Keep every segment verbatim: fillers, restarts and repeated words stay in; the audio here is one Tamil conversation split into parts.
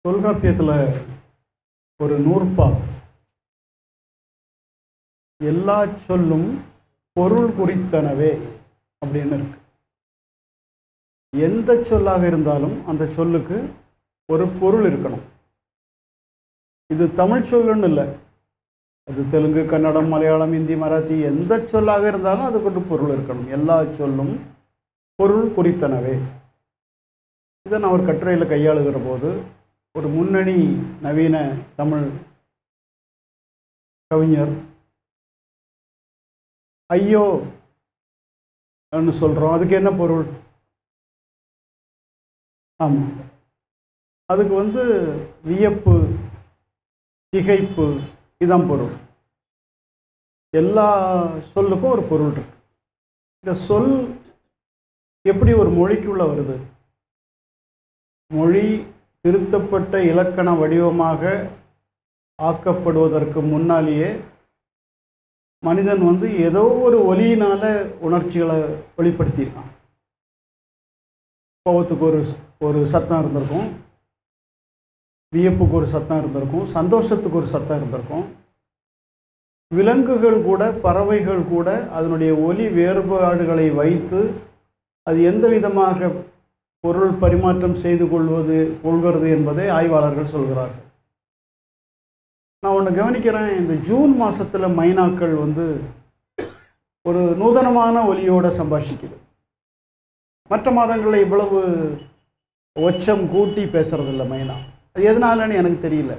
தொல்காப்பியத்தில் ஒரு நூற்பா எல்லா சொல்லும் பொருள் குறித்தனவே அப்படின்னு இருக்கு. எந்த சொல்லாக இருந்தாலும் அந்த சொல்லுக்கு ஒரு பொருள் இருக்கணும். இது தமிழ் சொல்லுன்னு இல்லை, அது தெலுங்கு, கன்னடம், மலையாளம், ஹிந்தி, மராத்தி எந்த சொல்லாக இருந்தாலும் அது கொண்டு பொருள் இருக்கணும். எல்லா சொல்லும் பொருள் குறித்தனவே. இதை நான் ஒரு கட்டுரையில் கையாளுகிற போது ஒரு முன்னணி நவீன தமிழ் கவிஞர் ஐயோ ன்னு சொல்கிறோம், அதுக்கு என்ன பொருள்? ஆமாம், அதுக்கு வந்து வியப்பு, திகைப்பு, இதுதான் பொருள். எல்லா சொல்லுக்கும் ஒரு பொருள் இருக்கு. இந்த சொல் எப்படி ஒரு மொழிக்குள்ள வருது? மொழி திருத்தப்பட்ட இலக்கண வடிவமாக ஆக்கப்படுவதற்கு முன்னாலேயே மனிதன் வந்து ஏதோ ஒரு ஒலியினால உணர்ச்சிகளை வெளிப்படுத்தியிருக்கான். கோபத்துக்கு ஒரு ஒரு சத்தம் இருந்திருக்கும், வியப்புக்கு ஒரு சத்தம் இருந்திருக்கும், சந்தோஷத்துக்கு ஒரு சத்தம் இருந்திருக்கும். விலங்குகள் கூட, பறவைகள் கூட அதனுடைய ஒலி வேறுபாடுகளை வைத்து அது எந்த விதமாக பொருள் பரிமாற்றம் செய்து கொள்வது கொள்கிறது என்பதை ஆய்வாளர்கள் சொல்கிறார்கள். நான் ஒன்று கவனிக்கிறேன், இந்த ஜூன் மாதத்தில் மைனாக்கள் வந்து ஒரு நூதனமான ஒலியோடு சம்பாஷிக்குது. மற்ற மாதங்களில் இவ்வளவு ஒச்சம் கூட்டி பேசுறதில்ல மைனா. அது எதனாலன்னு எனக்கு தெரியல.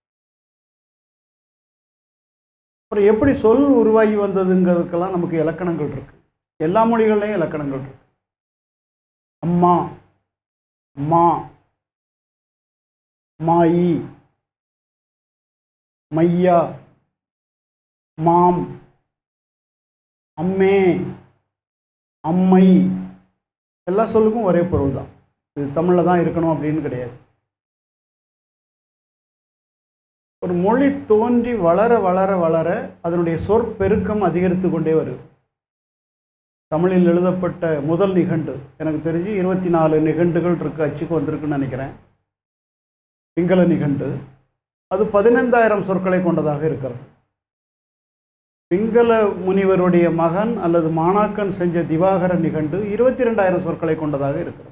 அப்புறம் எப்படி சொல் உருவாகி வந்ததுங்கிறதுக்கெல்லாம் நமக்கு இலக்கணங்கள் இருக்கு. எல்லா மொழிகள்லையும் இலக்கணங்கள் இருக்கு. அம்மா, மா, மாயி, மையா, மாம், அம்மே, அம்மை, எல்லா சொல்லுக்கும் ஒரே பொருள் தான். இது தமிழில் தான் இருக்கணும் அப்படின்னு கிடையாது. ஒரு மொழி தோன்றி வளர வளர வளர அதனுடைய சொற்பெருக்கம் அதிகரித்து கொண்டே வருது. தமிழில் எழுதப்பட்ட முதல் நிகண்டு எனக்கு தெரிஞ்சு இருபத்தி நாலு நிகண்டுகள் இருக்கு, அச்சுக்கு வந்திருக்குன்னு நினைக்கிறேன். பிங்கள நிகண்டு அது பதினைந்தாயிரம் சொற்களை கொண்டதாக இருக்கிறது. பிங்கள முனிவருடைய மகன் அல்லது மாணாக்கன் செஞ்ச திவாகர நிகண்டு இருபத்தி ரெண்டாயிரம் சொற்களை கொண்டதாக இருக்கிறது.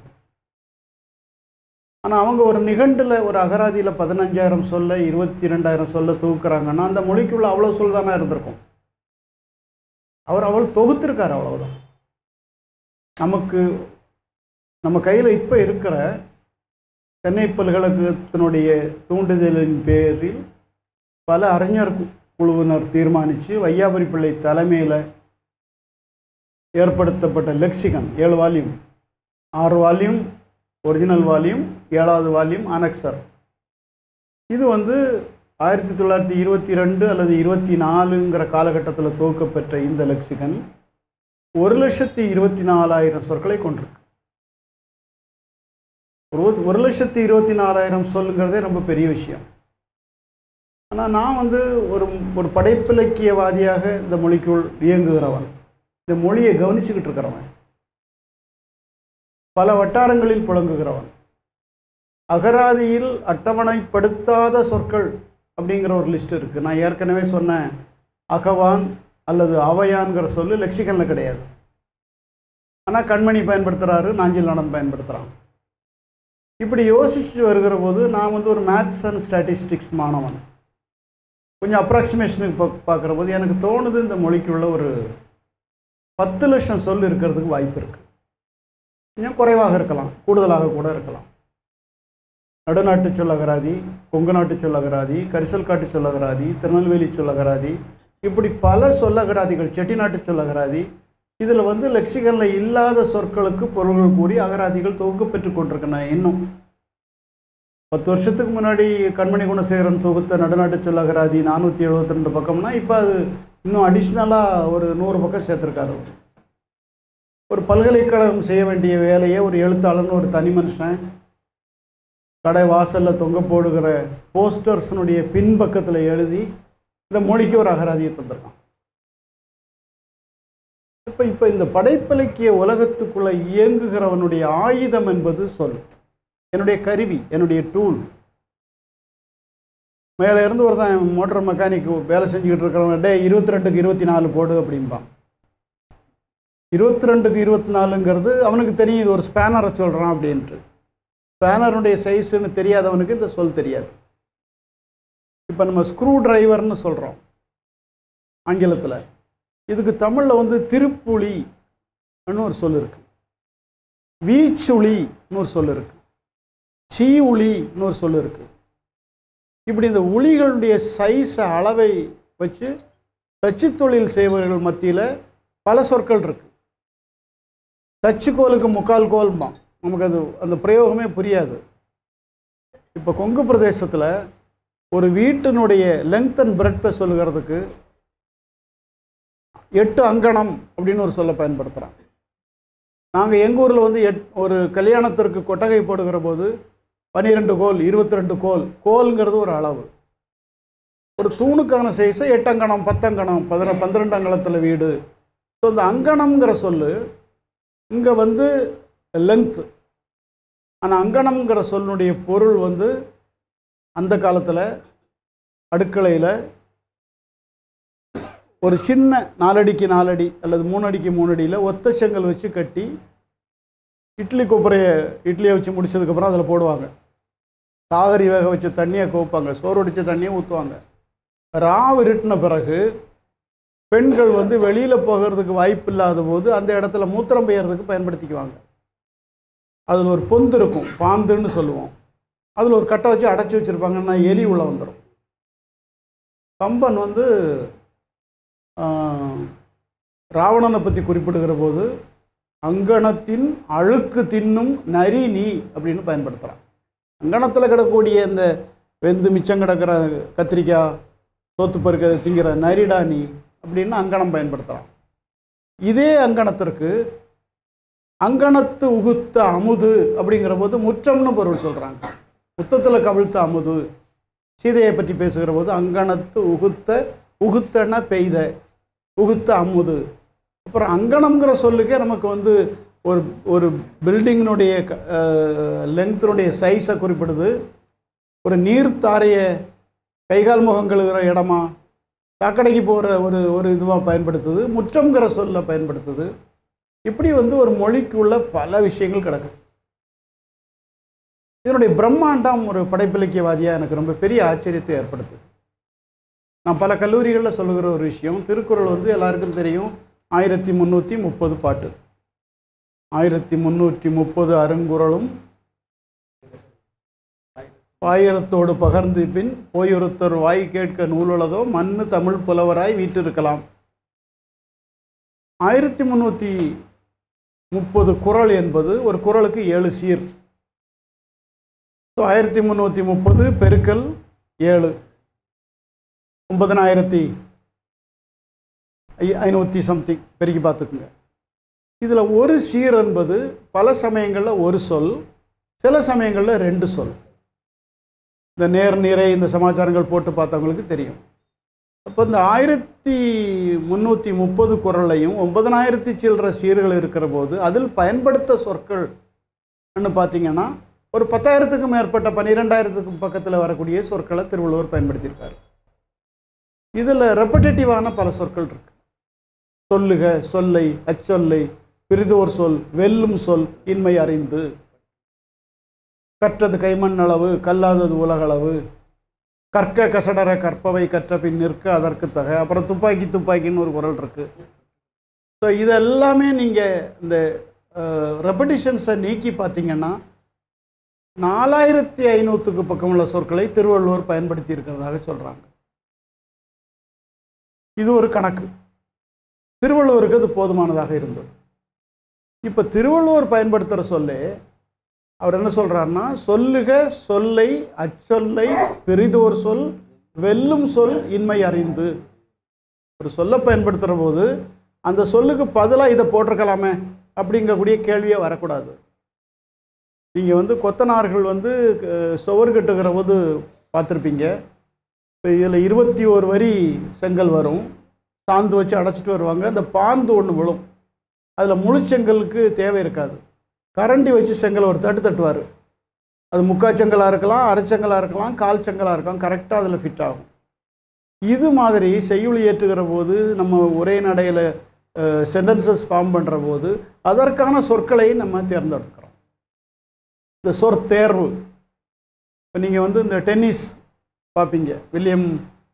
ஆனால் அவங்க ஒரு நிகண்டில் ஒரு அகராதியில் பதினஞ்சாயிரம் சொல்ல இருபத்தி ரெண்டாயிரம் சொல்ல தொகுக்கிறாங்கன்னா அந்த மொழிக்குள்ள அவ்வளோ சொல் தானே இருந்திருக்கும். அவர் அவள் தொகுத்திருக்கார், அவ்வளவுதான். நமக்கு நம்ம கையில் இப்போ இருக்கிற சென்னை பல்கலைக்கழகத்தினுடைய தூண்டுதலின் பேரில் பல அறிஞர் குழுவினர் தீர்மானித்து வையாபுரி பிள்ளை தலைமையில் ஏற்படுத்தப்பட்ட லெக்சிகன் ஏழு வால்யூம், ஆறு வால்யூம் ஒரிஜினல் வால்யூம், ஏழாவது வால்யூம் அனெக்சர். இது வந்து ஆயிரத்தி தொள்ளாயிரத்தி இருபத்தி ரெண்டு அல்லது இருபத்தி நாலுங்கிற காலகட்டத்தில் துவக்கப்பெற்ற இந்த லெக்சிகன் ஒரு லட்சத்தி இருபத்தி நாலாயிரம் சொற்களை கொண்டிருக்கு. ஒரு ஒரு லட்சத்தி இருபத்தி நாலாயிரம் சொல்லுங்கிறதே ரொம்ப பெரிய விஷயம். ஆனால் நான் வந்து ஒரு ஒரு படைப்பிலக்கியவாதியாக இந்த மொழிக்குள் இயங்குகிறவன், இந்த மொழியை கவனிச்சுக்கிட்டு இருக்கிறவன், பல வட்டாரங்களில் புழங்குகிறவன். அகராதியில் அட்டவணைப்படுத்தாத சொற்கள் அப்படிங்கிற ஒரு லிஸ்ட் இருக்குது. நான் ஏற்கனவே சொன்னேன், அகவான் அல்லது அவையான்கிற சொல்லு லெக்சிகனில் கிடையாது. ஆனால் கண்மணி பயன்படுத்துகிறாரு, நாஞ்சில் நாடன் பயன்படுத்துகிறான். இப்படி யோசிச்சு வருகிற போது நான் வந்து ஒரு மேத்ஸ் அண்ட் ஸ்டாட்டிஸ்டிக்ஸ் மாணவன். கொஞ்சம் அப்ராக்சிமேஷனுக்கு பா பார்க்குற போது எனக்கு தோணுது இந்த மொழிக்குள்ள ஒரு பத்து லட்சம் சொல் இருக்கிறதுக்கு வாய்ப்பு இருக்குது. கொஞ்சம் குறைவாக இருக்கலாம், கூடுதலாக கூட இருக்கலாம். நடுநாட்டு சொல்லகராதி, கொங்கு நாட்டு சொல்லகராதி, கரிசல் காட்டு சொல்லகராதி, திருநெல்வேலி சொல்லகராதி, இப்படி பல சொல்லகராதிகள், செட்டிநாட்டு சொல்லகராதி, இதில் வந்து லெக்சிகனில் இல்லாத சொற்களுக்கு பொருள்கள் கூறி அகராதிகள் தொகுக்க பெற்று கொண்டிருக்கேன். இன்னும் பத்து வருஷத்துக்கு முன்னாடி கண்மணி குணசேகரன் தொகுத்த நடுநாட்டு சொல் அகராதி நானூற்றி எழுபத்தி ரெண்டு பக்கம்னா இப்போ அது இன்னும் அடிஷ்னலாக ஒரு நூறு பக்கம் சேர்த்துருக்காரு. ஒரு பல்கலைக்கழகம் செய்ய வேண்டிய வேலையை ஒரு எழுத்தாளன், ஒரு தனி மனுஷன் கடை வாசலில் தொங்க போடுகிற போஸ்டர்ஸனுடைய பின்பக்கத்தில் எழுதி இந்த மொழிக்கு ஒரு அகராதியை தந்திருக்கான். இப்போ இப்போ இந்த படைப்பிலக்கிய உலகத்துக்குள்ளே இயங்குகிறவனுடைய ஆயுதம் என்பது சொல். என்னுடைய கருவி, என்னுடைய டூல். மேலே இருந்து ஒருத்தன் மோட்டர் மெக்கானிக் வேலை செஞ்சுக்கிட்டு இருக்கிறவங்க டே இருபத்தி ரெண்டுக்கு இருபத்தி நாலு போடு அப்படிம்பான். இருபத்தி ரெண்டுக்கு இருபத்தி நாலுங்கிறது அவனுக்கு தெரியும் இது ஒரு ஸ்பேனரை சொல்கிறான் அப்படின்ட்டு. ஸ்பேனருடைய சைஸுன்னு தெரியாதவனுக்கு இந்த சொல் தெரியாது. இப்போ நம்ம ஸ்க்ரூ டிரைவர்னு சொல்கிறோம் ஆங்கிலத்தில். இதுக்கு தமிழில் வந்து திருப்புளின்னு ஒரு சொல் இருக்குது, வீச்சுளின்னு ஒரு சொல் இருக்குது, சீ உளின்னு ஒரு சொல் இருக்குது. இப்படி இந்த உளிகளுடைய சைஸை அளவை வச்சு தச்சு தொழில் செய்பவர்கள் மத்தியில் பல சொற்கள் இருக்குது. தச்சுக்கோலுக்கு முக்கால் கோல்மா, நமக்கு அது அந்த பிரயோகமே புரியாது. இப்போ கொங்கு பிரதேசத்தில் ஒரு வீட்டினுடைய லென்த் அண்ட் பிரெத்தை சொல்லுகிறதுக்கு எட்டு அங்கணம் அப்படின்னு ஒரு சொல்ல பயன்படுத்துகிறான். நாங்கள் எங்கள் ஊரில் வந்து எட் ஒரு கல்யாணத்திற்கு கொட்டகை போடுகிற போது பன்னிரெண்டு கோல், இருபத்தி ரெண்டு கோல், கோல்ங்கிறது ஒரு அளவு. ஒரு தூணுக்கான சைஸை எட்டு அங்கணம், பத்தங்கணம், பதின பன்னிரெண்டு அங்கணத்தில் வீடு. ஸோ இந்த அங்கணம்ங்கிற சொல்லு இங்கே வந்து லென்த்து. ஆனால் அங்கணம்ங்கிற சொல்லுடைய பொருள் வந்து அந்த காலத்தில் அடுக்கலையில் ஒரு சின்ன நாலடிக்கு நாலடி அல்லது மூணு அடிக்கு மூணு அடியில் ஒத்த செங்கல் வச்சு கட்டி இட்லி கொப்பரையை இட்லியை வச்சு முடிச்சதுக்கப்புறம் அதில் போடுவாங்க. காகரி வேக வச்ச தண்ணியை கோப்பாங்க, சோறு அடித்த தண்ணியை ஊற்றுவாங்க. ராவு இருட்டின பிறகு பெண்கள் வந்து வெளியில் போகிறதுக்கு வாய்ப்பு இல்லாத போது அந்த இடத்துல மூத்திரம் பெய்யறதுக்கு பயன்படுத்திக்குவாங்க. அதில் ஒரு பொந்து இருக்கும், பாந்துன்னு சொல்லுவோம். அதில் ஒரு கட்டை வச்சு அடைச்சி வச்சுருப்பாங்கன்னா எலி உள்ள வந்துடும். கம்பன் வந்து ராவணனை பற்றி குறிப்பிடுகிற போது அங்கணத்தின் அழுக்கு தின்னும் நரி நீ அப்படின்னு பயன்படுத்துகிறான். அங்கணத்தில் கிடக்கக்கூடிய இந்த வெந்து மிச்சம் கிடக்கிற கத்திரிக்காய் சோத்து பருக்க திங்கிற நரிடா நீ அப்படின்னு அங்கணம் பயன்படுத்துகிறான். இதே அங்கணத்திற்கு அங்கணத்து உகுத்த அமுது அப்படிங்கிற போது முற்றம்னு பொருள் சொல்கிறாங்க. முத்தத்தில் கவிழ்த்த அமுது. சீதையை பற்றி பேசுகிற போது அங்கணத்து உகுத்த, உகுத்தன பெய்த, உகுத்த அமுது. அப்புறம் அங்கணம்ங்கிற சொல்லுக்கே நமக்கு வந்து ஒரு ஒரு பில்டிங்கினுடைய லென்த்தினுடைய சைஸை குறிப்பிடுது. ஒரு நீர்த்தாரையை கைகால் முகம் கழுகிற இடமா சாக்கடைக்கு போகிற ஒரு ஒரு இதுவாக பயன்படுத்துது. முற்றம்ங்கிற சொல்ல பயன்படுத்துது. இப்படி வந்து ஒரு மொழிக்குள்ள பல விஷயங்கள் கிடக்குது. இதனுடைய பிரம்மாண்டம் ஒரு படைப்பிலக்கியவாதியாக எனக்கு ரொம்ப பெரிய ஆச்சரியத்தை ஏற்படுத்துது. நான் பல கல்லூரிகளில் சொல்லுகிற ஒரு விஷயம், திருக்குறள் வந்து எல்லாருக்கும் தெரியும், ஆயிரத்தி முந்நூற்றி முப்பது பாட்டு, ஆயிரத்தி முந்நூற்றி முப்பது அருங்குறளும் ஆயிரத்தோடு பகர்ந்து பின் போயொருத்தர் வாய் கேட்க நூலுள்ளதோ மண்ணு தமிழ் புலவராய் வீற்றிருக்கலாம். ஆயிரத்தி முந்நூற்றி முப்பது குறள் என்பது ஒரு குறளுக்கு ஏழு சீர். ஸோ ஆயிரத்தி முந்நூற்றி முப்பது பெருக்கல் ஏழு, ஒன்பதனாயிரத்தி ஐ ஐநூற்றி சம்திங் பெருக்கி பார்த்துக்குங்க. இதில் ஒரு சீர் என்பது பல சமயங்களில் ஒரு சொல், சில சமயங்களில் ரெண்டு சொல். இந்த நேர் நீரை இந்த சமாச்சாரங்கள் போட்டு பார்த்தவங்களுக்கு தெரியும். அப்போ இந்த ஆயிரத்தி முந்நூற்றி முப்பது குறளையும் ஒன்பதனாயிரத்தி சில்லற சீர்கள் இருக்கிற போது அதில் பயன்படுத்த சொற்கள்னு பார்த்தீங்கன்னா ஒரு பத்தாயிரத்துக்கும் மேற்பட்ட பன்னிரெண்டாயிரத்துக்கும் பக்கத்தில் வரக்கூடிய சொற்களை திருவள்ளுவர் பயன்படுத்தியிருக்காரு. இதில் ரெப்படேட்டிவான பல சொற்கள் இருக்கு. சொல்லுக, சொல்லை, அச்சொல்லை, பிரிதோர் சொல், வெல்லும் சொல், இன்மை அறிந்து, கற்றது கைமண் அளவு, கல்லாதது உலகளவு, கற்க கசடர கற்பவை கற்ற பின் நிற்க அதற்கு தக. அப்புறம் துப்பாக்கி துப்பாக்கின்னு ஒரு குறள் இருக்கு. ஸோ இதெல்லாமே நீங்கள் இந்த ரெப்படிஷன்ஸை நீக்கி பார்த்தீங்கன்னா நாலாயிரத்தி ஐநூற்றுக்கு பக்கமுள்ள சொற்களை திருவள்ளுவர் பயன்படுத்தி இருக்கிறதாக சொல்கிறாங்க. இது ஒரு கணக்கு. திருவள்ளுவருக்கு அது போதுமானதாக இருந்தது. இப்போ திருவள்ளுவர் பயன்படுத்துகிற சொல்லே அவர் என்ன சொல்கிறாருன்னா, சொல்லுக, சொல்லை, அச்சொல்லை, பெரிதோர் சொல், வெல்லும் சொல், இன்மை அறிந்து. ஒரு சொல்லை பயன்படுத்துகிற போது அந்த சொல்லுக்கு பதிலாக இதை போட்டிருக்கலாமே அப்படிங்கக்கூடிய கேள்வியே வரக்கூடாது. நீங்கள் வந்து கொத்தனார்கள் வந்து சுவர் கட்டுகிற போது பார்த்துருப்பீங்க. இப்போ இதில் இருபத்தி ஒரு வரி செங்கல் வரும், சாந்து வச்சு அடைச்சிட்டு வருவாங்க. அந்த பாந்து ஒன்று விழும், அதில் முழு செங்கலுக்கு தேவை இருக்காது. கரண்டி வச்சு செங்கல் ஒரு தட்டு தட்டுவார். அது முக்காச்சங்கலாக இருக்கலாம், அரைச்சங்கலாக இருக்கலாம், கால் சங்கலாக இருக்கலாம், கரெக்டாக அதில் ஃபிட் ஆகும். இது மாதிரி செய்யுள் ஏற்றுகிற போது நம்ம ஒரே நடையில் சென்டென்சஸ் ஃபார்ம் பண்ணுற போது அதற்கான சொற்களை நம்ம தேர்ந்தெடுக்கிறோம். இந்த சொற் தேர்வு, இப்போ நீங்கள் வந்து இந்த டென்னிஸ் பார்ப்பீங்க, William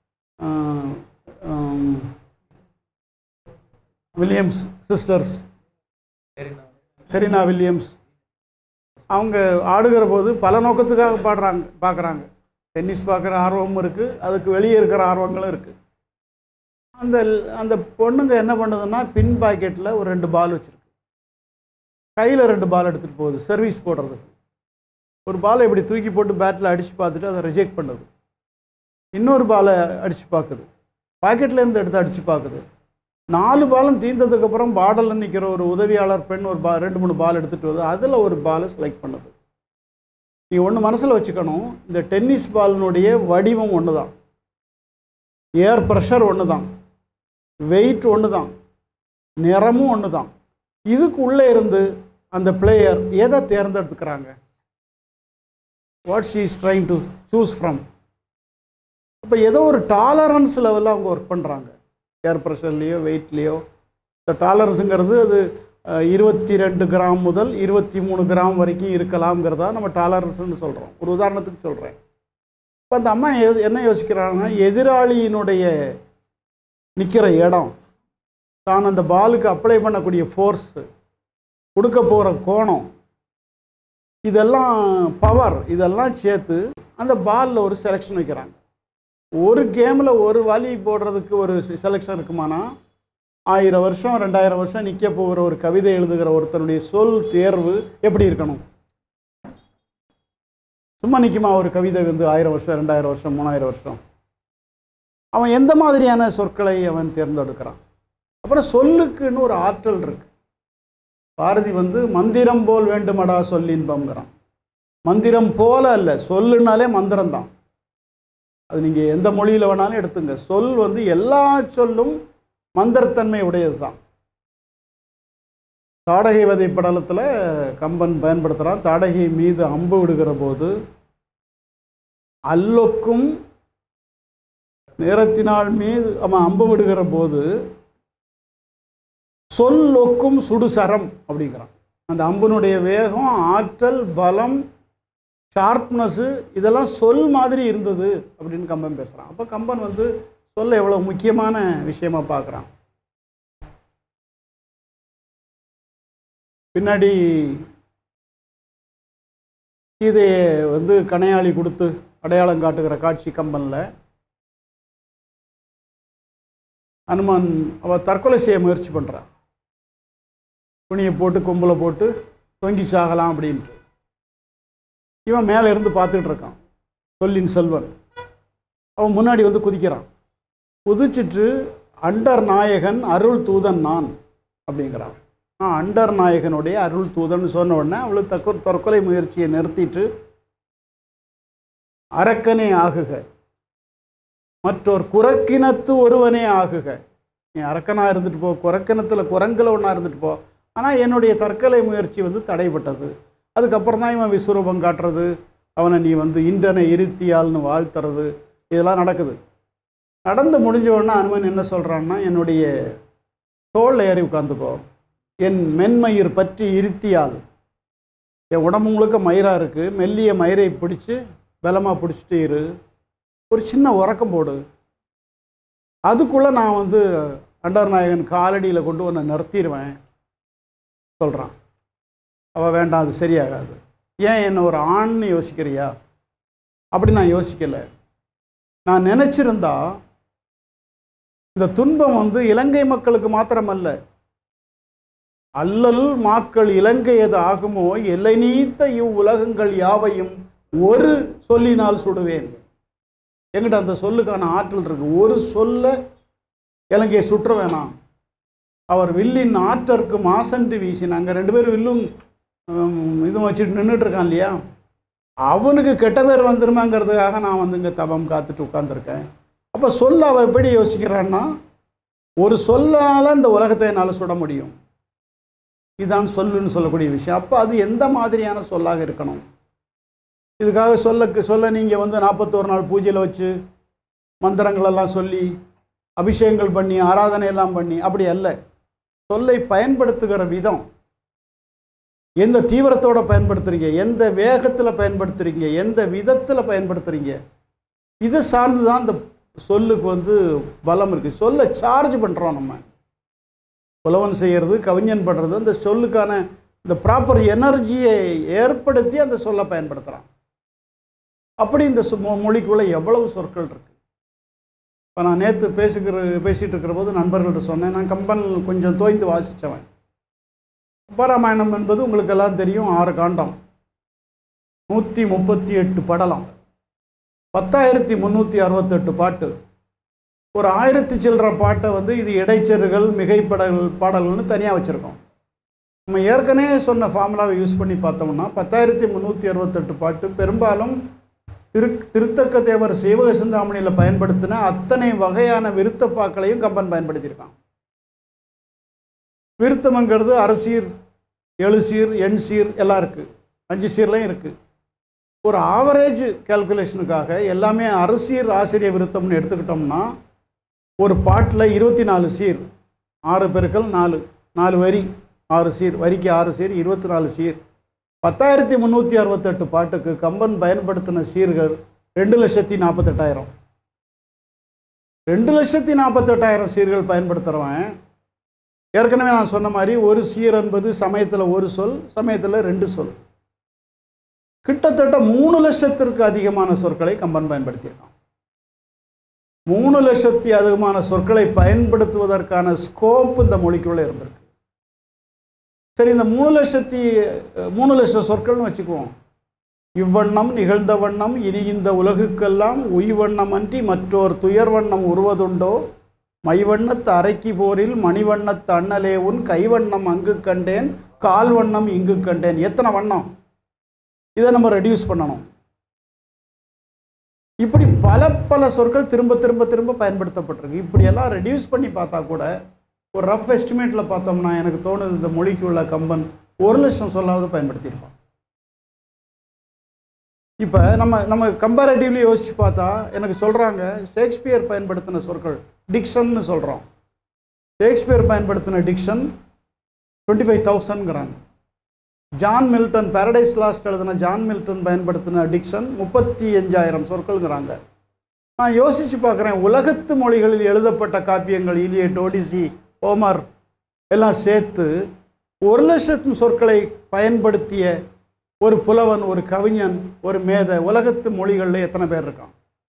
Williams sisters, Serena Williams, அவங்க ஆடுகிற போது பல நோக்கத்துக்காக பாடுறாங்க பார்க்குறாங்க. டென்னிஸ் பார்க்குற ஆர்வமும் இருக்குது, அதுக்கு வெளியே இருக்கிற ஆர்வங்களும் இருக்குது. அந்த அந்த பொண்ணுங்க என்ன பண்ணுதுன்னா, பின் பாக்கெட்டில் ஒரு ரெண்டு பால் வச்சுருக்கு, கையில் ரெண்டு பால் எடுத்துகிட்டு போகுது சர்வீஸ் போடுறதுக்கு. ஒரு பாலை இப்படி தூக்கி போட்டு பேட்டில் அடித்து பார்த்துட்டு அதை ரிஜெக்ட் பண்ணுது. இன்னொரு பாலை அடித்து பார்க்குது, பாக்கெட்லேருந்து எடுத்து அடித்து பார்க்குது. நாலு பாலும் தீர்ந்ததுக்கப்புறம் பாடலில் நிற்கிற ஒரு உதவியாளர் பெண் ஒரு பா ரெண்டு மூணு பால் எடுத்துகிட்டு வருது, அதில் ஒரு பாலை செலக்ட் பண்ணுது. நீ ஒன்று மனசில் வச்சுக்கணும், இந்த டென்னிஸ் பாலினுடைய வடிவம் ஒன்று தான், ஏர் ப்ரெஷர் ஒன்று தான், வெயிட் ஒன்று தான், நிறமும் ஒன்று தான். இதுக்கு உள்ளே இருந்து அந்த பிளேயர் எதை தேர்ந்தெடுத்துக்கிறாங்க, what she is trying to choose from. அப்போ ஏதோ ஒரு டாலரன்ஸ் லெவலில் அவங்க ஒர்க் பண்ணுறாங்க, ஏர் ப்ரெஷர்லேயோ வெயிட்லேயோ. இந்த டாலரன்ஸுங்கிறது அது இருபத்தி ரெண்டு கிராம் முதல் இருபத்தி மூணு கிராம் வரைக்கும் இருக்கலாம்ங்கிறதா நம்ம டாலரன்ஸ்னு சொல்கிறோம். ஒரு உதாரணத்துக்கு சொல்கிறேன். இப்போ அந்த அம்மா யோ என்ன யோசிக்கிறாங்கன்னா, எதிராளியினுடைய நிற்கிற இடம், தான் அந்த பாலுக்கு அப்ளை பண்ணக்கூடிய ஃபோர்ஸு, கொடுக்க போகிற கோணம், இதெல்லாம் பவர், இதெல்லாம் சேர்த்து அந்த பாலில் ஒரு செலெக்ஷன் வைக்கிறாங்க. ஒரு கேமில் ஒரு வாலி போடுறதுக்கு ஒரு செலெக்ஷன் இருக்குமானா, ஆயிரம் வருஷம் ரெண்டாயிரம் வருஷம் நிற்க போகிற ஒரு கவிதை எழுதுகிற ஒருத்தனுடைய சொல் தேர்வு எப்படி இருக்கணும்? சும்மா நிற்குமா ஒரு கவிதை வந்து ஆயிரம் வருஷம் ரெண்டாயிரம் வருஷம் மூணாயிரம் வருஷம்? அவன் எந்த மாதிரியான சொற்களை அவன் தேர்ந்தெடுக்கிறான். அப்புறம் சொல்லுக்குன்னு ஒரு ஆற்றல் இருக்கு. பாரதி வந்து மந்திரம் போல் வேண்டுமடா சொல்லின்பம்ங்கிறான். மந்திரம் போல அல்ல, சொல்லுனாலே மந்திரம் தான். அது நீங்கள் எந்த மொழியில் வேணாலும் எடுத்துங்க, சொல் வந்து எல்லா சொல்லும் மந்திரத்தன்மை உடையது தான். தாடகை வதை படலத்தில் கம்பன் பயன்படுத்துகிறான். தாடகை மீது அம்பு விடுகிற போது அல்லொக்கும் நேரத்தினால் மீது அவன் அம்பு விடுகிற போது சொல்லொக்கும் சுடுசரம் அப்படிங்கிறான். அந்த அம்புனுடைய வேகம், ஆற்றல், பலம், ஷார்ப்னஸ்ஸு இதெல்லாம் சொல் மாதிரி இருந்தது அப்படின்னு கம்பன் பேசுகிறான். அப்போ கம்பன் வந்து சொல்ல எவ்வளோ முக்கியமான விஷயமா பார்க்குறான். பின்னாடி சீதையை வந்து கணையாளி கொடுத்து அடையாளம் காட்டுகிற காட்சி கம்பனில், அனுமான் அவள் தற்கொலை செய்ய முயற்சி பண்ணுறான். துணியை போட்டு கொம்பில் போட்டு தொங்கி சாகலாம் அப்படின்ட்டு. இவன் மேலே இருந்து பார்த்துட்டு இருக்கான், சொல்லின் செல்வன். அவன் முன்னாடி வந்து குதிக்கிறான். குதிச்சுட்டு அண்டர் நாயகன் அருள் தூதன் நான் அப்படிங்கிறான். ஆ அண்டர் நாயகனுடைய அருள் தூதன் சொன்ன உடனே அவளுக்கு தற்கொலை தற்கொலை முயற்சியை நிறுத்திட்டு, அரக்கனே ஆகுக, மற்றொரு குரக்கினத்து ஒருவனே ஆகுக. நீ அரக்கனாக இருந்துட்டு போ, குரக்கினத்தில் குரங்கில் ஒன்றா இருந்துட்டு போ, ஆனால் என்னுடைய தற்கொலை முயற்சி வந்து தடைப்பட்டது. அதுக்கப்புறம் தான் இவன் விஸ்வரூபம் காட்டுறது, அவனை நீ வந்து இண்டனை இருத்தியால்னு வாழ்த்துறது, இதெல்லாம் நடக்குது. நடந்து முடிஞ்ச உடனே அனுமன் என்ன சொல்கிறான்னா, என்னுடைய தோளில் ஏறி உட்காந்துக்கோ, என் மென்மயிர் பற்றி இருத்தியால், என் உடம்பு முழுக்க மயிராக இருக்குது, மெல்லிய மயிரை பிடிச்சி பலமாக பிடிச்சிட்டு இரு, ஒரு சின்ன உறக்கம் போடு, அதுக்குள்ளே நான் வந்து அண்டர்நாயகன் காலடியில் கொண்டு உன்னை நிறுத்திடுவேன் சொல்கிறான். அவள் வேண்டாம், அது சரியாகாது. ஏன் என்ன ஒரு ஆண்னு யோசிக்கிறியா? அப்படி நான் யோசிக்கலை. நான் நினச்சிருந்தா இந்த துன்பம் வந்து இலங்கை மக்களுக்கு மாத்திரமல்ல, அல்லல் மாக்கள் இலங்கை எது ஆகுமோ எல்லை நீத்த இவ் உலகங்கள் யாவையும் ஒரு சொல்லினால் சுடுவேன். எங்கிட்ட அந்த சொல்லுக்கான ஆற்றல் இருக்கு. ஒரு சொல்ல இலங்கையை சுற்ற வேணாம். அவர் வில்லின் ஆற்றற்கு மாசன்று வீசினாங்க. ரெண்டு பேரும் வில்லும் இதுவும் வச்சுட்டு நின்றுட்டு இருக்கான் இல்லையா, அவனுக்கு கெட்ட பேர் வந்துருமாங்கிறதுக்காக நான் வந்து இங்கே தபம் காத்துட்டு உட்காந்துருக்கேன். அப்போ சொல்ல அவள் எப்படி யோசிக்கிறான்னா, ஒரு சொல்லால் இந்த உலகத்தை என்னால் சுட முடியும், இதுதான் சொல்லுன்னு சொல்லக்கூடிய விஷயம். அப்போ அது எந்த மாதிரியான சொல்லாக இருக்கணும்? இதுக்காக சொல்ல சொல்ல நீங்கள் வந்து நாற்பத்தோரு நாள் பூஜையில் வச்சு மந்திரங்களெல்லாம் சொல்லி அபிஷேகங்கள் பண்ணி ஆராதனையெல்லாம் பண்ணி அப்படி அல்ல. சொல்லை பயன்படுத்துகிற விதம், எந்த தீவிரத்தோடு பயன்படுத்துகிறீங்க, எந்த வேகத்தில் பயன்படுத்துகிறீங்க, எந்த விதத்தில் பயன்படுத்துகிறீங்க, இதை சார்ந்து தான் இந்த சொல்லுக்கு வந்து பலம் இருக்குது. சொல்லை சார்ஜ் பண்ணுறோம். நம்ம புலவன் செய்கிறது, கவிஞன் பண்ணுறது, அந்த சொல்லுக்கான இந்த ப்ராப்பர் எனர்ஜியை ஏற்படுத்தி அந்த சொல்லை பயன்படுத்துகிறான். அப்படி இந்த மொழிக்குள்ளே எவ்வளவு சொற்கள் இருக்குது. இப்போ நான் நேற்று பேசுகிற பேசிகிட்டு இருக்கிற போது நண்பர்கள்ட்ட சொன்னேன், நான் கம்பன் கொஞ்சம் தோய்ந்து வாசித்தவன். கம்பராமாயணம் என்பது உங்களுக்கு எல்லாம் தெரியும், ஆறு காண்டம், நூற்றி முப்பத்தி எட்டு படலம், பத்தாயிரத்தி முந்நூற்றி அறுபத்தெட்டு பாட்டு. ஒரு ஆயிரத்தி சில்லற பாட்டை வந்து இது இடைச்செருகள் மிகைப்படல் பாடல்கள்னு தனியாக வச்சுருக்கோம். நம்ம ஏற்கனவே சொன்ன ஃபார்முலாவை யூஸ் பண்ணி பார்த்தோம்னா பத்தாயிரத்தி முந்நூற்றி அறுபத்தெட்டு பாட்டு பெரும்பாலும் திரு திருத்தக்க தேவர் சீவக சிந்தாமணியில் பயன்படுத்தின அத்தனை வகையான விருத்தப்பாக்களையும் கம்பன் பயன்படுத்தியிருக்கான். விருத்தம்ங்கிறது அரசீர், எழுசீர், எண் சீர் எல்லாம் இருக்குது, அஞ்சு சீர்லையும் இருக்குது. ஒரு ஆவரேஜ் கேல்குலேஷனுக்காக எல்லாமே அரசீர் ஆசிரிய விருத்தம்னு எடுத்துக்கிட்டோம்னா ஒரு பாட்டில் இருபத்தி நாலு சீர், ஆறு பெருக்கள் நாலு, நாலு வரி, ஆறு சீர், வரிக்கு ஆறு சீர், இருபத்தி நாலு சீர். பத்தாயிரத்தி முந்நூற்றி அறுபத்தெட்டு பாட்டுக்கு கம்பன் பயன்படுத்தின சீர்கள் ரெண்டு லட்சத்தி நாற்பத்தெட்டாயிரம் ரெண்டு லட்சத்தி நாற்பத்தெட்டாயிரம் சீர்கள் பயன்படுத்துகிறவன். ஏற்கனவே நான் சொன்ன மாதிரி ஒரு சீர் என்பது சமயத்தில் ஒரு சொல், சமயத்தில் ரெண்டு சொல். கிட்டத்தட்ட மூணு லட்சத்திற்கு அதிகமான சொற்களை கம்பன் பயன்படுத்தியிருக்கான். மூணு லட்சத்தி அதிகமான சொற்களை பயன்படுத்துவதற்கான ஸ்கோப் இந்த மொழிக்குள்ளே இருந்திருக்கு. சரி, இந்த மூணு லட்சத்தி மூணு லட்சம் சொற்கள்னு வச்சுக்குவோம். இவ்வண்ணம் நிகழ்ந்த வண்ணம் இனி இந்த உலகுக்கெல்லாம் உய்வண்ணம் அன்றி மற்றோர் துயர்வண்ணம் உருவதுண்டோ, மைவண்ணத்து அரைக்கி போரில் மணிவண்ணத்து அண்ணலே உன் கைவண்ணம் அங்கு கண்டேன் கால்வண்ணம் இங்கு கண்டேன். எத்தனை வண்ணம், இதை நம்ம ரெடியூஸ் பண்ணணும். இப்படி பல பல சொற்கள் திரும்ப திரும்ப திரும்ப பயன்படுத்தப்பட்டிருக்கு. இப்படியெல்லாம் ரெடியூஸ் பண்ணி பார்த்தா கூட ஒரு ரஃப் எஸ்டிமேட்டில் பார்த்தோம்னா எனக்கு தோணுது இந்த மொழிக்கு உள்ள கம்பன் ஒரு லட்சம் சொல்லாவது பயன்படுத்தியிருப்பான். இப்போ நம்ம நம்ம கம்பேரேட்டிவ்லி யோசித்து பார்த்தா எனக்கு சொல்கிறாங்க ஷேக்ஸ்பியர் பயன்படுத்தின சொற்கள் டிக்ஷன்னு சொல்கிறோம். ஷேக்ஸ்பியர் பயன்படுத்தின டிக்ஷன் டுவெண்ட்டி ஃபைவ் தௌசண்ட்ங்கிறாங்க. ஜான் மில்டன், பாரடைஸ் லாஸ்ட் எழுதின ஜான் மில்டன் பயன்படுத்தின டிக்ஷன் முப்பத்தி அஞ்சாயிரம் சொற்கள்ங்கிறாங்க. நான் யோசித்து பார்க்குறேன், உலகத்து மொழிகளில் எழுதப்பட்ட காப்பியங்கள் இலியட், ஒடிசி, ஹோமர் எல்லாம் சேர்த்து ஒரு லட்சத்து சொற்களை பயன்படுத்திய ஒரு புலவன், ஒரு கவிஞன், ஒரு மேத உலகத்து மொழிகளில் எத்தனை பேர் இருக்கான்?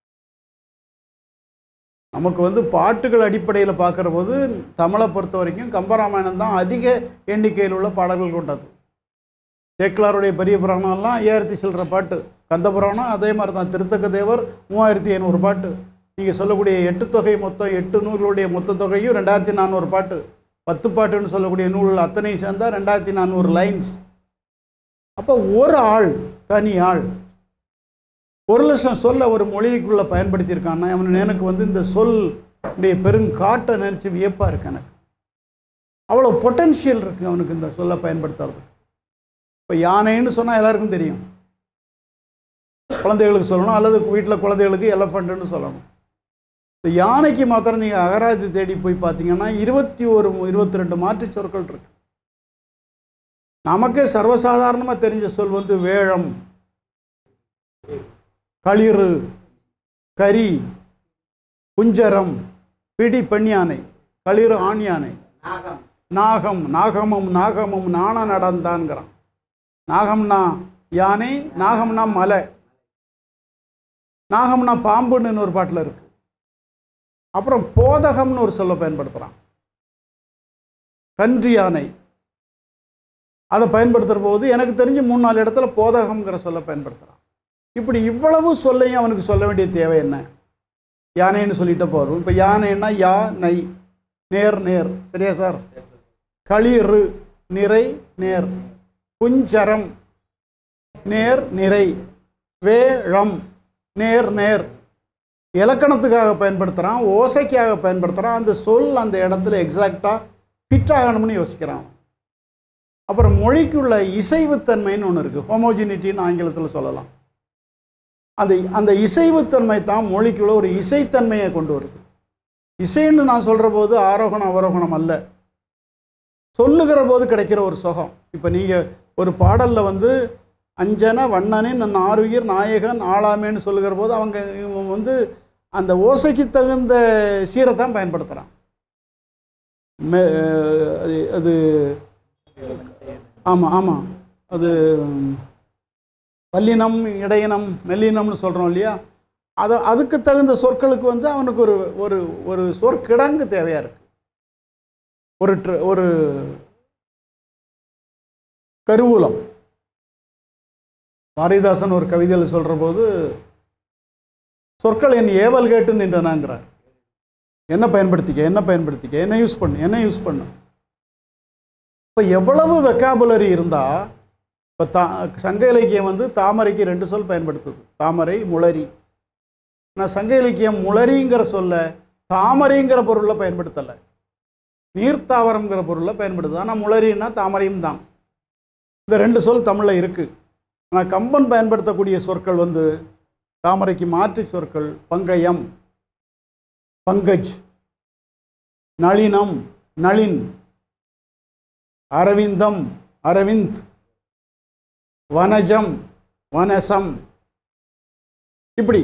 நமக்கு வந்து பாட்டுகள் அடிப்படையில் பார்க்குற போது தமிழை பொறுத்த வரைக்கும் கம்பராமாயணம் தான் அதிக எண்ணிக்கையில் உள்ள பாடல்கள் கொண்டது. சேக்கிலாருடைய பெரிய புராணம்லாம் ஐயாயிரத்தி சில்லற பாட்டு, கந்த புராணம் அதே மாதிரி தான், திருத்தக்க தேவர் மூவாயிரத்தி ஐநூறு பாட்டு, நீங்கள் சொல்லக்கூடிய எட்டு தொகை மொத்தம் எட்டு நூல்களுடைய மொத்த தொகையும் ரெண்டாயிரத்தி நானூறு பாட்டு, பத்து பாட்டுன்னு சொல்லக்கூடிய நூல்கள் அத்தனையும் சேர்ந்தால் ரெண்டாயிரத்தி நானூறு லைன்ஸ். அப்போ ஒரு ஆள், தனி ஆள் ஒரு லட்சம் சொல்ல ஒரு மொழிக்குள்ளே பயன்படுத்தியிருக்கான்னா அவன் எனக்கு வந்து இந்த சொல் பெருங்காட்டை நினச்சி வியப்பாக இருக்கு. எனக்கு அவ்வளோ பொட்டென்ஷியல் இருக்குது அவனுக்கு இந்த சொல்லை பயன்படுத்துறது. இப்போ யானைன்னு சொன்னால் எல்லாருக்கும் தெரியும், குழந்தைகளுக்கு சொல்லணும், அல்லது வீட்டில் குழந்தைகளுக்கு எலஃபண்ட்டுன்னு சொல்லணும். இந்த யானைக்கு மாத்திரம் நீங்கள் அகராதி தேடி போய் பார்த்தீங்கன்னா இருபத்தி ஒரு இருபத்தி ரெண்டு மாற்று சொற்கள் இருக்கு. நமக்கே சர்வசாதாரணமாக தெரிஞ்ச சொல் வந்து வேழம், களிறு, கரி, குஞ்சரம், பிடி பெண் யானை, களிறு ஆண் யானை, நாகம், நாகமும் நாகமும் நாண நடந்தான்ங்கிறான். நாகம்னா யானை, நாகம்னா மலை, நாகம்னா பாம்புன்னு ஒரு பாட்டில் இருக்கு. அப்புறம் போதகம்னு ஒரு சொல்ல பயன்படுத்துகிறான், கன்றி யானை. அதை பயன்படுத்துகிற போது எனக்கு தெரிஞ்சு மூணு நாலு இடத்துல போதகம்ங்கிற சொல்ல பயன்படுத்துகிறான். இப்படி இவ்வளவு சொல்லையும் அவனுக்கு சொல்ல வேண்டிய தேவை என்ன? யானைன்னு சொல்லிட்டு போகிறோம். இப்போ யானைன்னா யா நை, நேர் நேர், சரியா சார்? களிறு நிறை நேர், குஞ்சரம் நேர் நிறை, வேழம் நேர் நேர். இலக்கணத்துக்காக பயன்படுத்துகிறான், ஓசைக்காக பயன்படுத்துகிறான். அந்த சொல் அந்த இடத்துல எக்ஸாக்டாக ஃபிட் ஆகணும்னு யோசிக்கிறான். அப்புறம் மொழிக்குள்ள இசைவுத்தன்மைன்னு ஒன்று இருக்குது, ஹோமோஜினிட்டின்னு ஆங்கிலத்தில் சொல்லலாம். அந்த அந்த இசைவுத்தன்மை தான் மொழிக்குள்ள ஒரு இசைத்தன்மையை கொண்டு வருது. இசைன்னு நான் சொல்கிற போது ஆரோகணம் அவரோகணம் அல்ல, சொல்லுகிற போது கிடைக்கிற ஒரு சுகம். இப்போ நீங்கள் ஒரு பாடலில் வந்து அஞ்சன வண்ணனின் நன் ஆருயிர் நாயகன் ஆளாமேன்னு சொல்லுகிற போது அவங்க வந்து அந்த ஓசைக்கு தகுந்த சீரைத்தான் பயன்படுத்துகிறான். மே அது அது ஆமாம் ஆமாம் அது பல்லினம் இடையினம் மெல்லினம்னு சொல்கிறோம் இல்லையா, அதை அதுக்கு தகுந்த சொற்களுக்கு வந்து அவனுக்கு ஒரு ஒரு ஒரு சொற்கிடங்கு தேவையாக இருக்குது. ஒரு ஒரு கருவூலம். பாரதிதாசன் ஒரு கவிதையில் சொல்கிற போது சொற்கள் என் ஏவல் கேட்டு நின்றனாங்கிறார். என்ன பயன்படுத்திக்க என்ன பயன்படுத்திக்க என்ன யூஸ் பண்ணு என்ன யூஸ் பண்ணு. இப்போ எவ்வளவு வெக்காபுலரி இருந்தால், இப்போ தா சங்க இலக்கியம் வந்து தாமரைக்கு ரெண்டு சொல் பயன்படுத்துது, தாமரை முளரி. நான் சங்க இலக்கியம் முளரிங்கிற சொல்ல தாமரைங்கிற பொருளில் பயன்படுத்தலை, நீர்த்தாவரம்ங்கிற பொருளில் பயன்படுத்துது. ஆனால் முளரின்னா தாமரையும் தான். இந்த ரெண்டு சொல் தமிழில் இருக்குது. ஆனால் கம்பன் பயன்படுத்தக்கூடிய சொற்கள் வந்து தாமரைக்கு மாற்று சொற்கள் பங்கயம், பங்கஜ், நளினம், நளின், அரவிந்தம், அரவிந்த், வனஜம், வனசம். இப்படி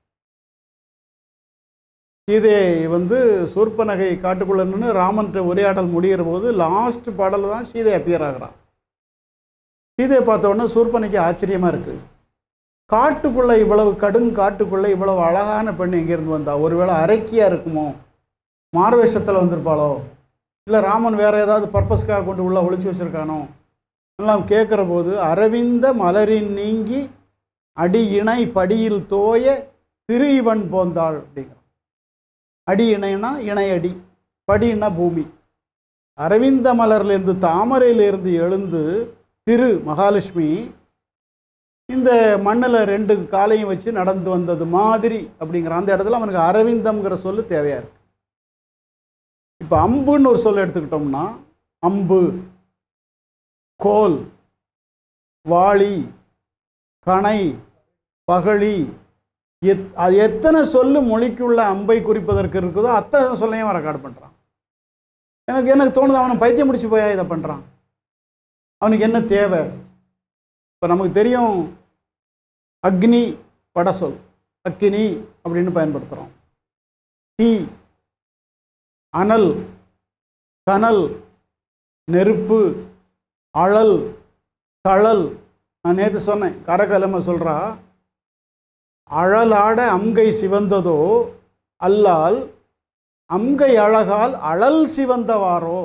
சீதையை வந்து சூர்பனகை காட்டுக்குள்ள நின்று ராமன் உரையாடல் முடிகிற போது லாஸ்ட் பாடலில் தான் சீதை அப்பியர் ஆகிறான். சீதையை பார்த்த உடனே சூர்பனகைக்கு ஆச்சரியமாக இருக்குது. காட்டுக்குள்ளே இவ்வளவு கடும் காட்டுக்குள்ளே இவ்வளவு அழகான பெண் எங்கேருந்து வந்தா? ஒருவேளை அரக்கியாக இருக்குமோ, மார்வேஷத்தில் வந்திருப்பாளோ, இல்லை ராமன் வேறு ஏதாவது பர்பஸ்க்காக கொண்டு உள்ள ஒழிச்சு வச்சுருக்கானோ எல்லாம் கேட்குற போது அரவிந்த மலரின் நீங்கி அடி இணை படியில் தோய திரு இவன் போந்தாள் அப்படிங்கிறான். அடி இணைனா இணையடி, படின்னா பூமி. அரவிந்த மலர்லேருந்து தாமரையிலேருந்து எழுந்து திரு மகாலட்சுமி இந்த மண்ணில் ரெண்டு காலையும் வச்சு நடந்து வந்தது மாதிரி அப்படிங்கிற அந்த இடத்துல அவனுக்கு அரவிந்தம்ங்கிற சொல்லு தேவையாக இருக்குது. இப்போ அம்புன்னு ஒரு சொல் எடுத்துக்கிட்டோம்னா அம்பு, கோல், வாளி, கணை, பகழி, எத் அது எத்தனை சொல்லு மொழிக்குள்ள அம்பை குறிப்பதற்கு இருக்குதோ அத்தனை சொல்லையும் அவன் ரெக்கார்டு பண்ணுறான். எனக்கு எனக்கு தோணுது அவனை பைத்தியம் முடிச்சு போயா இதை பண்ணுறான். அவனுக்கு என்ன தேவை? இப்போ நமக்கு தெரியும் அக்னி வட சொல் அக்கினி அப்படின்னு பயன்படுத்துகிறோம். தீ, அனல், கனல், நெருப்பு, அழல், தழல். நான் நேற்று சொன்னேன், கரகலமை சொல்கிறா அழலாட அம்கை சிவந்ததோ அல்லால் அம்கை அழகால் அழல் சிவந்தவாரோ.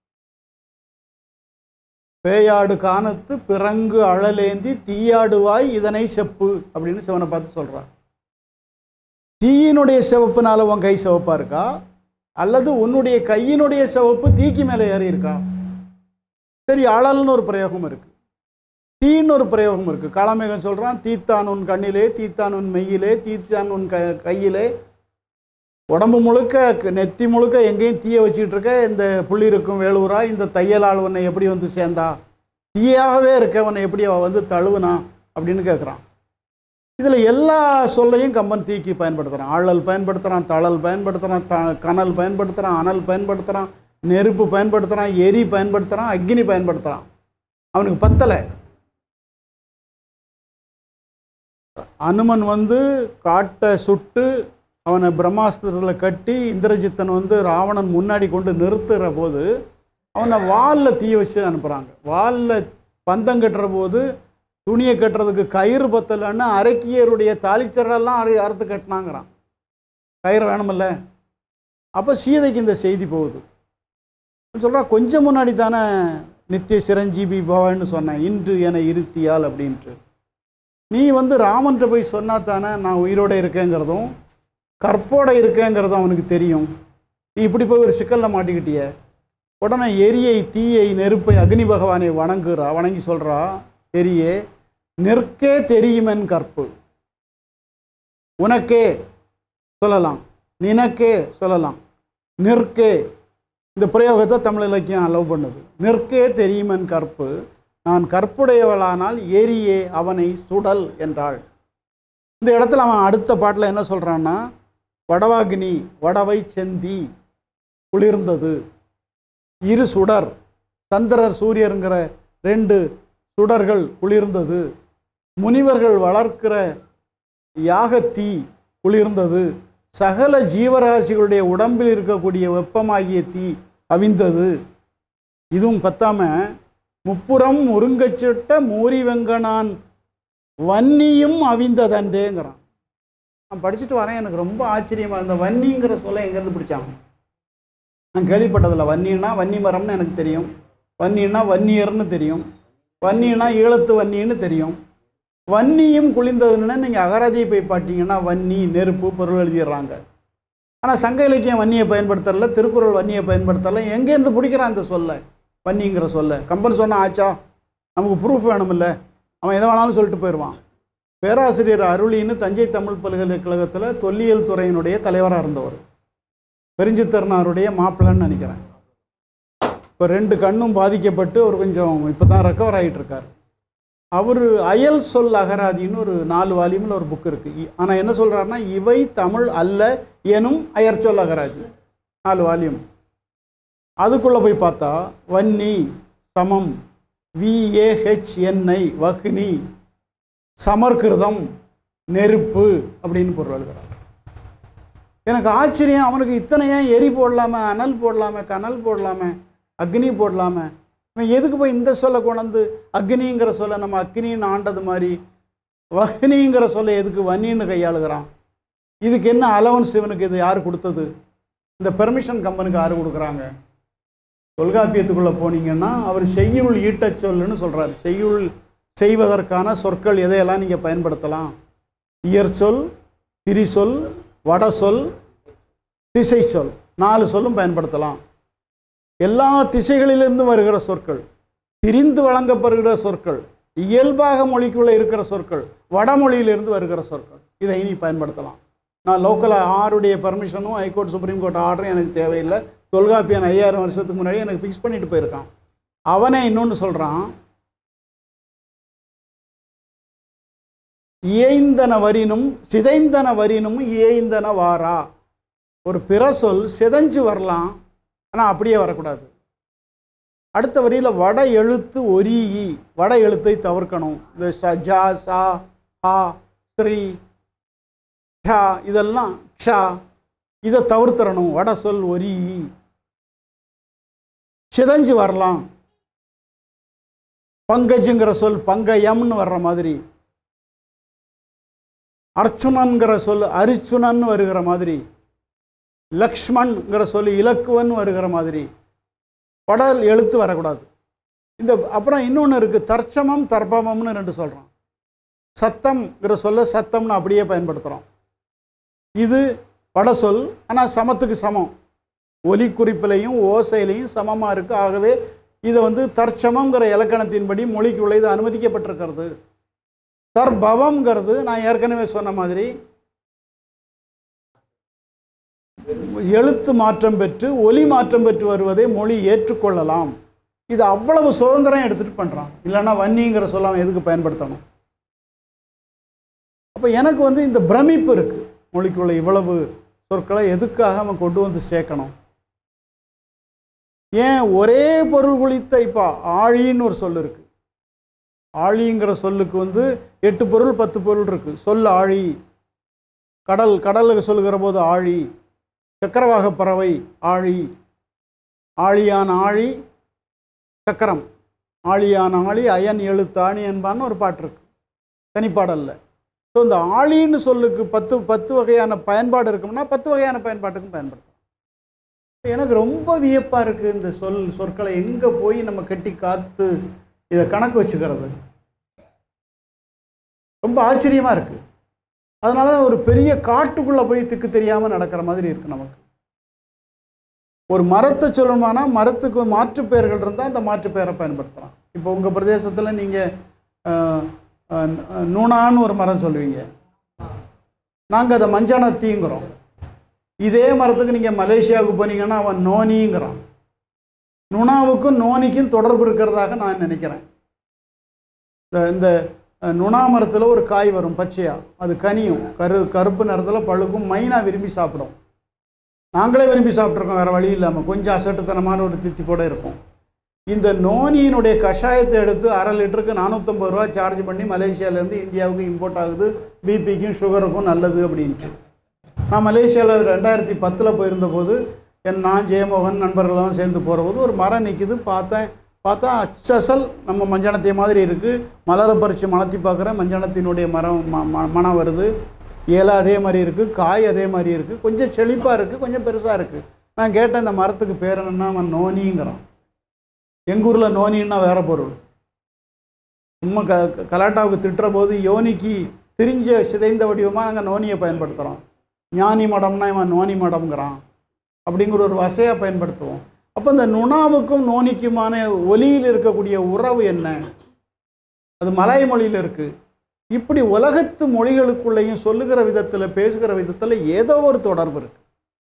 பேயாடு காணத்து பிறங்கு அழலேந்தி தீயாடுவாய் இதனை செப்பு அப்படின்னு சிவனை பார்த்து சொல்கிறார். தீயினுடைய சிவப்புனால உன் கை சிவப்பாக இருக்கா, அல்லது உன்னுடைய கையினுடைய சிவப்பு தீக்கு மேலே ஏறி இருக்கா? சரி, அழல்னு ஒரு பிரயோகம் இருக்குது, தீன்னு ஒரு பிரயோகம் இருக்குது. காளமேகம் சொல்கிறான் தீத்தான் உன் கண்ணிலே, தீத்தான் உன் மெய்யிலே, தீத்தான் உன் க கையிலே. உடம்பு முழுக்க நெத்தி முழுக்க எங்கேயும் தீயை வச்சுக்கிட்டு இருக்க இந்த புள்ளி இருக்கும் வேலூரா, இந்த தையலால் உன்னை எப்படி வந்து சேர்ந்தா, தீயாகவே இருக்க உன்னை எப்படி வந்து தழுவுனா அப்படின்னு கேட்குறான். இதில் எல்லா சொல்லையும் கம்பன் தீக்கு பயன்படுத்துகிறான். ஆழல் பயன்படுத்துகிறான், தழல் பயன்படுத்துகிறான், த கனல் பயன்படுத்துகிறான், அனல் பயன்படுத்துகிறான், நெருப்பு பயன்படுத்துகிறான், எரி பயன்படுத்துகிறான், அக்னி பயன்படுத்துகிறான். அவனுக்கு பத்தலை. அனுமன் வந்து காட்டை சுட்டு அவனை பிரம்மாஸ்திரத்தில் கட்டி இந்திரஜித்தன் வந்து ராவணன் முன்னாடி கொண்டு நிறுத்துகிற போது அவனை வாலில் தீய வச்சு அனுப்புகிறாங்க. வாலில் பந்தம் கட்டுற போது துணியை கட்டுறதுக்கு கயிறு பத்தலைன்னு அரக்கியருடைய தாலிச்சரெல்லாம் அறு அறுத்து கட்டினாங்கிறான். கயிறு வேணுமில்ல. அப்போ சீதைக்கு இந்த செய்தி போகுது. சொல்கிறா கொஞ்சம் முன்னாடி தானே நித்திய சிரஞ்சீவி பவன்னு சொன்னேன், இன்று என இருத்தியால் அப்படின்ட்டு. நீ வந்து ராமன்கிட்ட போய் சொன்னா தானே நான் உயிரோடு இருக்கேங்கிறதும் கற்போட இருக்கேங்கிறதும் அவனுக்கு தெரியும். நீ இப்படி போய் ஒரு சிக்கலில் மாட்டிக்கிட்டிய. உடனே எரியை, தீயை, நெருப்பை, அக்னி பகவானை வணங்குறா. வணங்கி சொல்கிறா, எரியே நிற்கே தெரியுமென் கற்பு. உனக்கே சொல்லலாம், நினக்கே சொல்லலாம். நிற்கே இந்த பிரயோகத்தை தமிழ் இலக்கியம் அலோவ் பண்ணுது. நிற்கே தெரியுமென் கற்பு, நான் கற்புடையவளானால் எரியே அவனை சுடல் என்றாள். இந்த இடத்துல அவன் அடுத்த பாட்டில் என்ன சொல்கிறான்னா, வடவாகினி வடவை செந்தி குளிர்ந்தது, இரு சுடர் சந்திரர் சூரியருங்கிற ரெண்டு சுடர்கள் குளிர்ந்தது, முனிவர்கள் வளர்க்கிற யாகத்தீ குளிர்ந்தது, சகல ஜீவராசிகளுடைய உடம்பில் இருக்கக்கூடிய வெப்பமாகிய தீ அவிந்தது. இதுவும் பத்தாம முப்புறம் ஒருங்கச்சிட்ட மூரி வெங்கனான் வன்னியும் அவிந்ததன்றேங்கிறான். நான் படிச்சுட்டு வரேன், எனக்கு ரொம்ப ஆச்சரியமாக இந்த வன்னிங்கிற சொல்ல எங்கேருந்து பிடிச்சாங்க. நான் கேள்விப்பட்டதில்லை. வன்னின்னா வன்னி மரம்னு எனக்கு தெரியும், வன்னின்னா வன்னியர்னு தெரியும், வன்னின்னா ஈழத்து வன்னின்னு தெரியும். வன்னியும் குளிர்ந்ததுன்னா நீங்கள் அகராதியை போய் பார்த்தீங்கன்னா வன்னி நெருப்பு பொருள் எழுதிடுறாங்க. ஆனால் சங்க இலக்கியம் வன்னியை பயன்படுத்தலை, திருக்குறள் வன்னியை பயன்படுத்தலை. எங்கேருந்து பிடிக்கிறான் இந்த சொல்ல, வன்னிங்கிற சொல்ல? கம்பன் சொன்னால் ஆச்சா, நமக்கு ப்ரூஃப் வேணுமில்ல, அவன் எதை வேணாலும் சொல்லிட்டு போயிடுவான். பேராசிரியர் அருளின்னு தஞ்சை தமிழ் பல்கலைக்கழகத்தில் தொல்லியல் துறையினுடைய தலைவராக இருந்தவர், பெருஞ்சித்திரனாருடைய மாப்பிள்ளைன்னு நினைக்கிறேன். இப்போ ரெண்டு கண்ணும் பாதிக்கப்பட்டு அவர் கொஞ்சம் இப்போ தான் ரெக்கவர் ஆகிட்டு இருக்கார். அவர் அயல் சொல் அகராதின்னு ஒரு நாலு வால்யூமில் ஒரு புக் இருக்குது. ஆனால் என்ன சொல்கிறாருன்னா, இவை தமிழ் அல்ல எனும் அயற்சொல் அகராதி, நாலு வால்யூம். அதுக்குள்ளே போய் பார்த்தா வன்னி சமம் விஏஹெச்என்ஐ வக்னி சமர்கிருதம் நெருப்பு அப்படின்னு பொருள் எழுதுகிறார். எனக்கு ஆச்சரியம், அவனுக்கு இத்தனையா எரி போடலாமல், அனல் போடலாமல், கனல் போடலாமல், அக்னி போடலாமல், இவன் எதுக்கு போய் இந்த சொல்லை கொண்டு அக்னிங்கிற சொல்லை நம்ம அக்னின்னு ஆண்டது மாதிரி வக்னிங்கிற சொல்லை எதுக்கு வன்னின்னு கையாளுகிறான்? இதுக்கு என்ன அலவன்ஸ் இவனுக்கு? இது யார் கொடுத்தது? இந்த பெர்மிஷன் கம்பெனிக்கு யார் கொடுக்குறாங்க? தொல்காப்பியத்துக்குள்ளே போனீங்கன்னா அவர் செய்யுள் ஈட்டச் சொல்லுன்னு சொல்கிறார். செய்யுள் செய்வதற்கான சொற்கள் எதையெல்லாம் நீங்கள் பயன்படுத்தலாம்? இயற்சொல், திரிசொல், வடசொல், திசை சொல், நாலு சொல்லும் பயன்படுத்தலாம். எல்லா திசைகளிலிருந்து வருகிற சொற்கள், திரிந்து வழங்கப்படுகிற சொற்கள், இயல்பாக மொழிக்குள்ளே இருக்கிற சொற்கள், வடமொழியிலிருந்து வருகிற சொற்கள், இதை இனி பயன்படுத்தலாம். நான் லோக்கலாக ஆருடைய பர்மிஷனும் ஹைகோர்ட் சுப்ரீம் கோர்ட் ஆர்டரும் எனக்கு தேவையில்லை. தொல்காப்பியன் ஐயாயிரம் வருஷத்துக்கு முன்னாடி எனக்கு ஃபிக்ஸ் பண்ணிட்டு போயிருக்கான். அவனே இன்னொன்று சொல்கிறான், இயைந்தன வரினும் சிதைந்தன வரினும் இயைந்தன வாரா. ஒரு பிற சொல் சிதைஞ்சு வரலாம், ஆனால் அப்படியே வரக்கூடாது. அடுத்த வரியில் வட எழுத்து ஒரி, வட எழுத்தை தவிர்க்கணும். இந்த ஷ ஜா சா ஹா ஸ்ரீ ஷா இதெல்லாம் ஷா இதை தவிர்த்துறணும். வட சொல் ஒரி சிதைஞ்சு வரலாம். பங்கஜுங்கிற சொல் பங்கயம்னு வர்ற மாதிரி, அர்ச்சுனன்கிற சொல் அரிச்சுனன்னு வருகிற மாதிரி, லக்ஷ்மண்ங்கிற சொல்லி இலக்குவன் வருகிற மாதிரி படல் எழுத்து வரக்கூடாது. இந்த அப்புறம் இன்னொன்று இருக்குது, தர்ச்சமம் தர்ப்பமம்னு ரெண்டு சொல்கிறான். சத்தம்ங்கிற சொல்ல சத்தம்னு அப்படியே பயன்படுத்துகிறோம். இது வட சொல், ஆனால் சமத்துக்கு சமம், ஒலி குறிப்பிலையும் ஓசையிலையும் சமமாக இருக்குது. ஆகவே இதை வந்து தற்சமங்கிற இலக்கணத்தின்படி மொழிக்குள்ளே இது அனுமதிக்கப்பட்டிருக்கிறது. தற்பவம்ங்கிறது நான் ஏற்கனவே சொன்ன மாதிரி எழுத்து மாற்றம் பெற்று ஒலி மாற்றம் பெற்று வருவதை மொழி ஏற்றுக்கொள்ளலாம். இது அவ்வளவு சுதந்திரம் எடுத்துகிட்டு பண்ணுறான். இல்லைன்னா வன்னிங்கிற சொல்ல அவன் எதுக்கு பயன்படுத்தணும்? அப்போ எனக்கு வந்து இந்த பிரமிப்பு இருக்குது, மொழிக்குள்ள இவ்வளவு சொற்களை எதுக்காக அவன் கொண்டு வந்து சேர்க்கணும்? ஏன் ஒரே பொருள் குளித்த இப்போ ஆழின்னு ஒரு சொல் இருக்குது. ஆழிங்கிற சொல்லுக்கு வந்து எட்டு பொருள் பத்து பொருள் இருக்குது. சொல் ஆழி, கடல் கடலுக்கு சொல்லுகிற போது ஆழி, சக்கரவாக பறவை ஆழி, ஆழியான ஆழி சக்கரம், ஆழியான ஆழி அயன் எழுத்து ஆணி என்பான்னு ஒரு பாட்டு இருக்குது தனிப்பாடல்ல. ஸோ இந்த ஆழின்னு சொல்லுக்கு பத்து பத்து வகையான பயன்பாடு இருக்கும்னா பத்து வகையான பயன்பாட்டுக்கும் பயன்படுத்தலாம். எனக்கு ரொம்ப வியப்பாக இருக்குது இந்த சொல் சொற்களை எங்கே போய் நம்ம கட்டி காத்து இதை கணக்கு வச்சுக்கிறது. ரொம்ப ஆச்சரியமாக இருக்குது. அதனால ஒரு பெரிய காட்டுக்குள்ளே போய் திக்கு தெரியாமல் நடக்கிற மாதிரி இருக்குது நமக்கு. ஒரு மரத்தை சொல்லணுமானா மரத்துக்கு மாற்று பெயர்கள் இருந்தால் அந்த மாற்று பெயரை பயன்படுத்தலாம். இப்போ உங்கள் பிரதேசத்தில் நீங்கள் நூனான்னு ஒரு மரம் சொல்லுவீங்க, நாங்கள் அதை மஞ்சனத்தீங்கிறோம். இதே மரத்துக்கு நீங்கள் மலேசியாவுக்கு போனீங்கன்னா அவன் நோனிங்கிறான். நுணாவுக்கும் நோனிக்கும் தொடர்பு இருக்கிறதாக நான் நினைக்கிறேன். இந்த நுணா மரத்தில் ஒரு காய் வரும் பச்சையாக, அது கனியும், கரு கருப்பு நிறத்தில் பழுக்கும், மைனா விரும்பி சாப்பிடும். நாங்களே விரும்பி சாப்பிட்ருக்கோம் வேறு வழி இல்லாமல், கொஞ்சம் அசட்டுத்தனமான ஒரு தித்திப்போட இருக்கும். இந்த நோனியினுடைய கஷாயத்தை எடுத்து அரை லிட்டருக்கு நானூற்றம்பது ரூபா சார்ஜ் பண்ணி மலேசியாவிலேருந்து இந்தியாவுக்கு இம்போர்ட் ஆகுது, பிபிக்கும் சுகருக்கும் நல்லது அப்படின்ட்டு. நான் மலேசியாவில் ரெண்டாயிரத்தி பத்தில் போயிருந்த போது என் நான் ஜெயமோகன் நண்பர்களெல்லாம் சேர்ந்து போகிற போது ஒரு மரம் நிற்கிது. பார்த்தேன், பார்த்தா அச்சசல் நம்ம மஞ்சனத்தை மாதிரி இருக்குது. மலரை பறித்து மணத்தி பார்க்குறேன், மஞ்சனத்தினுடைய மரம் ம மனம் வருது. இலை அதே மாதிரி இருக்குது, காய் அதே மாதிரி இருக்குது, கொஞ்சம் செழிப்பாக இருக்குது, கொஞ்சம் பெருசாக இருக்குது. நான் கேட்டேன் இந்த மரத்துக்கு பேர் என்னன்னா, அவன் நோனிங்கிறான். எங்கள் ஊரில் நோனின்னா வேறு பொருள். சும்மா க கலாட்டாவுக்கு திட்டுற போது யோனிக்கு திரிஞ்ச சிதைந்த வடிவமாக நாங்கள் நோனியை பயன்படுத்துகிறோம். ஞானி மடம்னா இவன் நோனி மடம்ங்கிறான் அப்படிங்கிற ஒரு வசையாக பயன்படுத்துவோம். அப்போ இந்த நுணாவுக்கும் நோனிக்குமான ஒலியில் இருக்கக்கூடிய உறவு என்ன? அது மலாய் மொழியில் இருக்குது. இப்படி உலகத்து மொழிகளுக்குள்ளேயும் சொல்லுகிற விதத்தில், பேசுகிற விதத்தில் ஏதோ ஒரு தொடர்பு இருக்குது.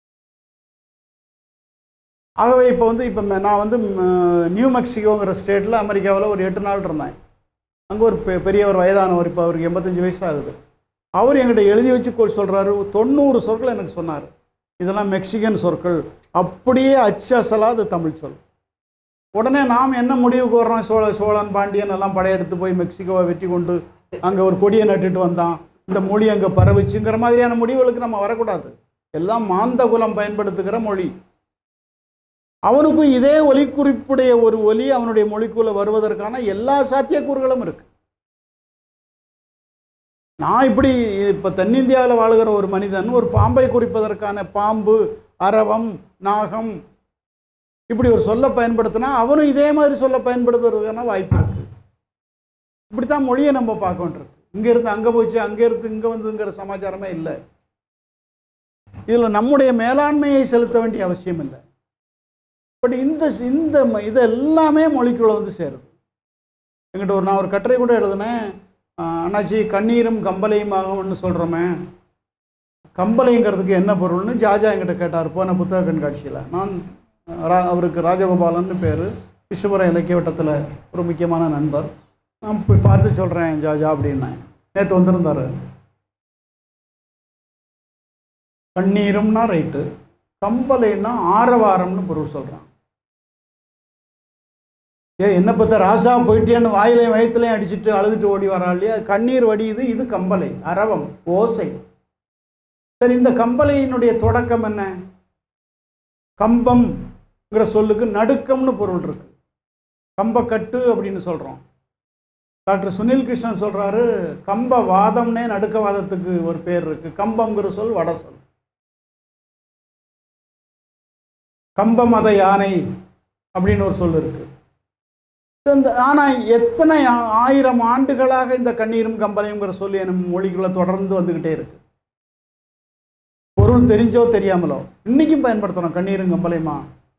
ஆகவே இப்போ வந்து இப்போ நான் வந்து நியூ மெக்சிகோங்கிற ஸ்டேட்டில் அமெரிக்காவில் ஒரு எட்டு நாள் இருந்தேன். அங்கே ஒரு பெ பெரியவர் வயதானவர், இப்போ அவருக்கு எண்பத்தஞ்சு வயசு ஆகுது. அவர் என்கிட்ட எழுதி வச்சு சொல்கிறாரு, தொண்ணூறு சொற்கள் எனக்கு சொன்னார். இதெல்லாம் மெக்சிகன் சொற்கள், அப்படியே அச்சு அசலாக அது தமிழ் சொல். உடனே நாம் என்ன முடிவுக்கு வர்றோம், சோழ சோழன் பாண்டியன் எல்லாம் படையெடுத்து போய் மெக்சிகோவை வெற்றி கொண்டு அங்கே ஒரு கொடியை நட்டுட்டு வந்தான், இந்த மொழி அங்கே பரவிச்சுங்கிற மாதிரியான முடிவுகளுக்கு நம்ம வரக்கூடாது. எல்லாம் மாந்த குலம் பயன்படுத்துகிற மொழி. அவனுக்கும் இதே ஒலி குறிப்புடைய ஒரு ஒலி அவனுடைய மொழிக்குள்ளே வருவதற்கான எல்லா சாத்தியக்கூறுகளும் இருக்கு. நான் இப்படி இப்போ தென்னிந்தியாவில் வாழுகிற ஒரு மனிதன் ஒரு பாம்பை குறிப்பதற்கான பாம்பு, அரவம், நாகம் இப்படி ஒரு சொல்ல பயன்படுத்தினா அவனும் இதே மாதிரி சொல்ல பயன்படுத்துறதுக்கான வாய்ப்பு இருக்குது. இப்படித்தான் மொழியை நம்ம பார்க்க வேண்டியிருக்கு. இங்கேருந்து அங்கே போச்சு, அங்கேருந்து இங்கே வந்துங்கிற சமாச்சாரமே இல்லை. இதில் நம்முடைய மேலாண்மையை செலுத்த வேண்டிய அவசியம் இல்லை. பட் இந்த இந்த இது எல்லாமே மொழிக்குள்ளே வந்து சேருது. எங்கிட்ட ஒரு நான் ஒரு கட்டுரை கூட எழுதுனேன், அண்ணாச்சி கண்ணீரும் கம்பளையுமாகன்னு சொல்கிறோமே, கம்பளைங்கிறதுக்கு என்ன பொருள்னு ஜாஜா என்கிட்ட கேட்டார் போன புத்தக கண்காட்சியில். நான் ரா அவருக்கு ராஜகோபாலன்னு பேர், விஸ்வபுரம் இலக்கிய வட்டத்தில் ஒரு முக்கியமான நண்பர். நான் போய் பார்த்து சொல்கிறேன் ஜாஜா அப்படின்னேன். நேற்று வந்திருந்தார். கண்ணீரும்னா ரைட்டு, கம்பளைன்னா ஆரவாரம்னு பொருள் சொல்கிறான். ஏ என்ன பார்த்தா ராசா போயிட்டேன்னு வாயிலையும் வயிற்றுலையும் அடிச்சுட்டு அழுதுட்டு ஓடி வரா இல்லையா, கண்ணீர் வடியுது, இது கம்பளை, அரவம், ஓசை. சரி, இந்த கம்பளையினுடைய தொடக்கம் என்ன? கம்பம்ங்கிற சொல்லுக்கு நடுக்கம்னு பொருள் இருக்கு. கம்பக்கட்டு அப்படின்னு சொல்கிறோம். டாக்டர் சுனில் கிருஷ்ணன் சொல்கிறாரு, கம்ப வாதம்னே நடுக்கவாதத்துக்கு ஒரு பேர் இருக்குது. கம்பம்ங்கிற சொல் வட சொல். கம்பமத யானை அப்படின்னு ஒரு சொல் இருக்குது. இந்த ஆனால் எத்தனை ஆயிரம் ஆண்டுகளாக இந்த கண்ணீரும் கம்பளையுங்கிற சொல்லி என் மொழிக்குள்ளே தொடர்ந்து வந்துக்கிட்டே இருக்கு. பொருள் தெரிஞ்சோ தெரியாமலோ இன்னைக்கும் பயன்படுத்தணும் கண்ணீரும் கம்பளையுமா.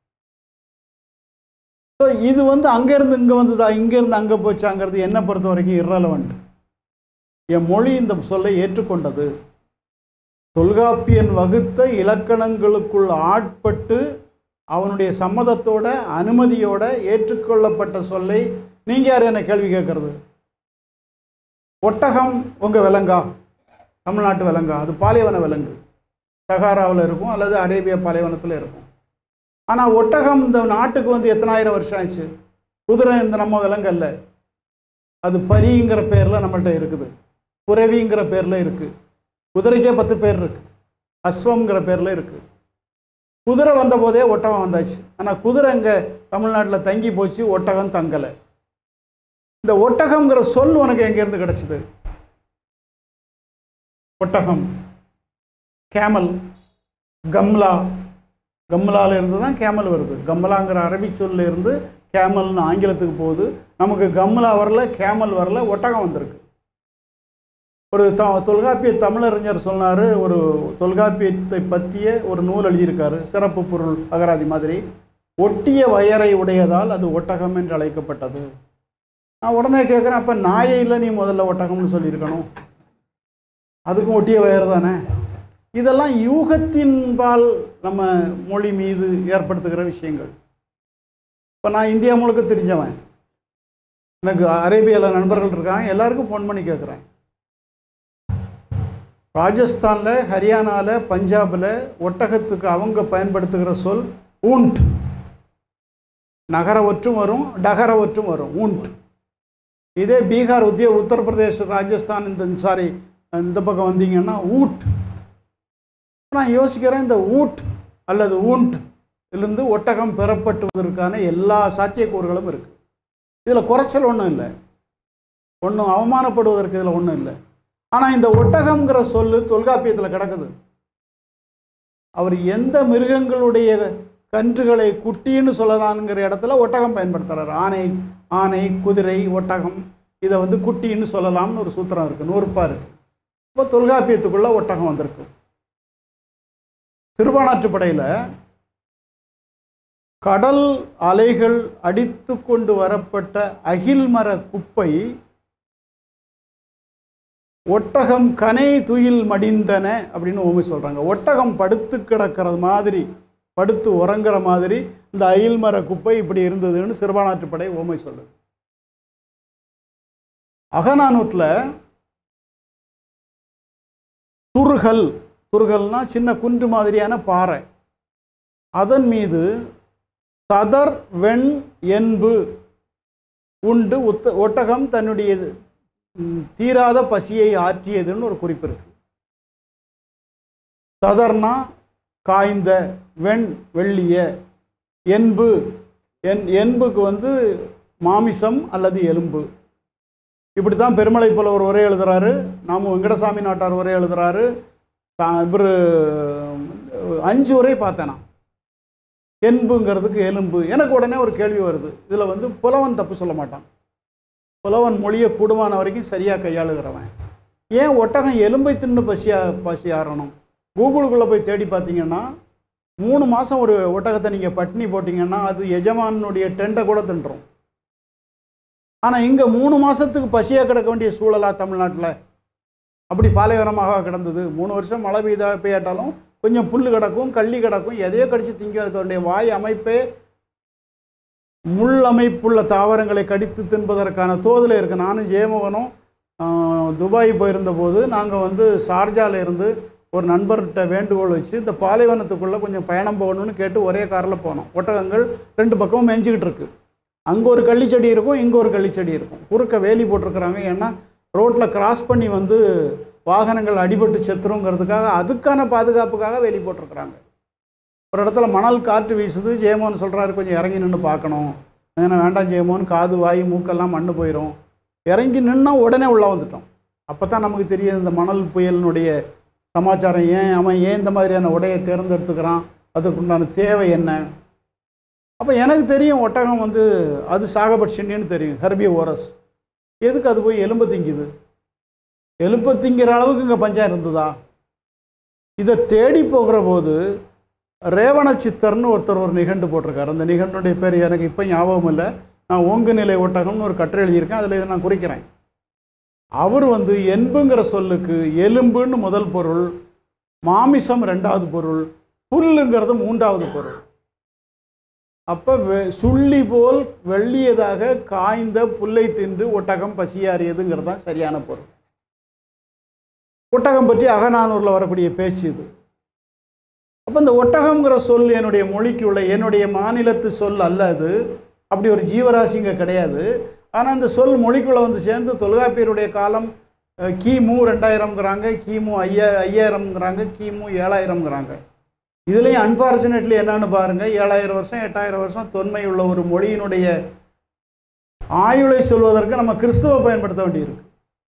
ஸோ இது வந்து அங்கேருந்து இங்கே வந்ததா, இங்கேருந்து அங்கே போச்சாங்கிறது என்னை பொறுத்த வரைக்கும் இரலவெண்ட். என் மொழி இந்த சொல்லை ஏற்றுக்கொண்டது. தொல்காப்பியன் வகுத்த இலக்கணங்களுக்குள் ஆட்பட்டு அவனுடைய சம்மதத்தோட அனுமதியோட ஏற்றுக்கொள்ளப்பட்ட சொல்லை நீங்கள் யார் என்ன கேள்வி கேட்கறது? ஒட்டகம் உங்கள் விலங்கா? தமிழ்நாட்டு விலங்கா? அது பாலைவன விலங்கு, சகாராவில் இருக்கும் அல்லது அரேபியா பாலைவனத்தில் இருக்கும். ஆனால் ஒட்டகம் இந்த நாட்டுக்கு வந்து எத்தனாயிரம் வருஷம் ஆச்சு. குதிரை இந்த நம்ம விலங்கு அல்ல, அது பரிங்கிற பேரில் நம்மள்கிட்ட இருக்குது, புரவிங்கிற பேரில் இருக்குது, குதிரைக்கே பத்து பேர் இருக்குது, அஸ்வம்ங்கிற பேரில் இருக்குது. குதிரை வந்த போதே ஒட்டகம் வந்தாச்சு. ஆனால் குதிரை இங்கே தமிழ்நாட்டில் தங்கி போச்சு, ஒட்டகம் தங்கலை. இந்த ஒட்டகம்ங்கிற சொல் உனக்கு எங்கேருந்து கிடச்சிது? ஒட்டகம், கேமல், கம்லா, கம்லாவில் இருந்து தான் கேமல் வருது. கம்லாங்கிற அரபி சொல்ல இருந்து கேமல்னு ஆங்கிலத்துக்கு போகுது. நமக்கு கம்லா வரல, கேமல் வரல, ஒட்டகம் வந்திருக்கு. ஒரு த தொல்காப்பிய தமிழறிஞர் சொன்னார், ஒரு தொல்காப்பியத்தை பற்றிய ஒரு நூல் எழுதியிருக்காரு, சிறப்பு பொருள் அகராதி மாதிரி. ஒட்டிய வயரை உடையதால் அது ஒட்டகம் என்று அழைக்கப்பட்டது. நான் உடனே கேட்குறேன், அப்போ நாயையில் நீ முதல்ல ஒட்டகம்னு சொல்லியிருக்கணும், அதுக்கும் ஒட்டிய வயர் தானே. இதெல்லாம் யூகத்தின்பால் நம்ம மொழி மீது ஏற்படுத்துகிற விஷயங்கள். இப்போ நான் இந்தியா முழுக்க தெரிஞ்சவன், எனக்கு அரேபியாவில் நண்பர்கள் இருக்காங்க, எல்லாருக்கும் ஃபோன் பண்ணி கேட்குறேன். ராஜஸ்தானில், ஹரியானாவில், பஞ்சாபில் ஒட்டகத்துக்கு அவங்க பயன்படுத்துகிற சொல் ஊண்ட். நகர ஒற்றும் வரும், டகர ஒற்றும் வரும், ஊண்ட். இதே பீகார், உத்திய உத்தரப்பிரதேஷ், ராஜஸ்தான், இந்த சாரி இந்த பக்கம் வந்தீங்கன்னா ஊட். நான் யோசிக்கிறேன், இந்த ஊட் அல்லது ஊண்ட் இருந்து ஒட்டகம் பெறப்பட்டுவதற்கான எல்லா சாத்தியக்கூறுகளும் இருக்குது. இதில் குறைச்சல் ஒன்றும் இல்லை, ஒன்றும் அவமானப்படுவதற்கு இதில் ஒன்றும் இல்லை. ஆனால் இந்த ஒட்டகம்ங்கிற சொல்லு தொல்காப்பியத்தில் கிடக்குது. அவர் எந்த மிருகங்களுடைய கன்றுகளை குட்டின்னு சொல்லலாம்ங்கிற இடத்துல ஒட்டகம் பயன்படுத்துகிறார். ஆனை ஆனை குதிரை ஒட்டகம் இதை வந்து குட்டின்னு சொல்லலாம்னு ஒரு சூத்திரம் இருக்குது, நூறுப்பா இருக்குது. இப்போ தொல்காப்பியத்துக்குள்ளே ஒட்டகம் வந்திருக்கு. சிறுபானாற்றுப்படையில் கடல் அலைகள் அடித்து கொண்டு வரப்பட்ட அகில்மர குப்பை ஒட்டகம் கனை துயில் மடிந்தன அப்படின்னு ஓமை சொல்கிறாங்க. ஒட்டகம் படுத்து கிடக்கிறது மாதிரி, படுத்து உறங்குற மாதிரி இந்த அயில்மர குப்பை இப்படி இருந்ததுன்னு சிறுபானாற்றுப்படை ஓமை சொல்லுது. அகநானூற்றில் துருகல், துருகல்னா சின்ன குன்று மாதிரியான பாறை, அதன் மீது ததர் வெண் என்பு உண்டு உத்த ஒட்டகம் தன்னுடைய தீராத பசியை ஆற்றியதுன்னு ஒரு குறிப்பு இருக்கு. ததர்னா காய்ந்த, வெண் வெள்ளிய, என்பு என் என்புக்கு வந்து மாமிசம் அல்லது எலும்பு. இப்படி தான் பெருமலை புலவர் ஒரே எழுதுறாரு, நாம வெங்கடசாமி நாட்டார் ஒரே எழுதுறாரு. இவர் அஞ்சு உரை பார்த்தேன் நான். என்புங்கிறதுக்கு எலும்பு. எனக்கு உடனே ஒரு கேள்வி வருது, இதில் வந்து புலவன் தப்பு சொல்ல மாட்டான். புலவன் மொழியை கூடுமான வரைக்கும் சரியாக கையாளுகிறவன். ஏன் ஒட்டகம் எலும்பை தின்னு பசியா பசி ஆறணும்? கூகுளுக்குள்ளே போய் தேடி பார்த்தீங்கன்னா மூணு மாதம் ஒரு ஒட்டகத்தை நீங்கள் பட்டினி போட்டிங்கன்னா அது எஜமானுடைய டெண்டை கூட தின்றும். ஆனால் இங்கே மூணு மாதத்துக்கு பசியாக கிடக்க வேண்டிய சூழலாக தமிழ்நாட்டில் அப்படி பாலைவனமாக கிடந்தது. மூணு வருஷம் மழை பெய்தா பெய்யாட்டாலும் கொஞ்சம் புல் கிடக்கும், கள்ளி கிடக்கும், எதையோ கடித்து திங்கும். அதுக்கு வாய் அமைப்பே முள் அமைப்புள்ள தாவரங்களை கடித்து தின்பதற்கான தோதில் இருக்குது. நானும் ஜெயமோகனும் துபாய் போயிருந்த போது நாங்கள் வந்து ஷார்ஜாவில் இருந்து ஒரு நண்பர்கிட்ட வேண்டுகோள் வச்சு இந்த பாலைவனத்துக்குள்ளே கொஞ்சம் பயணம் போகணும்னு கேட்டு ஒரே காரில் போனோம். ஒட்டகங்கள் ரெண்டு பக்கமும் மேய்ஞ்சிக்கிட்டு இருக்கு. அங்கே ஒரு கள்ளிச்செடி இருக்கும், இங்கே ஒரு கள்ளிச்செடி இருக்கும். குறுக்க வேலி போட்டிருக்கிறாங்க. ஏன்னா ரோட்டில் கிராஸ் பண்ணி வந்து வாகனங்கள் அடிபட்டு செத்துருங்கிறதுக்காக, அதுக்கான பாதுகாப்புக்காக வேலி போட்டிருக்கிறாங்க. ஒரு இடத்துல மணல் காற்று வீசுது. ஜெயமோகன் சொல்கிறாரு, கொஞ்சம் இறங்கி நின்று பார்க்கணும். ஏன்னா வேண்டாம் ஜெயமோகன், காது வாய் மூக்கெல்லாம் மண்ணு போயிடும். இறங்கி நின்னா உடனே உள்ளே வந்துட்டோம். அப்போ தான் நமக்கு தெரியும் இந்த மணல் புயலினுடைய சமாச்சாரம், ஏன் அவன் ஏன் இந்த மாதிரியான உடையை தேர்ந்தெடுத்துக்கிறான், அதுக்குண்டான தேவை என்ன. அப்போ எனக்கு தெரியும் ஒட்டகம் வந்து அது சாகபட்சணின்னு தெரியும், ஹெர்பிவோரஸ். எதுக்கு அது போய் எலும்பு திங்குது? எலும்பு திங்கிற அளவுக்கு இங்கே பஞ்சம் இருந்ததா? இதை தேடி போகிற போது ரேவண சித்தர்னு ஒருத்தர் ஒரு நிகண்டு போட்டிருக்காரு. அந்த நிகண்டுடைய பேர் எனக்கு இப்போ ஞாபகம் இல்லை. நான் ஓங்கு நிலை ஒட்டகம்னு ஒரு கட்டுரை எழுதியிருக்கேன், அதில் இதை நான் குறிக்கிறேன். அவர் வந்து என்புங்கிற சொல்லுக்கு எலும்புன்னு முதல் பொருள், மாமிசம் ரெண்டாவது பொருள், புல்லுங்கிறது மூன்றாவது பொருள். அப்போ வெ சுள்ளி போல் வெள்ளியதாக காய்ந்த புல்லை தின்று ஒட்டகம் பசியாறியதுங்கிறது தான் சரியான பொருள். ஒட்டகம் பற்றி அகநானூரில் வரக்கூடிய பேச்சு இது. அப்போ இந்த ஒட்டகம்ங்கிற சொல் என்னுடைய மொழிக்கு உள்ள, என்னுடைய மாநிலத்து சொல் அல்ல அது. அப்படி ஒரு ஜீவராசிங்க கிடையாது. ஆனால் இந்த சொல் மொழிக்குள்ளே வந்து சேர்ந்து தொல்காப்பியருடைய காலம் கிமு ரெண்டாயிரம்ங்கிறாங்க, கிமு ஐயா ஐயாயிரம்ங்கிறாங்க, கிமு ஏழாயிரம்ங்கிறாங்க. இதுலேயும் அன்ஃபார்ச்சுனேட்லி என்னன்னு பாருங்கள், ஏழாயிரம் வருஷம் எட்டாயிரம் வருஷம் தொன்மை உள்ள ஒரு மொழியினுடைய ஆயுளை சொல்வதற்கு நம்ம கிறிஸ்துவ பயன்படுத்த வேண்டியிருக்கு.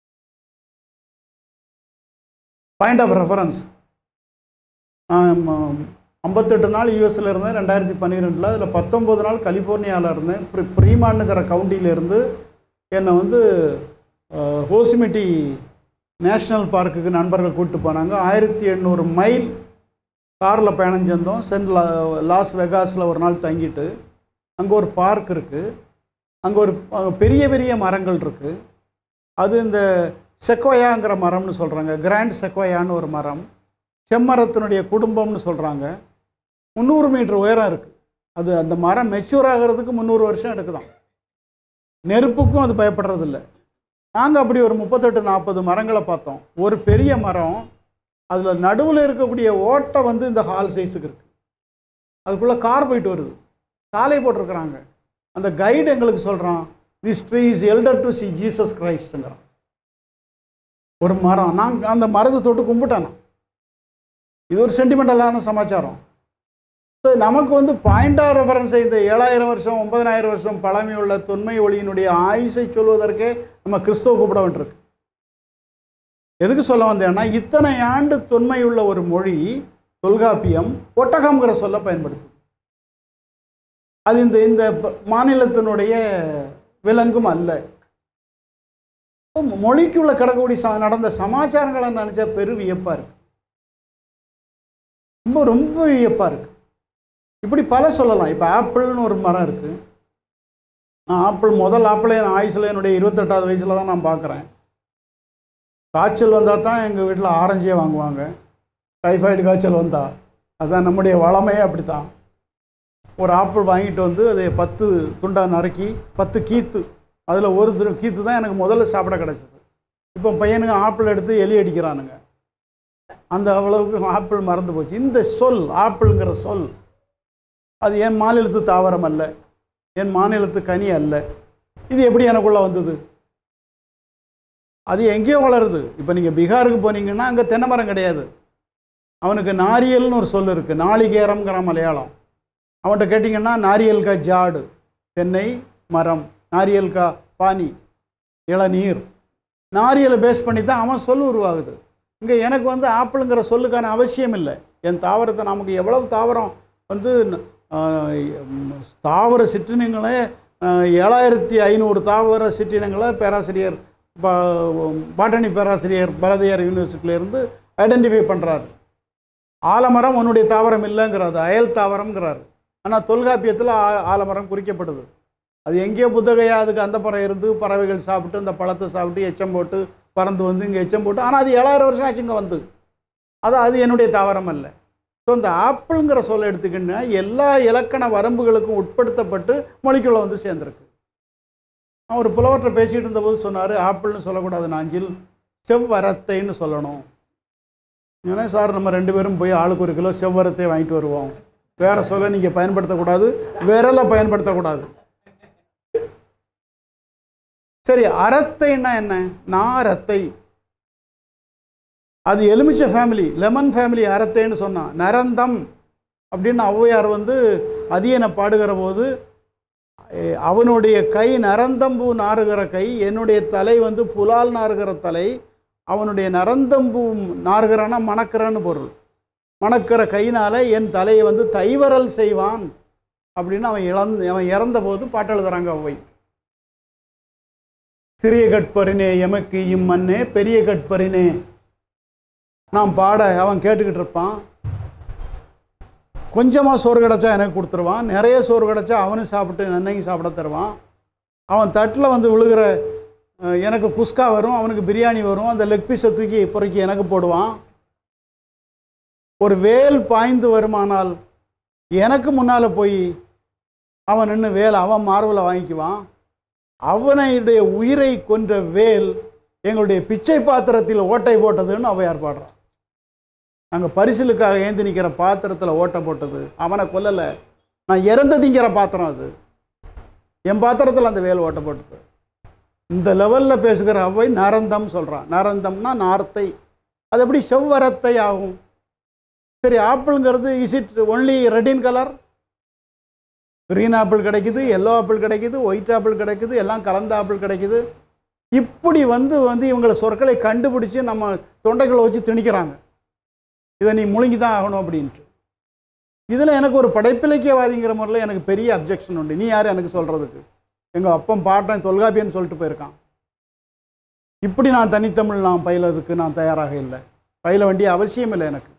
Point of reference. ஐம்பத்தெட்டு நாள் யூஎஸில் இருந்தேன் ரெண்டாயிரத்தி பன்னிரெண்டில். அதில் பத்தொம்பது நாள் கலிஃபோர்னியாவில் இருந்தேன். ஃப்ரீ ஃப்ரீமான்னுங்கிற கவுண்டியிலேருந்து என்னை வந்து ஹோசிமிட்டி நேஷ்னல் பார்க்குக்கு நண்பர்கள் கூப்பிட்டு போனாங்க. ஆயிரத்தி எண்ணூறு மைல் காரில் பயணம் செஞ்சோம். சென்ட் லா லாஸ் வெகாஸில் ஒரு நாள் தங்கிட்டு, அங்கே ஒரு பார்க் இருக்குது. அங்கே ஒரு பெரிய பெரிய மரங்கள் இருக்குது. அது இந்த செக்வயாங்கிற மரம்னு சொல்கிறாங்க. கிராண்ட் செக்வயான்னு ஒரு மரம், செம்மரத்தினுடைய குடும்பம்னு சொல்கிறாங்க. முந்நூறு மீட்டர் உயரம் இருக்குது. அது அந்த மரம் மெச்சூர் ஆகிறதுக்கு முந்நூறு வருஷம் எடுக்குதான். நெருப்புக்கும் அது பயப்படுறதில்ல. நாங்கள் அப்படி ஒரு முப்பத்தெட்டு நாற்பது மரங்களை பார்த்தோம். ஒரு பெரிய மரம், அதில் நடுவில் இருக்கக்கூடிய ஓட்டை வந்து இந்த ஹால் சைஸுக்கு இருக்குது. அதுக்குள்ளே கார் போயிட்டு வருது, சாலை போட்டிருக்கிறாங்க. அந்த கைடு எங்களுக்கு சொல்கிறான், this tree is elder to see Jesus கிரைஸ்ட்ங்கிறான். ஒரு மரம், நாங்கள் அந்த மரத்தை தொட்டு கும்பிட்டானா. இது ஒரு சென்டிமெண்டலான சமாச்சாரம். ஸோ நமக்கு வந்து பாயிண்ட் ஆஃப் ரெஃபரன்ஸை இந்த ஏழாயிரம் வருஷம் ஒன்பதனாயிரம் வருஷம் பழமையுள்ள தொன்மை ஒளியினுடைய ஆயுசை சொல்வதற்கே நம்ம கிறிஸ்துவ கூப்பிட வேண்டியிருக்கு. எதுக்கு சொல்ல வந்தேன்னா, இத்தனை ஆண்டு தொன்மையுள்ள ஒரு மொழி தொல்காப்பியம் ஒட்டகம்ங்கிற சொல்ல பயன்படுத்துது. அது இந்த இந்த மாநிலத்தினுடைய விலங்கும் அல்ல. மொழிக்குள்ள கிடக்கக்கூடிய ச நடந்த சமாச்சாரங்களை நினச்சா பெரு வியப்பாக இருக்கு. ரொம்ப ரொம்ப வியப்பாக இருக்கு. இப்படி பல சொல்லலாம். இப்போ ஆப்பிள்னு ஒரு மரம் இருக்குது. நான் ஆப்பிள் முதல் ஆப்பிளே என் ஆயுசில் என்னுடைய இருபத்தெட்டாவது வயசில் தான் நான் பார்க்குறேன். காய்ச்சல் வந்தால் தான் எங்கள் வீட்டில் ஆரஞ்சே வாங்குவாங்க. டைஃபாய்டு காய்ச்சல் வந்தால், அதுதான் நம்முடைய வளமையே அப்படி தான். ஒரு ஆப்பிள் வாங்கிட்டு வந்து அதை பத்து துண்டாக நறுக்கி பத்து கீத்து, அதில் ஒரு து கீத்து தான் எனக்கு முதல்ல சாப்பிட கிடச்சிது. இப்போ பையனுங்க ஆப்பிள் எடுத்து எலி அடிக்கிறானுங்க. அந்த அவ்வளவுக்கு ஆப்பிள் மறந்து போச்சு. இந்த சொல் ஆப்பிள்ங்கிற சொல் அது என் மாநிலத்து தாவரம் அல்ல, என் மாநிலத்து கனி அல்ல. இது எப்படி எனக்குள்ளே வந்தது? அது எங்கேயோ வளருது. இப்போ நீங்கள் பீகாருக்கு போனீங்கன்னா அங்கே தென்னை மரம் கிடையாது. அவனுக்கு நாரியல்னு ஒரு சொல் இருக்குது, நாளிகேரம்ங்கிற மலையாளம். அவன்கிட்ட கேட்டிங்கன்னா நாரியல் கா ஜாடு, தென்னை மரம், நாரியல் கா பானி, இளநீர், நாரியலை பேஸ் பண்ணி தான் அவன் சொல் உருவாகுது. இங்கே எனக்கு வந்து ஆப்பிளுங்கிற சொல்லுக்கான அவசியம் இல்லை. என் தாவரத்தை நமக்கு எவ்வளவு தாவரம் வந்து தாவர சிற்றினங்களே ஏழாயிரத்தி ஐநூறு தாவர சிற்றினங்களை பேராசிரியர் பா பாட்டனி பேராசிரியர் பாரதியார் யூனிவர்சிட்டியிலேருந்து ஐடென்டிஃபை பண்ணுறாரு. ஆலமரம் உன்னுடைய தாவரம் இல்லைங்கிறாரு, அயல் தாவரம்ங்கிறாரு. ஆனால் தொல்காப்பியத்தில் ஆ ஆலமரம் குறிக்கப்படுது. அது எங்கேயோ புத்தகையா அதுக்கு அந்த பறவை இருந்து பறவைகள் சாப்பிட்டு அந்த பழத்தை சாப்பிட்டு எச்சம் போட்டு பறந்து வந்து இங்கே எச்சம் போட்டு, ஆனால் அது ஏழாயிரம் வருஷம் ஆச்சு இங்கே வந்து. அது அது என்னுடைய தாவரம் அல்ல. ஸோ இந்த ஆப்பிள்ங்கிற சொல்ல எடுத்துக்கிட்டா எல்லா இலக்கண வரம்புகளுக்கும் உட்படுத்தப்பட்டு மொழிக்குள்ளே வந்து சேர்ந்துருக்கு. நான் ஒரு புலவற்றை பேசிகிட்டு இருந்தபோது சொன்னார், ஆப்பிள்னு சொல்லக்கூடாது, நாஞ்சில் செவ்வரத்தைன்னு சொல்லணும். ஏன்னா சார் நம்ம ரெண்டு பேரும் போய் ஆளுக்கு ஒரு கிலோ செவ்வரத்தை வாங்கிட்டு வருவோம், வேறு சொல்ல நீங்கள் பயன்படுத்தக்கூடாது, விரலை பயன்படுத்தக்கூடாது. சரி, அரத்தைன்னா என்ன? நாரத்தை. அது எலுமிச்சை ஃபேமிலி, லெமன் ஃபேமிலி அரத்தைன்னு சொன்னான். நரந்தம் அப்படின்னு ஔவையார் வந்து அதியனை பாடுகிற போது, அவனுடைய கை நரந்தம்பூ நாறுகிற கை, என்னுடைய தலை வந்து புலால் நாறுகிற தலை, அவனுடைய நரந்தம்பூ நாறுகிறான்னா மணக்கிறன்னு பொருள். மணக்கிற கையினால் என் தலையை வந்து தைவரல் செய்வான் அப்படின்னு அவன் இழந்து அவன் இறந்த போது பாட்டு எழுதுறாங்க ஔவை. சிறிய கட்பரினே எமக்கு இம்மண்ணே பெரிய கட்பரினே நான் பாட அவன் கேட்டுக்கிட்டு இருப்பான். கொஞ்சமாக சோறு கிடச்சா எனக்கு கொடுத்துருவான், நிறைய சோறு கிடச்சா அவனும் சாப்பிட்டு நன்னையும் சாப்பிட தருவான். அவன் தட்டில் வந்து விழுகிற எனக்கு குஸ்கா வரும், அவனுக்கு பிரியாணி வரும், அந்த லெக் பீஸை தூக்கி பொறுக்கி எனக்கு போடுவான். ஒரு வேல் பாய்ந்து வருமானால் எனக்கு முன்னால் போய் அவன் நின்று வேல் அவன் மார்பில் வாங்கிக்குவான். அவனுடைய உயிரை கொன்ற வேல் எங்களுடைய பிச்சை பாத்திரத்தில் ஓட்டை போட்டதுன்னு ஔவையார் பாடுறான். நாங்கள் பரிசிலுக்காக ஏந்தி நிற்கிற பாத்திரத்தில் ஓட்டை போட்டது, அவனை கொல்லலை, நான் இறந்து திங்கிற பாத்திரம் அது, என் பாத்திரத்தில் அந்த வேல் ஓட்டை போட்டது. இந்த லெவலில் பேசுகிற ஔவை நரந்தம் சொல்கிறான். நரந்தம்னா நார்த்தை, அது எப்படி செவ்வரத்தை ஆகும்? சரி, ஆப்பிள்ங்கிறது is it only red in colour? Green apple கிடைக்குது, எல்லோ ஆப்பிள் கிடைக்குது, ஒயிட் ஆப்பிள் கிடைக்குது, எல்லாம் கலந்த ஆப்பிள் கிடைக்குது. இப்படி வந்து வந்து இவங்களை சொற்களை கண்டுபிடிச்சி நம்ம தொண்டைகளை வச்சு திணிக்கிறாங்க, இதை நீ முழுங்கி தான் ஆகணும் அப்படின்ட்டு. இதில் எனக்கு ஒரு படைப்பிலக்கியவாதிங்கிற முறையில் எனக்கு பெரிய அப்ஜெக்ஷன் உண்டு. நீ யார் எனக்கு சொல்கிறதுக்கு? எங்கள் அப்பன் பாட்டன் தொல்காப்பியன்னு சொல்லிட்டு போயிருக்கான். இப்படி நான் தனித்தமிழ் நான் பயிலதுக்கு நான் தயாராக இல்லை, பயில வேண்டிய அவசியம் இல்லை எனக்கு.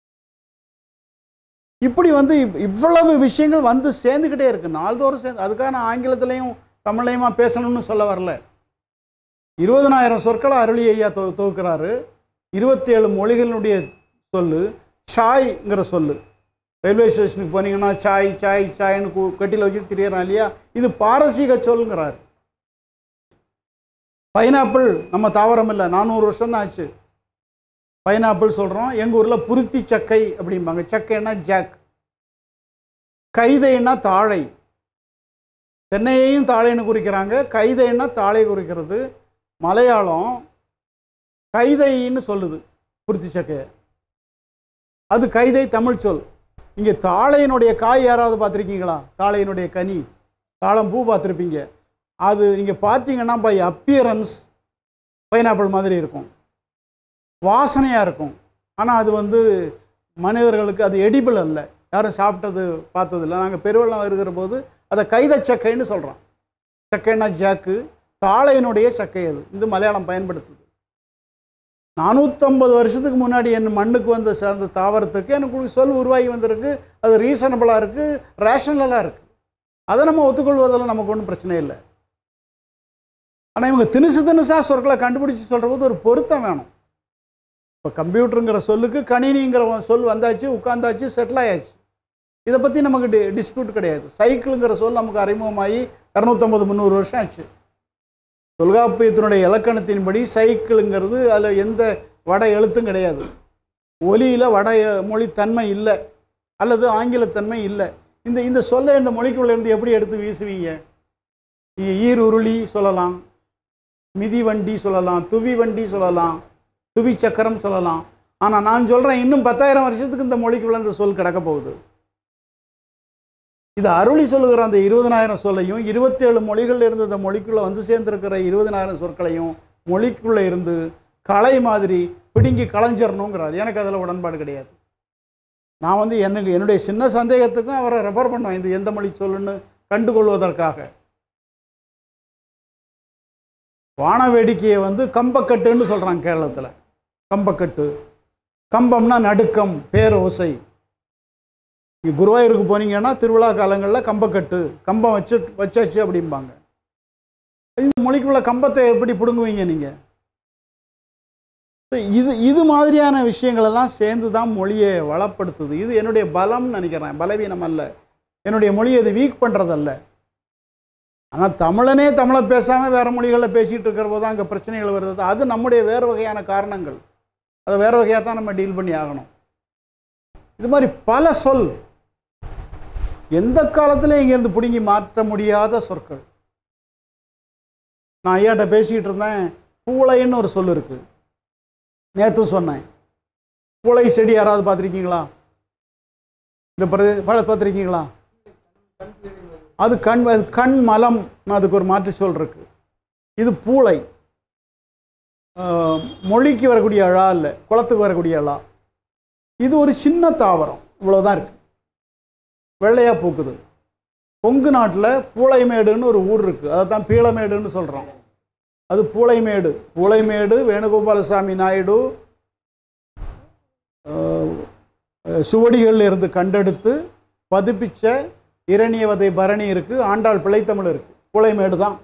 இப்படி வந்து இவ்வளவு விஷயங்கள் வந்து சேர்ந்துக்கிட்டே இருக்குது, நாள்தோறும் சேர்ந்து. அதுக்காக நான் ஆங்கிலத்திலையும் தமிழையுமா பேசணும்னு சொல்ல வரல. இருபதனாயிரம் சொற்களை அருளி ஐயா தொ தொகுக்கிறாரு. இருபத்தி ஏழு மொழிகளினுடைய சொல்லு சாய்ங்கிற சொல்லு. ரயில்வே ஸ்டேஷனுக்கு போனீங்கன்னா சாய் சாய் சாய்ன்னு கட்டியில் வச்சுட்டு திரியறான் இல்லையா, இது பாரசீக சொல்ங்கிறார். பைனாப்பிள் நம்ம தாவரம் இல்லை, நானூறு வருஷம் தான் ஆச்சு. பைனாப்பிள் சொல்கிறோம். எங்கள் ஊரில் புருத்தி சக்கை அப்படிம்பாங்க. சக்கைன்னா ஜாக், கைதைன்னா தாழை. தென்னையையும் தாழைன்னு குறிக்கிறாங்க, கைதைன்னா தாழை குறிக்கிறது. மலையாளம் கைதைன்னு சொல்லுது புருத்தி சக்கையை, அது கைதை தமிழ் சொல். இங்கே தாழையினுடைய காய் யாராவது பார்த்துருக்கீங்களா? தாழையினுடைய கனி, தாழம் பூ பார்த்துருப்பீங்க. அது நீங்கள் பார்த்தீங்கன்னா பை அப்பியரன்ஸ் பைனாப்பிள் மாதிரி இருக்கும், வாசனையாக இருக்கும். ஆனால் அது வந்து மனிதர்களுக்கு அது எடிபிள் அல்ல, யாரும் சாப்பிட்டது பார்த்ததில்லை. நாங்கள் பெருவெள்ளம் வருகிற போது அதை கைதை சக்கைன்னு சொல்கிறோம். சக்கைன்னா ஜாக்கு, தாழையினுடைய சக்கை. அது இந்த மலையாளம் பயன்படுத்துது. நானூற்றம்பது வருஷத்துக்கு முன்னாடி என் மண்ணுக்கு வந்த அந்த தாவரத்துக்கு எனக்கு சொல் உருவாகி வந்திருக்கு. அது ரீசனபிளாக இருக்குது, ரேஷனலாக இருக்குது. அதை நம்ம ஒத்துக்கொள்வதில் நமக்கு ஒன்றும் பிரச்சனை இல்லை. ஆனால் இவங்க திணுசு திணுசாக சொற்களை கண்டுபிடிச்சி சொல்கிற போது ஒரு பொருத்தம் வேணும். இப்போ கம்ப்யூட்டருங்கிற சொல்லுக்கு கணினிங்கிற சொல் வந்தாச்சு, உட்காந்தாச்சு, செட்டில் ஆயாச்சு. இதை பற்றி நமக்கு டி டிஸ்பியூட் கிடையாது. சைக்கிளுங்கிற சொல் நமக்கு அறிமுகமாகி இரநூத்தம்பது முந்நூறு வருஷம் ஆச்சு. தொல்காப்பியத்தினுடைய இலக்கணத்தின்படி சைக்கிளுங்கிறது அதில் எந்த வட எழுத்தும் கிடையாது. ஒலியில் வட மொழி தன்மை இல்லை, அல்லது ஆங்கிலத்தன்மை இல்லை. இந்த இந்த சொல்லை இந்த மொழிக்குள்ளேருந்து எப்படி எடுத்து வீசுவீங்க? நீங்கள் ஈர் உருளி சொல்லலாம், மிதி வண்டி சொல்லலாம், துவி வண்டி சொல்லலாம், துவி சக்கரம் சொல்லலாம். ஆனால் நான் சொல்கிறேன், இன்னும் பத்தாயிரம் வருஷத்துக்கு இந்த மொழிக்குள்ளே இந்த சொல் கிடக்க போகுது. இது அருளி சொல்லுகிற அந்த இருபதனாயிரம் சொல்லையும், இருபத்தேழு மொழிகள் இருந்து இந்த மொழிக்குள்ளே வந்து சேர்ந்துருக்கிற இருபதனாயிரம் சொற்களையும் மொழிக்குள்ளே இருந்து களை மாதிரி பிடுங்கி களைஞ்சிடணுங்கிறார். எனக்கு அதில் உடன்பாடு கிடையாது. நான் வந்து எனக்கு என்னுடைய சின்ன சந்தேகத்துக்கும் அவரை ரெஃபர் பண்ணுவேன், இது எந்த மொழி சொல்லுன்னு கண்டுகொள்வதற்காக. வான வேடிக்கையை வந்து கம்பக்கட்டுன்னு சொல்கிறாங்க கேரளத்தில். கம்பக்கட்டு, கம்பம்னா நடுக்கம், பேரோசை. இங்கே குருவாயூருக்கு போனீங்கன்னா திருவிழா காலங்களில் கம்பக்கட்டு, கம்பம் வச்சு வச்சாச்சு அப்படிம்பாங்க. இந்த மொழிக்குள்ள கம்பத்தை எப்படி பிடுங்குவீங்க நீங்கள்? இது இது மாதிரியான விஷயங்களெல்லாம் சேர்ந்து தான் மொழியை வளப்படுத்துது. இது என்னுடைய பலம்னு நினைக்கிறேன், பலவீனம் அல்ல. என்னுடைய மொழியை இது வீக் பண்ணுறதல்ல. ஆனால் தமிழனே தமிழை பேசாமல் வேறு மொழிகளில் பேசிகிட்டு இருக்கிற போது தான் அங்கே பிரச்சனைகள் வருது. அது நம்முடைய வேறு வகையான காரணங்கள். அதை வேறு வகையாக தான் நம்ம டீல் பண்ணி ஆகணும். இது மாதிரி பல சொல் எந்த காலத்திலையும் இங்கேருந்து பிடுங்கி மாற்ற முடியாத சொற்கள். நான் ஐயாட்ட பேசிக்கிட்டு இருந்தேன், பூளைன்னு ஒரு சொல் இருக்குது. நேற்று சொன்னேன், பூளை செடி யாராவது பார்த்துருக்கீங்களா? இந்த பழத்தை பார்த்துருக்கீங்களா? அது கண் கண் மலம், அதுக்கு ஒரு மாற்று சொல் இருக்குது. இது பூளை. மொழிக்கு வரக்கூடிய அழா இல்லை, குளத்துக்கு வரக்கூடிய அழா. இது ஒரு சின்ன தாவரம், இவ்வளோதான் இருக்குது, வெள்ளையாக பூக்குது. கொங்கு நாட்டில் பூளைமேடுன்னு ஒரு ஊர் இருக்குது, அதை தான் பீளமேடுன்னு சொல்கிறோம். அது பூளைமேடு. பூளைமேடு வேணுகோபாலசாமி நாயுடு சுவடிகளில் இருந்து கண்டெடுத்து பதிப்பிச்ச இரணியவதை பரணி இருக்குது, ஆண்டாள் பிள்ளைத்தமிழ் இருக்குது. பூளைமேடு தான்.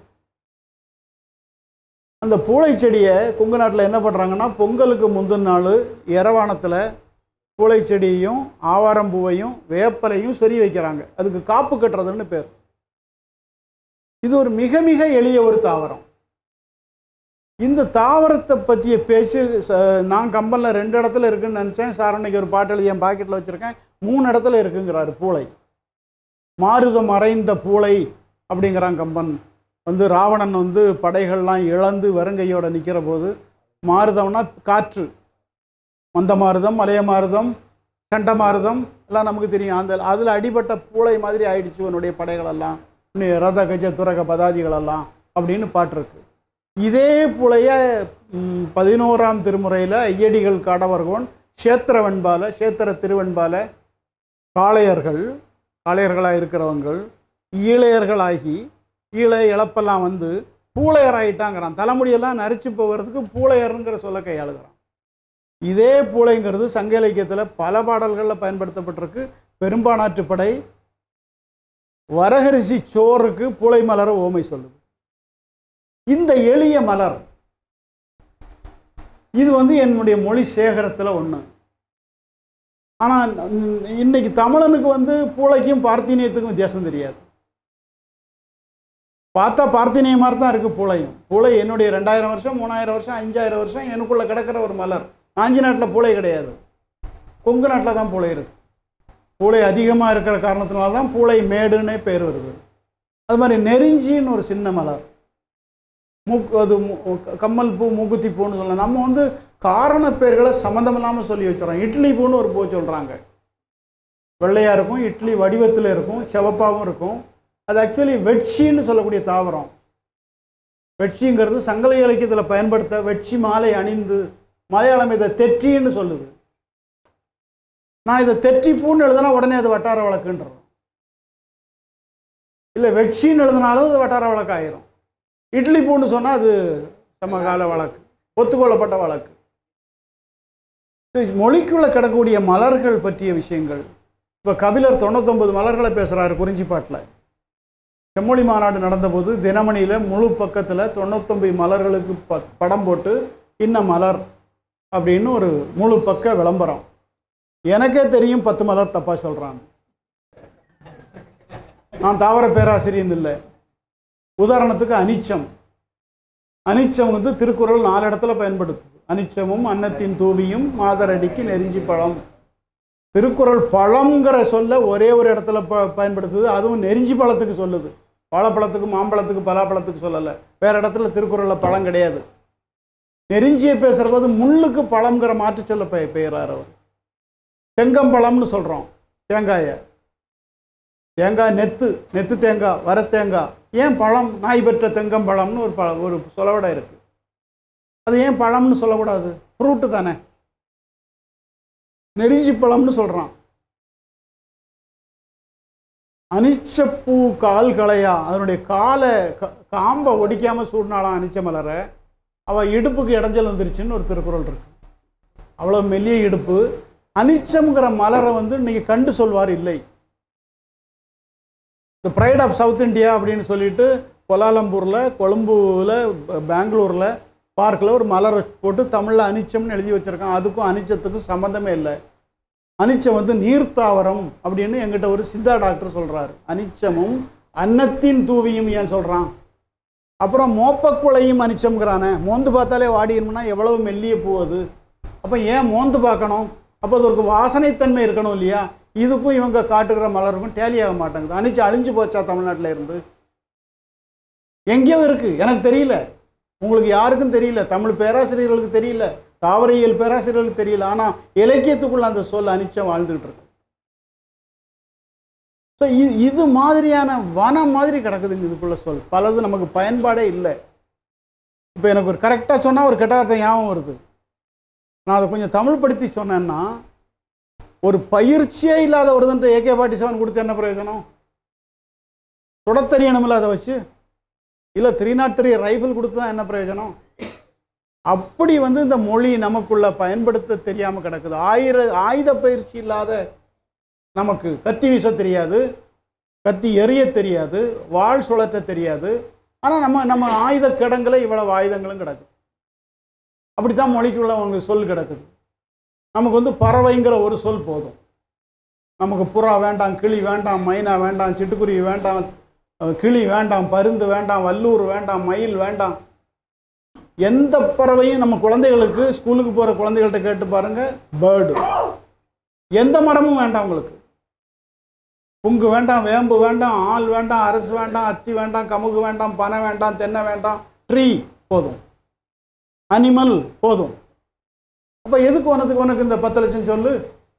அந்த பூளை செடியை கொங்கு நாட்டில் என்ன பண்ணுறாங்கன்னா, பொங்கலுக்கு முந்தின நாள் இரவானத்தில் பூளை செடியையும் ஆவாரம்பூவையும் வேப்பலையும் சொறி வைக்கிறாங்க. அதுக்கு காப்பு கட்டுறதுன்னு பேர். இது ஒரு மிக மிக எளிய ஒரு தாவரம். இந்த தாவரத்தை பற்றிய பேச்சு நான் கம்பனில் ரெண்டு இடத்துல இருக்குதுன்னு நினச்சேன். சார் அன்னைக்கு ஒரு பாட்டு எழுதி என் பாக்கெட்டில் வச்சுருக்கேன், மூணு இடத்துல இருக்குங்கிறாரு பூளை. மாருதம் மறைந்த பூளை அப்படிங்கிறான் கம்பன். வந்து ராவணன் வந்து படைகள்லாம் இழந்து வெறுங்கையோடு நிற்கிற போது, மாருதம்னா காற்று, மந்த மாருதம், மலைய மாருதம், சண்ட மாருதம் எல்லாம் நமக்கு தெரியும். அந்த அதில் அடிபட்ட பூளை மாதிரி ஆயிடுச்சு உன்னுடைய படைகளெல்லாம், ரத கஜ துரக பதாதிகளெல்லாம் அப்படின்னு பாட்டிருக்கு. இதே பூளைய பதினோராம் திருமுறையில் ஐயடிகள் காடவர்கோன் சேத்திர வெண்பால சேத்திர திருவெண்பால காளையர்கள் காளையர்களாக இருக்கிறவங்கள் ஈழையர்களாகி ஈழை இழப்பெல்லாம் வந்து பூளையர் ஆகிட்டாங்கிறான். தலைமுடியெல்லாம் நரிச்சு போகிறதுக்கு பூளையருங்கிற சொல்ல கையாளுகிறான். இதே பூளைங்கிறது சங்க இலக்கியத்தில் பல பாடல்களில் பயன்படுத்தப்பட்டிருக்கு. பெரும்பானாற்றுப்படை வரகரிசி சோறுக்கு பூளை மலர ஓமை சொல்லுது. இந்த எளிய மலர் இது வந்து என்னுடைய மொழி சேகரத்தில் ஒன்று. ஆனால் இன்னைக்கு தமிழனுக்கு வந்து பூளைக்கும் பார்த்தீனியத்துக்கும் வித்தியாசம் தெரியாது. பார்த்தா பார்த்தினிய மாதிரி தான் இருக்குது பூளையும். பூளை என்னுடைய ரெண்டாயிரம் வருஷம் மூணாயிரம் வருஷம் அஞ்சாயிரம் வருஷம் எனக்குள்ளே கிடக்கிற ஒரு மலர். காஞ்சி நாட்டில் பூளை கிடையாது, கொங்கு நாட்டில் தான் பூளை இருக்குது. பூளை அதிகமாக இருக்கிற காரணத்தினால தான் பூளை மேடுன்னே பேர் வருது. அது மாதிரி நெருஞ்சின்னு ஒரு சின்ன மலர், மூக் அது கம்மல் பூ, மூக்குத்தி பூன்னு சொல்லலாம். நம்ம வந்து காரண பேர்களை சம்மந்தம் இல்லாமல் சொல்லி வச்சுறோம். இட்லி பூன்னு ஒரு பூ சொல்கிறாங்க, வெள்ளையாக இருக்கும், இட்லி வடிவத்தில் இருக்கும், செவப்பாகவும் இருக்கும். அது ஆக்சுவலி வெட்சின்னு சொல்லக்கூடிய தாவரம். வெட்சிங்கிறது சங்கல இலக்கியத்தில் பயன்படுத்த வெட்சி மாலை அணிந்து, மலையாளம் இதை தெற்றின்னு சொல்லுது. நான் இதை தெற்றி பூன்னு எழுதுனா உடனே அது வட்டார வழக்குன்றோம். இல்லை வெட்சின்னு எழுதினாலும் அது வட்டார வழக்கு ஆயிரும். இட்லி பூன்னு சொன்னால் அது சமகால வழக்கு, ஒத்துக்கொள்ளப்பட்ட வழக்கு. மொழிக்குள்ளே கிடக்கக்கூடிய மலர்கள் பற்றிய விஷயங்கள். இப்போ கபிலர் தொண்ணூத்தொம்பது மலர்களை பேசுகிறாரு குறிஞ்சிப்பாட்டில். செம்மொழி மாநாடு நடந்தபோது தினமணியில் முழு பக்கத்தில் தொண்ணூத்தொம்பது மலர்களுக்கு ப படம் போட்டு இன்ன மலர் அப்படின்னு ஒரு முழு பக்க விளம்பரம். எனக்கே தெரியும் பத்து மலர் தப்பாக சொல்கிறாங்க. நான் தாவர பேராசிரியன் இல்லை. உதாரணத்துக்கு அனிச்சம். அனிச்சம் வந்து திருக்குறள் நாலு இடத்துல பயன்படுத்துது. அனிச்சமும் அன்னத்தின் தூவியும் மாதரடிக்கு நெருஞ்சி பழம். திருக்குறள் பழங்கிற சொல்ல ஒரே ஒரு இடத்துல ப பயன்படுத்துது, அதுவும் நெருஞ்சி பழத்துக்கு சொல்லுது. வாழைப்பழத்துக்கு, மாம்பழத்துக்கு, பலாப்பழத்துக்கு சொல்லலை. வேறு இடத்துல திருக்குறளில் பழம் கிடையாது. நெருஞ்சியை பேசுகிற போது முள்ளுக்கு பழங்கிற மாற்று சொல்ல பெ பெயரார் அவர். தெங்கம்பழம்னு சொல்கிறோம் தேங்காயை. தேங்காய் நெத்து, நெத்து தேங்காய், வர தேங்காய். ஏன் பழம்? நாய் பெற்ற தெங்கம்பழம்னு ஒரு ப ஒரு சொலவடை இருக்குது. அது ஏன் பழம்னு சொல்லக்கூடாது? ஃப்ரூட்டு தானே. நெருஞ்சி பழம்னு சொல்கிறான். அனிச்சப்பூ கால் களையா, அதனுடைய காலை காம்பை ஒடிக்காமல் சூடினாலாம் அனிச்ச மலரை. அவள் இடுப்புக்கு இடைஞ்சல் வந்துருச்சுன்னு ஒரு திருக்குறள் இருக்கு. அவ்வளோ மெல்லிய இடுப்பு. அனிச்சம்ங்கிற மலரை வந்து இன்னைக்கு கண்டு சொல்வார் இல்லை. The pride of South India அப்படின்னு சொல்லிட்டு கோலாலம்பூரில், கொழும்புவில், பெங்களூரில் பார்க்கில் ஒரு மலரை போட்டு தமிழில் அனிச்சம்னு எழுதி வச்சுருக்கான். அதுக்கும் அனிச்சத்துக்கும் சம்மந்தமே இல்லை. அனிச்சம் வந்து நீர்த்தாவரம் அப்படின்னு எங்கிட்ட ஒரு சித்தா டாக்டர் சொல்கிறார். அனிச்சமும் அன்னத்தின் தூவியும் ஏன் சொல்கிறான்? அப்புறம் மோப்பக்குளையும் அனிச்சம்ங்கிறானே. மோந்து பார்த்தாலே வாடிடணும்னா எவ்வளவு மெல்லிய பூ அது. அப்போ ஏன் மோந்து பார்க்கணும்? அப்போ அதற்கு வாசனைத்தன்மை இருக்கணும் இல்லையா? இதுக்கும் இவங்க காட்டுகிற மலருக்கும் டேலி ஆக மாட்டேங்குது. அனிச்சு அழிஞ்சு போச்சா தமிழ்நாட்டில் இருந்து? எங்கேயோ இருக்குது, எனக்கு தெரியல, உங்களுக்கு யாருக்கும் தெரியல, தமிழ் பேராசிரியர்களுக்கு தெரியல, தாவரையியல் பேராசிரியர்களுக்கு தெரியல. ஆனால் இலக்கியத்துக்குள்ள அந்த சொல் அனிச்சம் வாழ்ந்துகிட்டு இருக்கு. ஸோ இது இது மாதிரியான வனம் மாதிரி கிடக்குதுங்க இதுக்குள்ள சொல். பலது நமக்கு பயன்பாடே இல்லை. இப்போ எனக்கு ஒரு கரெக்டாக சொன்னால் ஒரு கெட்டாத ஞாபகம் வருது. நான் அதை கொஞ்சம் தமிழ் படுத்தி சொன்னேன்னா, ஒரு பயிற்சியே இல்லாத ஒருத்தன்ட்ட ஏகே ஃபார்ட்டி செவன் கொடுத்து என்ன பிரயோஜனம்? தொடத்தறியணுமில்ல அதை வச்சு. இல்லை த்ரீ நாட் த்ரீ ரைஃபிள் கொடுத்து தான் என்ன பிரயோஜனம்? அப்படி வந்து இந்த மொழி நமக்குள்ள பயன்படுத்த தெரியாமல் கிடக்குது. ஆயிர ஆயுத பயிற்சி இல்லாத நமக்கு கத்தி வீச தெரியாது, கத்தி எறிய தெரியாது, வாள் சுழற்ற தெரியாது. ஆனால் நம்ம நம்ம ஆயுத கிடங்களை இவ்வளவு ஆயுதங்களும் கிடக்குது. அப்படித்தான் மொழிக்குள்ள அவங்க சொல் கிடக்குது. நமக்கு வந்து பறவைங்கிற ஒரு சொல் போதும். நமக்கு புறா வேண்டாம், கிளி வேண்டாம், மைனா வேண்டாம், சிட்டுக்குருவி வேண்டாம், கிளி வேண்டாம், பருந்து வேண்டாம், வல்லூர் வேண்டாம், மயில் வேண்டாம். எந்த பறவையும் நம்ம குழந்தைகளுக்கு, ஸ்கூலுக்கு போகிற குழந்தைகள்கிட்ட கேட்டு பாருங்க, பேர்டு. எந்த மரமும் வேண்டாம் உங்களுக்கு. புங்கு வேண்டாம், வேம்பு வேண்டாம், ஆள் வேண்டாம், அரசு வேண்டாம், அத்தி வேண்டாம், கமுகு வேண்டாம், பனை வேண்டாம், தென்னை வேண்டாம், ட்ரீ போதும், அனிமல் போதும். அப்போ எதுக்கு உனக்கு உனக்கு இந்த பத்து லட்சம் சொல்லு?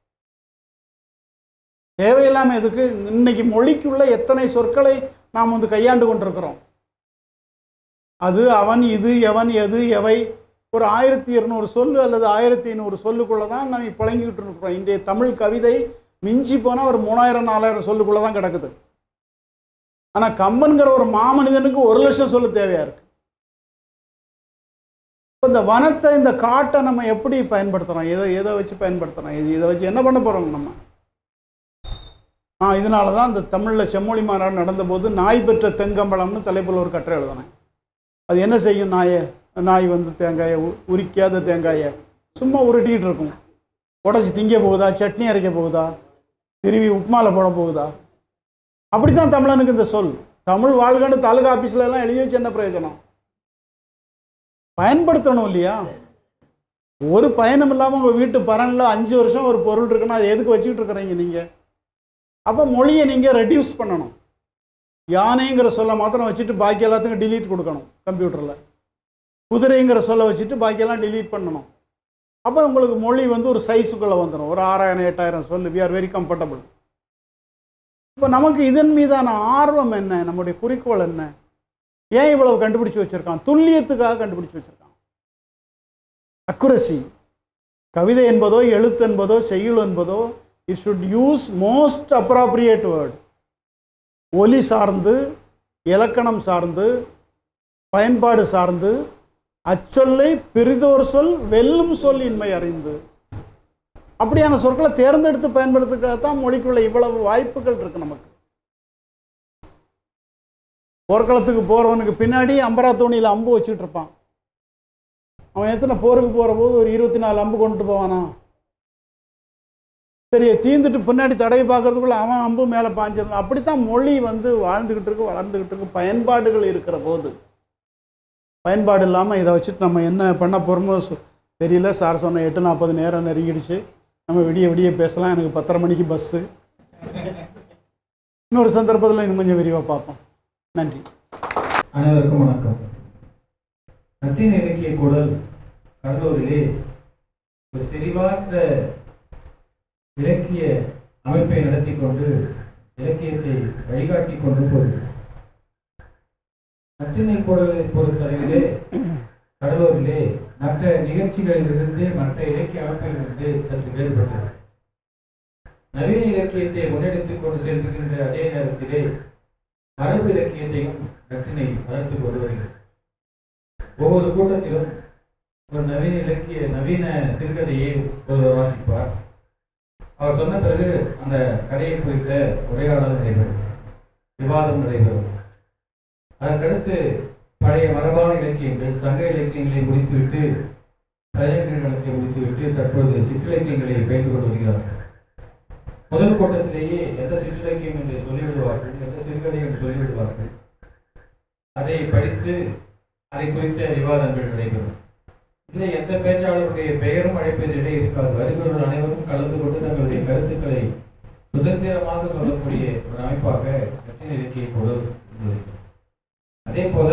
தேவையில்லாமல் எதுக்கு? இன்னைக்கு மொழிக்குள்ள எத்தனை சொற்களை நாம் வந்து கையாண்டு கொண்டிருக்கிறோம். அது அவன், இது, எவன், எது, எவை, ஒரு ஆயிரத்தி இருநூறு சொல்லு அல்லது ஆயிரத்தி ஐநூறு சொல்லுக்குள்ளே தான் நம்ம புழங்கிக்கிட்டு இருக்கிறோம். இன்றைய தமிழ் கவிதை மிஞ்சி போனால் ஒரு மூணாயிரம் நாலாயிரம் சொல்லுக்குள்ளே தான் கிடக்குது. ஆனால் கம்பன்கிற ஒரு மாமனிதனுக்கு ஒரு லட்சம் சொல்லு தேவையாக இருக்குது. இப்போ இந்த வனத்தை, இந்த காட்டை நம்ம எப்படி பயன்படுத்துகிறோம்? எதை எதை வச்சு பயன்படுத்துகிறோம்? இது இதை வச்சு என்ன பண்ண போகிறோங்க நம்ம? ஆ இதனால தான் இந்த தமிழில் செம்மொழி மாநாடு நடந்தபோது நாய் பெற்ற தெங்கம்பழம்னு தலைப்பில் ஒரு கட்டுரை எழுதினேன். அது என்ன செய்யும்? நாயை நாய் வந்து தேங்காயை, உரிக்காத தேங்காயை சும்மா உருட்டிகிட்டு இருக்கும். உடச்சி திங்க போகுதா? சட்னி அரைக்க போகுதா? திருவி உப்புமாவில் போட போகுதா? அப்படி தான் தமிழனுக்கு இந்த சொல். தமிழ் வாழ்கன்னு தாலுகா ஆஃபீஸில் எல்லாம் எழுதி வச்சு என்ன பிரயோஜனம்? பயன்படுத்தணும் இல்லையா? ஒரு பயனும் இல்லாமல் உங்கள் வீட்டு பரனில் அஞ்சு வருஷம் ஒரு பொருள் இருக்குன்னா அது எதுக்கு வச்சுக்கிட்டு இருக்கிறீங்க நீங்கள்? அப்போ மொழியை நீங்கள் ரெடியூஸ் பண்ணணும். யானைங்கிற சொல்ல மாத்திரம் வச்சுட்டு பாக்கி எல்லாத்துக்கும் டிலீட் கொடுக்கணும் கம்ப்யூட்டரில். குதிரைங்கிற சொல்ல வச்சுட்டு பாக்கியெல்லாம் டிலீட் பண்ணணும். அப்போ உங்களுக்கு மொழி வந்து ஒரு சைஸுக்குள்ளே வந்துடும். ஒரு ஆறாயிரம் எட்டாயிரம் சொல்லு. We are very comfortable. இப்போ நமக்கு இதன் மீதான ஆர்வம் என்ன? நம்முடைய குறிக்கோள் என்ன? ஏன் இவ்வளவு கண்டுபிடிச்சி வச்சுருக்கான்? துல்லியத்துக்காக கண்டுபிடிச்சி வச்சுருக்கான். அக்குரசி. கவிதை என்பதோ எழுத்து என்பதோ செய்யுள் என்பதோ it should use most appropriate word. ஒலி சார்ந்து, இலக்கணம் சார்ந்து, பயன்பாடு சார்ந்து, அச்சொல்லை பிரிதோர் சொல் வெல்லும் சொல் இன்மை அறிந்து, அப்படியான சொற்களை தேர்ந்தெடுத்து பயன்படுத்துறதுக்காகத்தான் மொழிக்குள்ள இவ்வளவு வாய்ப்புகள் இருக்கு நமக்கு. போர்க்களத்துக்கு போறவனுக்கு பின்னாடி அம்பராத்தோணியில் அம்பு வச்சுட்டு இருப்பான். அவன் எத்தனை போருக்கு போகிற போது ஒரு இருபத்தி நாலு அம்பு கொண்டு போவானா? சரி, தீந்துட்டு பின்னாடி தடவை பார்க்கறதுக்குள்ள அவன் அம்பு மேலே பாஞ்சிடணும். அப்படித்தான் மொழி வந்து வாழ்ந்துக்கிட்டு இருக்கு, வளர்ந்துக்கிட்டு இருக்கு. பயன்பாடுகள் இருக்கிற போது, பயன்பாடு இல்லாமல் இதை வச்சுட்டு நம்ம என்ன பண்ண போகிறோமோ தெரியல. சார் சொன்ன எட்டு நாற்பது நேரம் நெருங்கிடுச்சு. நம்ம விடிய விடிய பேசலாம். எனக்கு பத்தரை மணிக்கு பஸ்ஸு. இன்னொரு சந்தர்ப்பத்தில் இன்னும் கொஞ்சம் விரிவாக பார்ப்போம். நன்றி. அனைவருக்கும் வணக்கம். நற்றினை இலக்கிய கூடல் கடலூரிலே ஒரு செறிவார்ந்த இலக்கிய அமைப்பை நடத்தி கொண்டு இலக்கியத்தை வழிகாட்டி கொண்டு போகிறது. நற்றினை கூடலை பொறுத்தளவிலே கடலூரிலே மற்ற நிகழ்ச்சிகளிலிருந்து, மற்ற இலக்கிய அமைப்பிலிருந்து சற்று வேறுபட்டது. நவீன இலக்கியத்தை முன்னெடுத்துக் கொண்டு செல்கின்ற அதே நேரத்திலே மரபு இலக்கியத்தையும் நற்றினை வளர்த்துக் கொண்டு வருகிறது. ஒவ்வொரு கூட்டத்திலும் ஒரு நவீன இலக்கிய நவீன சிறுகதையை ஒருவர் வாசிப்பார். அவர் சொன்ன பிறகு அந்த கதையை குறித்த உரையாடல் நடைபெறும், விவாதம் நடைபெறும். அதற்கடுத்து பழைய மரபான இலக்கியங்கள், சங்க இலக்கியங்களை முடித்துவிட்டு, கலைஞர்களை முடித்துவிட்டு தற்பொழுது சிற்றிலக்கியங்களை பயின்று கொண்டு வருகிறார்கள். முதல் கூட்டத்திலேயே எந்த சிற்றிலக்கியம் என்று சொல்லிவிடுவார்கள், எந்த சிறுகதை என்று சொல்லிவிடுவார்கள். அதை படித்து அதை குறித்த விவாதங்கள் நடைபெறும். இல்லை, எந்த பேச்சாளருடைய பெயரும் அழைப்பதிலே இருக்காது. வருகிறவர்கள் அனைவரும் கலந்து கொண்டு தங்களுடைய கருத்துக்களை சுதந்திரமாக சொல்லக்கூடிய ஒரு அமைப்பாக நற்றினை இலக்கிய கூடல் இருந்தது. அதே போல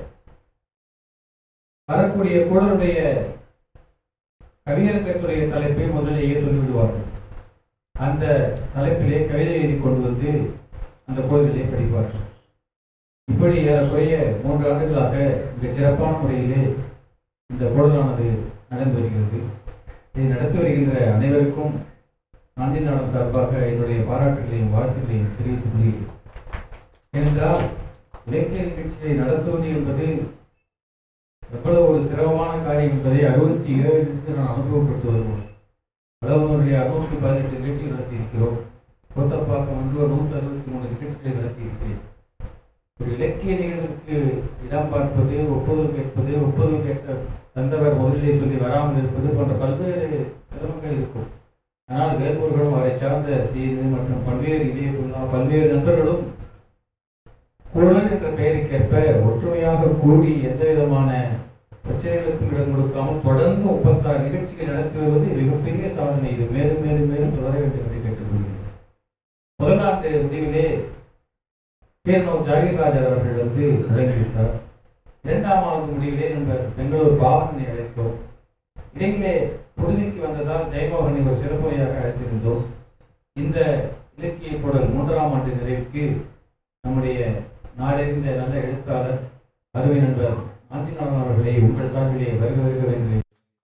வரக்கூடிய கூடலுடைய கவியரங்கத்துடைய தலைப்பை முதலிலேயே சொல்லிவிடுவார்கள். அந்த தலைப்பிலே கவிதை எழுதி கொண்டு வந்து அந்த கோயிலே படிப்பார்கள். இப்படி ஏறக்குறைய மூன்று ஆண்டுகளாக மிக சிறப்பான முறையிலே இந்த கூடலானது நடந்து வருகிறது. இதை நடத்தி வருகின்ற அனைவருக்கும் காந்தி நாடம் சார்பாக என்னுடைய பாராட்டுகளையும் வாழ்த்துக்களையும் தெரிவித்துக் கொள்கிறேன். ஏனென்றால் இலக்கிய நிகழ்ச்சியை நடத்துவது என்பது எவ்வளவு ஒரு சிரமமான காரியம் என்பதை அறுபத்தி ஏழிலிருந்து நான் அனுபவப்பட்டு வருவோம். வளவனுடைய அறுநூற்றி பதினெட்டு நிகழ்ச்சிகள் நடத்தி இருக்கிறோம். கோத்தப்பாக்கம் வந்து ஒரு நூற்றி அறுபத்தி மூணு நிகழ்ச்சிகளை நடத்தி இருக்கிறேன். ஒரு இலக்கிய நிகழ்வுக்கு இடம் பார்ப்பது, ஒப்புதல் கேட்பது, ஒப்புதல் கேட்க தந்தவர் முதலிலே சொல்லி வராமல் இருப்பது போன்ற பல்வேறு சிரமங்கள் இருக்கும். ஆனால் வேல்முருகனும் அவரை சார்ந்த சீது மற்றும் பல்வேறு இதயத்துள்ளா பல்வேறு நண்பர்களும் கூடல் என்ற பெயருக்கேற்ப ஒற்றுமையாக கூடி எந்த விதமான பிரச்சனைகளுக்கும் இடம் கொடுக்காமல் தொடர்ந்து முப்பத்தாறு நிகழ்ச்சிகள் நடத்தி வருவது மிகப்பெரிய சாதனை. இது மேலும் மேலும் மேலும் தொடர வேண்டும் என்று கேட்டுக்கொள்கிறேன். முதல் ஆண்டு முடிவிலே பேர்னூர் ஜாகிர்ராஜர் அவர்கள் வந்து தொடங்கிவிட்டார். இரண்டாம் ஆண்டு முடிவிலே நம்ம பெங்களூர் பாவனை அழைத்தோம். இடையிலே புதுமைக்கு வந்ததால் ஜெயமோகனை ஒரு சிறப்புரையாக அழைத்திருந்தோம். இந்த இலக்கிய கூடல் மூன்றாம் ஆண்டு நிறைவுக்கு நம்முடைய நாடறிந்த நல்ல எழுத்தாளர் அருமை நண்பர் காந்திநாதன் அவர்களை உங்கள் சார்பிலே வருக வருக வேண்டும்.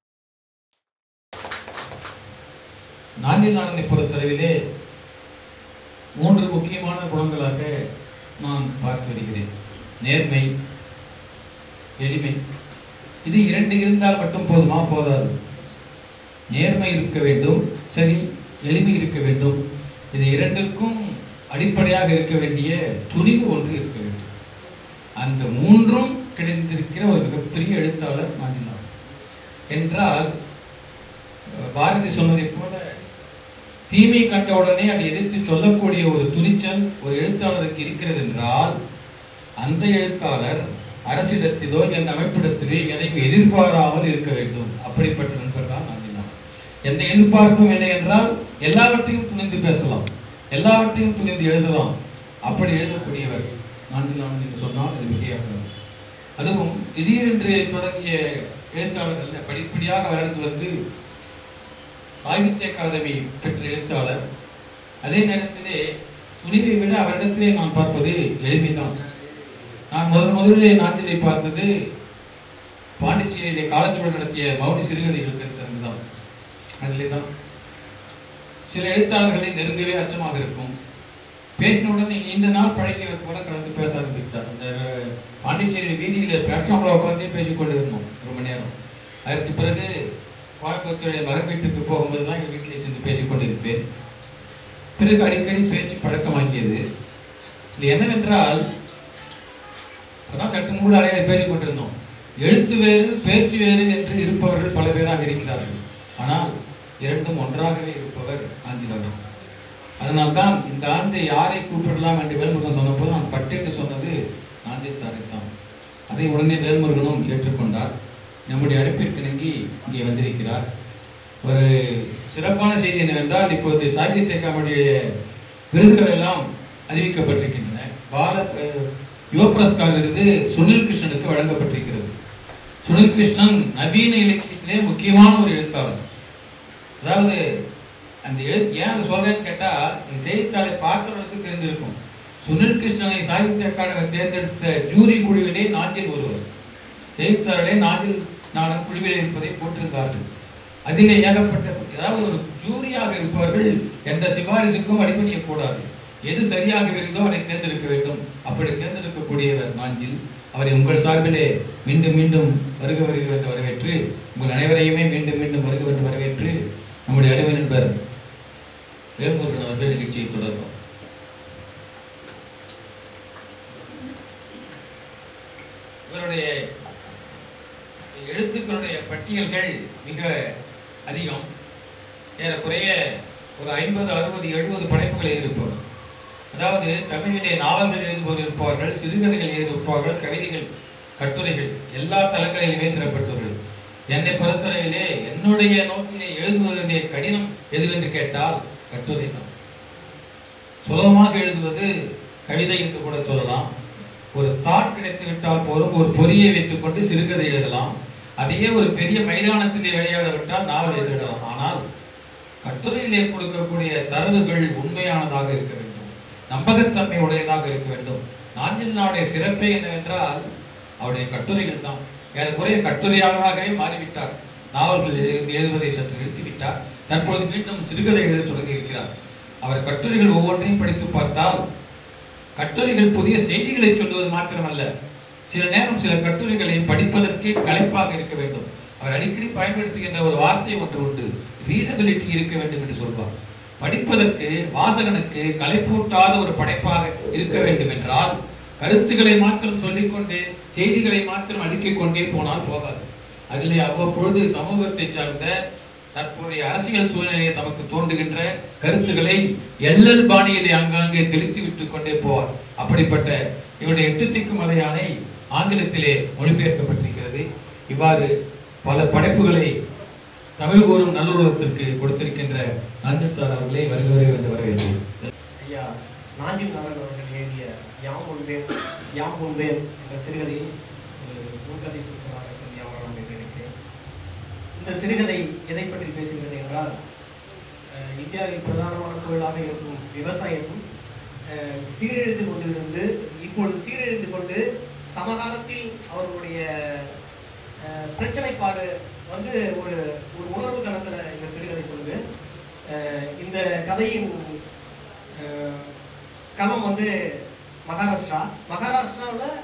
காந்திநாதனை பொறுத்தளவிலே மூன்று முக்கியமான குணங்களாக நான் பார்த்து வருகிறேன். நேர்மை, எளிமை. இது இரண்டு இருந்தால் மட்டும் போதுமா? போதாது. நேர்மை இருக்க வேண்டும், சரி, எளிமை இருக்க வேண்டும். இது இரண்டுக்கும் அடிப்படையாக இருக்க வேண்டிய துணிவு ஒன்று இருக்க வேண்டும். அந்த மூன்றும் கிடைத்திருக்கிற ஒரு மிகப்பெரிய எழுத்தாளர் காந்திநாதன் என்றால், பாரதி சொன்னதை போல தீமை கண்டவுடனே அதை எதிர்த்து சொல்லக்கூடிய ஒரு துணிச்சல் ஒரு எழுத்தாளருக்கு இருக்கிறது என்றால் அந்த எழுத்தாளர் அரசிடத்திலோ எந்த அமைப்பிடத்திலோ எதையும் எதிர்பாராமல் இருக்க வேண்டும். அப்படிப்பட்ட நண்பர் தான் நாஞ்சில். எந்த எதிர்பார்ப்பும் இல்லை என்றால் எல்லாவற்றையும் துணிந்து பேசலாம், எல்லாவற்றையும் துணிந்து எழுதலாம். அப்படி எழுதக்கூடியவர் நாஞ்சில் என்று சொன்னால் அது மிகையாகும். அதுவும் திடீரென்று தொடங்கிய எழுத்தாளர்கள் படிப்படியாக வளர்ந்து வந்து சாகித்ய அகாதமி பெற்ற எழுத்தாளர். அதே நேரத்திலே துணிவை விட அவரிடத்திலே நான் பார்ப்பது எளிமைதான். நான் முதல் முதலிலே நாஞ்சிலை பார்த்தது பாண்டிச்சேரியிலே காலச்சூழல் நடத்திய மௌனி சிறுகதைகள் திறந்துதான். அதிலே தான் சில எழுத்தாளர்களை நெருங்கவே அச்சமாக இருக்கும். பேசினவுடன் இந்த நாள் பழகியவர் கூட கலந்து பேச ஆரம்பித்தார். அந்த பாண்டிச்சேரி வீதியில் பிளாட்ஃபார்மில் உட்காந்தே பேசிக்கொண்டு இருந்தோம் ரொம்ப நேரம். அதற்கு பிறகு கோயம்புத்தூருடைய மகன் வீட்டுக்கு போகும்போது தான் எங்கள் வீட்டிலே சேர்ந்து பேசிக்கொண்டு இருப்பேன். பிறகு அடிக்கடி பேச்சு பழக்கமாக்கியது. இது என்னவென்றால் அதான் சற்று மூணு அறைகளை பேசிக் கொண்டிருந்தோம். எழுத்து வேறு பேச்சு வேறு என்று இருப்பவர்கள் பல பேராக இருக்கிறார்கள். ஆனால் இரண்டும் ஒன்றாகவே இருப்பவர் நாஞ்சில். அதனால்தான் இந்த ஆண்டு யாரை கூப்பிடலாம் என்று வேல்முருகன் சொன்னபோது நான் பட்டேட்டு சொன்னது நாஞ்சில் சாரை தான். அதை உடனே வேல்முருகனும் ஏற்றுக்கொண்டார். நம்முடைய அழைப்பிற்கு நீங்கி இங்கே வந்திருக்கிறார். ஒரு சிறப்பான செய்தி என்னவென்றால் இப்போது சாகித்ய அகாதமியுடைய விருதுகள் எல்லாம் அறிவிக்கப்பட்டிருக்கின்றன. பாரத் யுவபிரஸ்கார் விருது சுனில் கிருஷ்ணனுக்கு வழங்கப்பட்டிருக்கிறது. சுனில் கிருஷ்ணன் நவீன இலக்கியத்திலே முக்கியமான ஒரு எழுத்தாளர். அதாவது அந்த எழு ஏன் அதை சொல்றேன்னு கேட்டால் இந்த செய்தித்தாளை பார்த்தவர்களுக்கு தெரிந்திருக்கும். சுனில் கிருஷ்ணனை சாகித்ய அகாடமி தேர்ந்தெடுத்த ஜூரி குழுவிலே நாஞ்சில் ஒருவர். செய்தித்தாளே நாஞ்சில் நாடன் குழுவிலே இருப்பதை போட்டிருந்தார்கள். அதிலே ஏகப்பட்ட ஏதாவது ஒரு ஜூரியாக இருப்பவர்கள் எந்த சிபாரிசுக்கும் அடிபணியக்கூடாது. எது சரியாக இருந்தோ அதை தேர்ந்தெடுக்க வேண்டும். அப்படி தேர்ந்தெடுக்கக்கூடியவர் நாஞ்சில். அவரை உங்கள் சார்பிலே மீண்டும் மீண்டும் வருக வருக என்று வரவேற்று உங்கள் அனைவரையுமே மீண்டும் மீண்டும் வருக என்று வரவேற்று நம்முடைய அறிவு நண்பர் வேல்முருகன் அவர்கள் நிகழ்ச்சியை தொடர்போம். இவருடைய எழுத்துக்களுடைய பட்டியல்கள் மிக அதிகம். ஏறக்குறைய ஒரு ஐம்பது அறுபது எழுபது படைப்புகள் இருப்பவர். அதாவது தமிழிலே நாவல்கள் எழுதுவோர் இருப்பவர்கள், சிறுகதைகள் எழுதியிருப்பவர்கள், கவிதைகள், கட்டுரைகள் எல்லா தளங்களிலுமே சிறப்பட்டவர்கள். என்னை பொறுத்தவரையிலே என்னுடைய நோக்கிலே எழுதுவதே கடினம் எதுவென்று கேட்டால் கட்டுரை தான். சுலபமாக எழுதுவது கவிதை என்று கூட சொல்லலாம். ஒரு தாட் கிடைத்து விட்டால் போதும், ஒரு பொறியை வைத்துக் கொண்டு சிறுகதை எழுதலாம். அதையே ஒரு பெரிய மைதானத்திலே விளையாட விட்டால் நாவல் எழுதிடலாம். ஆனால் கட்டுரையிலே கொடுக்கக்கூடிய தரவுகள் உண்மையானதாக இருக்க வேண்டும், நம்பகத்தன்மை உடையதாக இருக்க வேண்டும். நாஞ்சில் நாடைய சிறப்பே என்னவென்றால் அவருடைய கட்டுரைகள் தான். ஏறக்குறைய கட்டுரையாளராகவே மாறிவிட்டார். நாவல்கள் எழுதுவதை சற்று நிறுத்திவிட்டார். தற்போது மீண்டும் சிறுகதை எழுத தொடங்கி இருக்கிறார். அவர் கட்டுரைகள் ஒவ்வொன்றையும் படித்து பார்த்தால் கட்டுரைகள் புதிய செய்திகளை சொல்வது மாத்திரமல்ல, சில நேரம் சில கட்டுரைகளை படிப்பதற்கே களைப்பாக இருக்க வேண்டும். அவர் அடிக்கடி பயன்படுத்துகின்ற ஒரு வார்த்தை ஒன்று உண்டு, ரீடபிலிட்டி இருக்க வேண்டும் என்று சொல்வார். படிப்பதற்கு வாசகனுக்கு களைப்பூட்டாத ஒரு படைப்பாக இருக்க வேண்டும் என்றால் கருத்துக்களை மாத்திரம் சொல்லிக்கொண்டே செய்திகளை மாத்திரம் அடுக்கிக் கொண்டே போனால் போகாது. அதிலே அவ்வப்பொழுது சமூகத்தை சார்ந்த தற்போதைய அரசியல் சூழ்நிலையை நமக்கு தோன்றுகின்ற கருத்துக்களை எல்லல் பாணியிலே அங்காங்கே தெளித்து விட்டுக் கொண்டே போவார். அப்படிப்பட்ட இவருடைய எட்டு திக்கு மலையானை ஆங்கிலத்திலே மொழிபெயர்க்கப்பட்டிருக்கிறது. இவ்வாறு பல படைப்புகளை தமிழ் கூறும் நல்லுறவத்திற்கு கொடுத்திருக்கின்ற நாஞ்சில் சார் அவர்களை வருகிறவரை வந்து வரவேற்கிறேன். ஐயா நாஞ்சில் நாடன் அவர்கள் எழுதிய யாம் உண்பேன் யாம் உண்பேன் என்ற சிறுகதையை முன்கதை சுருக்கமாக சொல்லி அவர்கள் நினைக்கிறேன். இந்த சிறுகதை எதை பற்றி பேசுகிறது என்றால், இந்தியாவில் பிரதானமான தொழிலாக இருக்கும் விவசாயமும் சீரழிந்து கொண்டிருந்து இப்பொழுது சீரழிந்து கொண்டு சமகாலத்தில் அவர்களுடைய பிரச்சனைப்பாடு வந்து ஒரு ஒரு உணர்வு தளத்தில் இந்த சிறுகதை சொல்லுது. இந்த கதையின் களம் வந்து மகாராஷ்டிரா. மகாராஷ்டிராவில்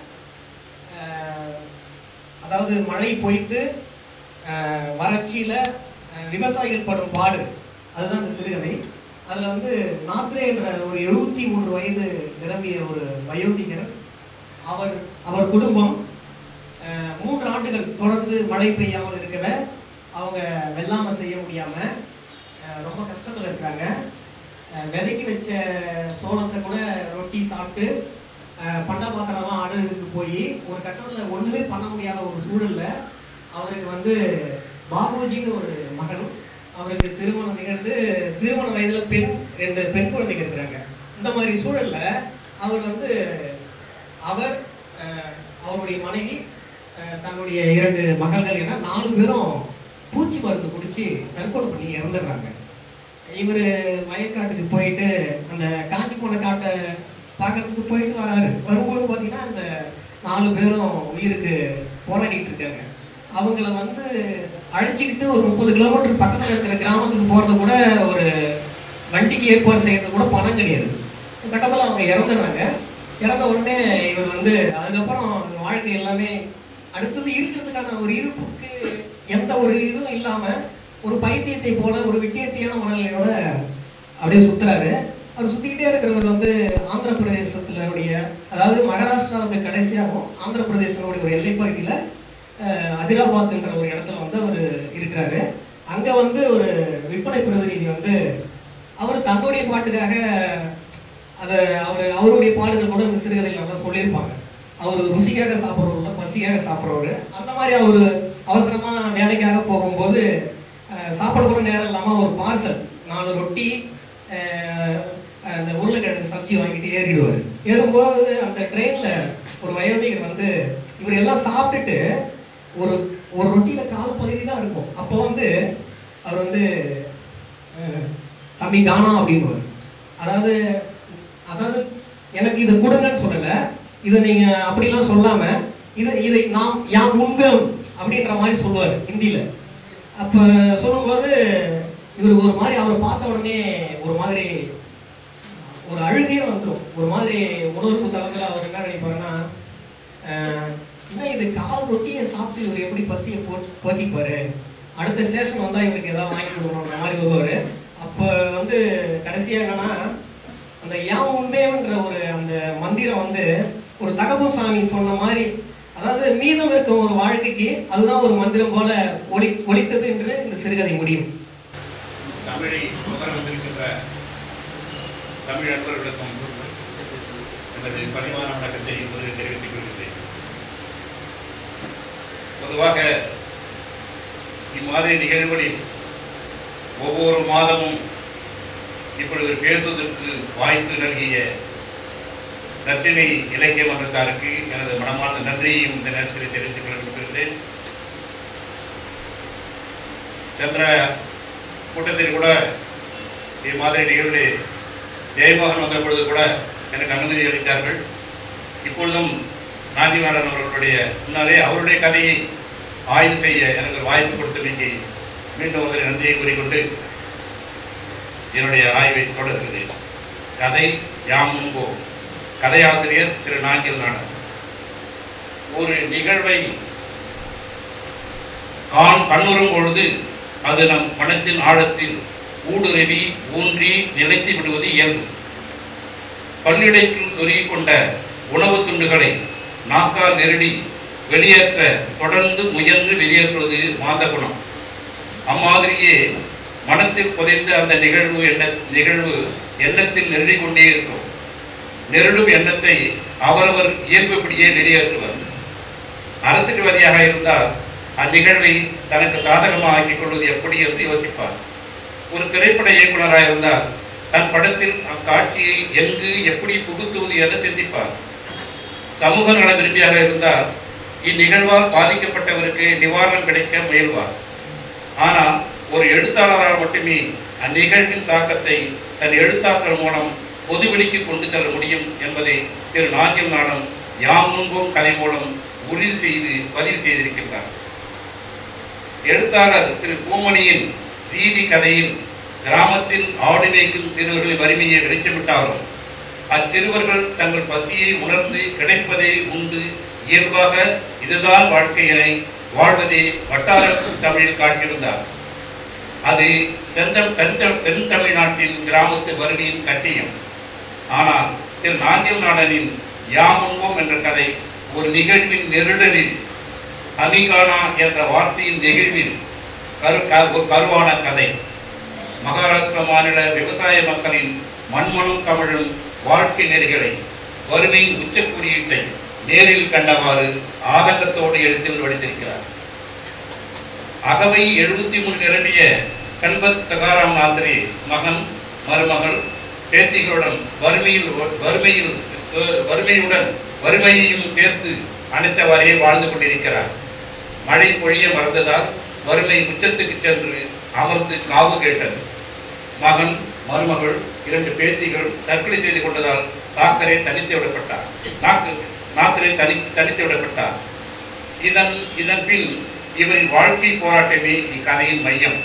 அதாவது மழை பொய்த்து வறட்சியில் விவசாயிகள் படும் பாடு, அதுதான் இந்த சிறுகதை. அதில் வந்து நாத்ரே என்ற ஒரு எழுபத்தி மூன்று வயது நிரம்பிய ஒரு வயோதிகர், அவர் அவர் குடும்பம் மூன்று ஆண்டுகள் தொடர்ந்து மழை பெய்யாமல் இருக்கவே அவங்க வெள்ளாமை செய்ய முடியாமல் ரொம்ப கஷ்டத்தில் இருக்காங்க. விதைக்கி வச்ச சோளத்தை கூட ரொட்டி சாப்பிட்டு பண்டபாத்திரம்லாம் அடுக்கு போய் ஒரு கட்டத்தில் ஒன்றுமே பண்ண முடியாத ஒரு சூழலில் அவருக்கு வந்து பாபுஜின்னு ஒரு மகன், அவருக்கு திருமணம் நிகழ்ந்து திருமண வயதில் பெண் ரெண்டு பெண் குழந்தைங்க இருக்கிறாங்க. இந்த மாதிரி சூழலில் அவர் வந்து அவர் அவருடைய மனைவி தன்னுடைய இரண்டு மகள்கள் என நாலு பேரும் பூச்சி மருந்து குடிச்சு தற்கொலை பண்ணி இறந்துடுறாங்க. இவர் வயக்காட்டுக்கு போயிட்டு அந்த காஞ்சி போன காட்டை பார்க்கறதுக்கு போயிட்டு வராரு. வரும்போது பார்த்தீங்கன்னா அந்த நாலு பேரும் உயிருக்கு போராடிட்டு இருக்காங்க. அவங்கள வந்து அழைச்சிக்கிட்டு ஒரு முப்பது கிலோமீட்டர் பக்கத்தில் இருக்கிற கிராமத்துக்கு போகிறது கூட ஒரு வண்டிக்கு ஏற்பாடு செய்யறது கூட பணம் கிடையாது. கட்டத்தில் அவங்க இறந்துடுறாங்க. இறந்த உடனே இவர் வந்து அதுக்கப்புறம் வாழ்க்கை எல்லாமே அடுத்தது இருக்கிறதுக்கான ஒரு இருப்புக்கு எந்த ஒரு இதுவும் இல்லாமல் ஒரு பைத்தியத்தை போல ஒரு வித்தியத்தியான மனநிலையோட அப்படியே சுற்றுறாரு. அவர் சுற்றிக்கிட்டே இருக்கிறவர் வந்து ஆந்திர பிரதேசத்தினுடைய, அதாவது மகாராஷ்டிராவுக்கு கடைசியாகவும் ஆந்திர பிரதேசனுடைய ஒரு எல்லைப்பகுதியில் அதிராபாத் என்ற ஒரு இடத்துல வந்து அவர் இருக்கிறாரு. அங்கே வந்து ஒரு விற்பனை பிரதிநிதி வந்து அவர் தன்னுடைய பாட்டுக்காக அதை அவர் அவருடைய பாடுகள் கூட இந்த சிறுகதையில் நல்லா சொல்லியிருப்பாங்க. அவர் ருசிக்காக சாப்பிட்றவங்கள பசிக்காக சாப்பிட்றவர். அந்த மாதிரி அவர் அவசரமாக வேலைக்காக போகும்போது சாப்பிட கூட நேரம் இல்லாமல் ஒரு பார்சல் நாலு ரொட்டி அந்த உருளைக்கிழங்கு சப்ஜி வாங்கிட்டு ஏறிடுவார். ஏறும்போது அந்த ட்ரெயினில் ஒரு வயோதிகர் வந்து இவர் எல்லாம் சாப்பிட்டுட்டு ஒரு ஒரு ரொட்டியில் கால் பகுதி தான் இருக்கும். அப்போ வந்து அவர் வந்து தம்பி கானா அப்படின்வார். அதாவது அதாவது எனக்கு இதை கொடுங்கன்னு சொல்லலை, இதை நீங்கள் அப்படிலாம் சொல்லாமல் இதை இதை நாம் யாம் முன்பம் அப்படின்ற மாதிரி சொல்லுவார் ஹிந்தியில். அப்போ சொல்லும்போது இவர் ஒரு மாதிரி அவரை பார்த்த உடனே ஒரு மாதிரி ஒரு அழுகையே வந்துடும். ஒரு மாதிரி உணர்வு தளத்தில் அவர் என்ன நினைப்பாருன்னா, இன்னும் இது கால் ரொட்டியை சாப்பிட்டு இவர் எப்படி பசியை போ போக்கிப்பாரு, அடுத்த ஸ்டேஷன் வந்தால் இவருக்கு ஏதாவது வாங்கி கொடுக்கணுன்ற மாதிரி வருவார். அப்போ வந்து கடைசியாக என்னன்னா அந்த யாம் உண்மையன்ற ஒரு அந்த மந்திரம் வந்து ஒரு தகப்பன் சாமி சொன்ன மாதிரி, அதாவது மீதம் இருக்கும் ஒரு வாழ்க்கைக்கு அதுதான் ஒரு மந்திரம் போல ஒளி ஒலித்தது என்று இந்த சிறுகதை முடியும். தமிழை நுகர வந்திருக்கின்ற தமிழ் நண்பர்களுக்கும் எனது பணிவான வணக்கத்தை முதலில் தெரிவித்துக் கொள்கிறேன். பொதுவாக இம்மாதிரி நிகழ்வுகளில் ஒவ்வொரு மாதமும் இப்பொழுது பேசுவதற்கு வாய்ப்பு நல்கிய தட்டினை இலக்கிய மன்றத்தாருக்கு எனது மனமார்ந்த நன்றியையும் இந்த நேரத்தில் தெரிவித்துக் கொள்கிறேன். சென்ற கூட்டத்தில் கூட இம்மாதிரி நிகழ்வில் ஜெயமோகன் வந்த பொழுது கூட எனக்கு அனுமதி அளித்தார்கள். இப்பொழுதும் நாஞ்சிநாடன் அவர்களுடைய முன்னாலே அவருடைய கதையை ஆய்வு செய்ய எனக்கு வாய்ப்பு கொடுத்தமைக்கு மீண்டும் ஒரு நன்றியை கூறிக்கொண்டு என்னுடைய ஆய்வை தொடர்கிறேன். கதை யாம் முன்போம். கதையாசிரியர் திரு நாஞ்சிநாடன். ஒரு நிகழ்வை காண் கண்ணுறும் பொழுது அது நம் மனத்தின் ஆழத்தில் ஊடுருவி ஊன்றி நிலைத்து விடுவது இயல்பு. பல்லிடைக்குள் சொருகிக் கொண்ட உணவு துண்டுகளை நாக்கால் நெருடி வெளியேற்ற தொடர்ந்து முயன்று வெளியேற்றுவது மாந்த குணம். அம்மாதிரியே மனத்தில் புதைந்த அந்த நிகழ்வு எண்ண நிகழ்வு எண்ணத்தில் நெருடி கொண்டே இருக்கும். நெருடும் எண்ணத்தை அவரவர் இயல்புப்படியே வெளியேற்றுவர். அரசியல்வாதியாக இருந்தால் அந்நிகழ்வை தனக்கு சாதகமாக ஆக்கிக் கொள்வது எப்படி என்று யோசிப்பார். ஒரு திரைப்பட இயக்குநராக இருந்தால் தன் படத்தில் அக்காட்சியை எங்கு எப்படி புகுத்துவது என்று சிந்திப்பார். சமூக நல விரும்பியாக இருந்தால் இந்நிகழ்வால் பாதிக்கப்பட்டவருக்கு நிவாரணம் கிடைக்க முயல்வார். ஆனால் ஒரு எழுத்தாளரால் மட்டுமே அந்நிகழ்வின் தாக்கத்தை தன் எழுத்தாற்றல் மூலம் பொதுவெளிக்கு கொண்டு செல்ல முடியும் என்பதை திரு நாஞ்சிநாடன் யாம் முன்போம் கதை மூலம் உறுதி செய்து பதிவு செய்திருக்கின்றார். எழுத்தாளர் திரு பூமணியின் ரீதி கதையில் கிராமத்தில் ஆடு மேய்க்கும் சிறுவர்களின் வறுமையை வெளிச்சமிட்டாலும் அச்சிறுவர்கள் தங்கள் பசியை உணர்ந்து கிடைப்பதை உண்டு இயல்பாக இதுதான் வாழ்க்கையினை வாழ்வதை வட்டார தமிழில் காட்டியிருந்தார். அது தென் தென் தமிழ்நாட்டின் கிராமத்து வறுமையின் கட்டியம். ஆனால் திரு நாஞ்சிநாடனின் யாமுன்போம் என்ற கதை ஒரு நிகழ்வின் நெருடலில் அமிகானா என்ற வார்த்தையின் நெகிழ்வில் கரு ஒரு கருவான கதை. மகாராஷ்டிரா மாநில விவசாய மக்களின் மண்மணம் கமழும் வாழ்க்கை நெறிகளை வறுமையின் உச்ச குறியீட்டை நேரில் கண்டவாறு ஆதங்கத்தோடு எழுத்தில் வடித்திருக்கிறார். அகவை எழுபத்தி மூணு நிரம்பிய கண்பத் சகாராம் நாத்ரே மகன் மருமகள் பேத்திகளுடன் வறுமையில் வறுமையில் வறுமையுடன் வறுமையையும் சேர்த்து அனைத்தவாறே வாழ்ந்து கொண்டிருக்கிறார். மழை பொழிய மறந்ததால் வறுமை உச்சத்துக்கு சென்று அமர்ந்து காவு கேட்டது. மகன் மருமகள் இரண்டு பேத்திகள் தற்கொலை செய்து கொண்டதால் தாக்கரே தனித்து விடப்பட்டார் நாக்கு நாக்கரே தனி தனித்து விடப்பட்டார். இதன் இதன் பின் இவரின் வாழ்க்கை போராட்டமே இக்கதையின் மையம்.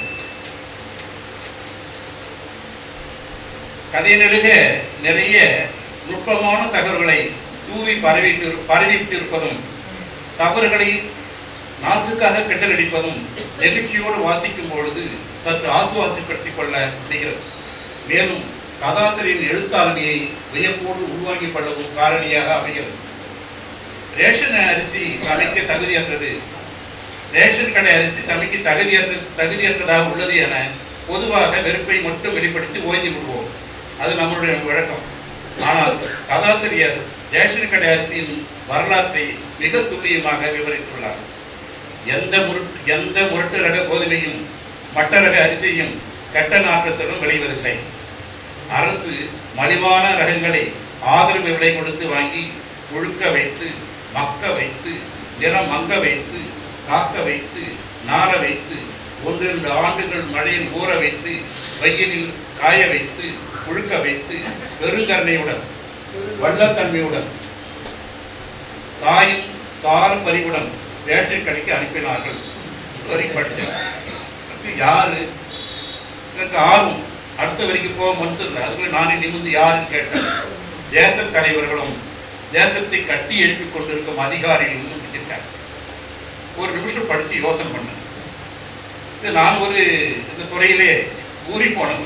கதையினருக நிறைய நுட்பமான தகவல்களை தூவி பரவிட்டு பரவிட்டிருப்பதும் தவறுகளை நாசுக்காக கெட்டலடிப்பதும் நெகிழ்ச்சியோடு வாசிக்கும் பொழுது சற்று ஆசுவாசப்படுத்திக் கொள்ள முடிகிறது. மேலும் கதாசிரியரின் எழுத்தாளுமையை வியப்போடு உருவாக்கிக் கொள்ளவும் காரணியாக அமைகிறது. ரேஷன் அரிசி சமைக்க தகுதியற்றது ரேஷன் கடை அரிசி சமைக்க தகுதியற்ற தகுதியற்றதாக உள்ளது என பொதுவாக வெறுப்பை மட்டும் வெளிப்படுத்தி ஓய்ந்து விடுவோம். அது நம்மளுடைய வழக்கம். ஆனால் கதாசிரியர் ரேஷன் கடை அரிசியின் வரலாற்றை மிக துல்லியமாக விவரித்துள்ளார். எந்த முருட்டு எந்த முரட்டு ரக கோதுமையும் மட்ட ரக அரிசியும் கெட்ட நாற்றத்துடன் விளைவதில்லை. அரசு மலிவான ரகங்களை ஆதரவு விலை கொடுத்து வாங்கி ஒழுக்க வைத்து மக்க வைத்து நிறம் மங்க வைத்து காக்க வைத்து நார வைத்து ஒன்றிரண்டு ஆண்டுகள் மழையில் ஊற வைத்து வெயிலில் காய வைத்து ஒழுக்க வைத்து பெருங்கருணையுடன் வள்ளத்தன்மையுடன் தாயின் சார் பறிவுடன் ரேஷன் கடைக்கு அனுப்பினார்கள். வரி படித்தேன். யாரு எனக்கு ஆர்வம் அடுத்த வரைக்கும் போக மனசு இல்லை. அதுக்குள்ள நானே நிமிந்து யாருன்னு கேட்டேன். தேச தலைவர்களும் தேசத்தை கட்டி எழுப்பிக் கொண்டிருக்கும் அதிகாரிகளும் முடிச்சிருக்காங்க. ஒரு நிமிஷம் படித்து யோசனை பண்ணேன். இது நான் ஒரு இந்த துறையிலே ஊறி போனேன்.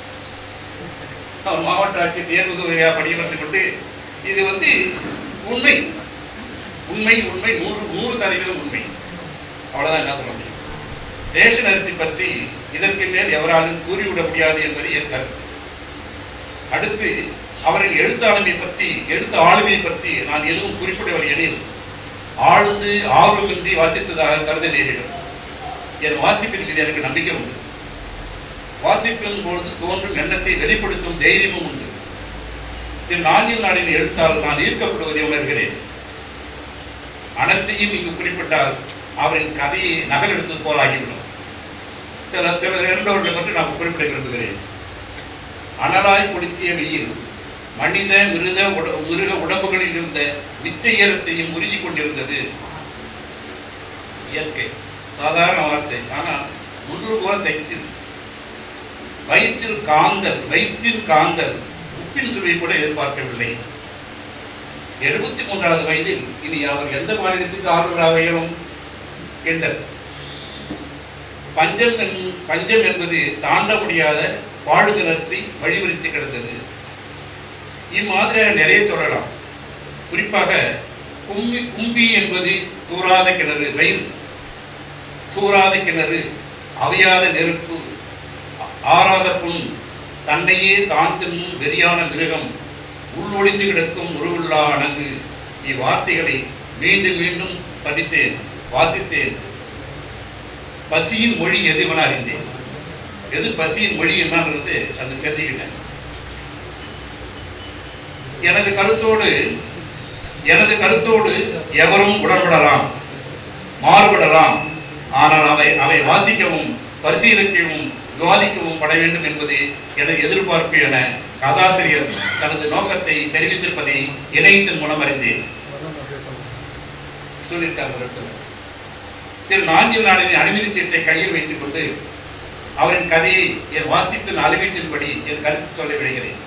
மாவட்ட ஆட்சியர் தேர்வுதுறையாக பணியமர்ந்து கொண்டு இது வந்து உண்மை உண்மை உண்மை நூறு நூறு சதவீதம் உண்மை. அவ்வளோதான் என்ன சொல்ல முடியும். ரேஷன் அரிசி பற்றி இதற்கு மேல் எவராலும் கூறிவிட முடியாது என்பது என் கருத்து. அடுத்து அவரின் எழுத்தாளுமை பற்றி எழுத்து ஆளுமையை பற்றி நான் எதுவும் குறிப்பிடவில்லை எனில் ஆழ்ந்து ஆர்வமின்றி வாசித்ததாக கருத நேரிடும். என் வாசிப்பின் மீது எனக்கு நம்பிக்கை உண்டு. வாசிப்பின் பொழுது தோன்றும் எண்ணத்தை வெளிப்படுத்தும் தைரியமும் உண்டு. திரு நாஞ்சில் நாடின் எழுத்தால் நான் ஈர்க்கப்படுவதை உணர்கிறேன். அனைத்தையும் இங்கு குறிப்பிட்டால் அவரின் கதையை நகல் எடுத்தது போல் ஆகிவிடும். சில சில இரண்டவர்களை பற்றி நான் குறிப்பிட விரும்புகிறேன். அனலாய் கொளுத்திய வெயில் மனித மிருத மிருக உடம்புகளில் இருந்த மிச்ச ஈரத்தையும் உறுதி கொண்டிருந்தது. இயற்கை சாதாரண வார்த்தை, ஆனால் முன்று போல தைத்தது. வயிற்றில் காந்தல் வயிற்றில் காந்தல் உப்பின் சுவை கூட எதிர்பார்க்கவில்லை. எழுபத்தி மூன்றாவது வயதில் இனி அவர் எந்த மாநிலத்துக்கு ஆளுநராக இயலும் என்றார். பஞ்சம் பஞ்சம் என்பது தாண்ட முடியாத பாடுகிணற்றி வழிவரித்து கிடந்தது. இம்மாதிரியாக நிறைய சொல்லலாம். குறிப்பாக கும்பி கும்பி என்பது தூராத கிணறு, வயிறு தூராத கிணறு, அவையாத நெருப்பு, ஆறாத புண், தன்னையே தான் தின்னும் வெறியான மிருகம், உள்ளொழிந்து கிடக்கும் உருவுள்ளா அணங்கு. இவ்வார்த்தைகளை மீண்டும் மீண்டும் படித்தேன், வாசித்தேன். பசியின் மொழி எதுவென அறிந்தேன். எது பசியின் மொழி என்னன்றது அது தெரிஞ்சுக்கிட்டேன். எனது கருத்தோடு எனது கருத்தோடு எவரும் உடன்படலாம், மாறுபடலாம். ஆனால் அவை அவை வாசிக்கவும் பரிசீலிக்கவும் விவாதிக்கவும் பட வேண்டும் என்பது எனது எதிர்பார்ப்பு என கதாசிரியர் தனது நோக்கத்தை தெரிவித்திருப்பதை இணையத்தின் மூலம் அறிந்தேன் சொல்லியிருக்காங்க. திரு நாஞ்சில் நாடின் அனுமதி சீட்டை கையில் வைத்துக் கொண்டு அவரின் கதையை என் வாசிப்பின் அளவீட்டின்படி என் கருத்து சொல்ல விடுகிறேன்.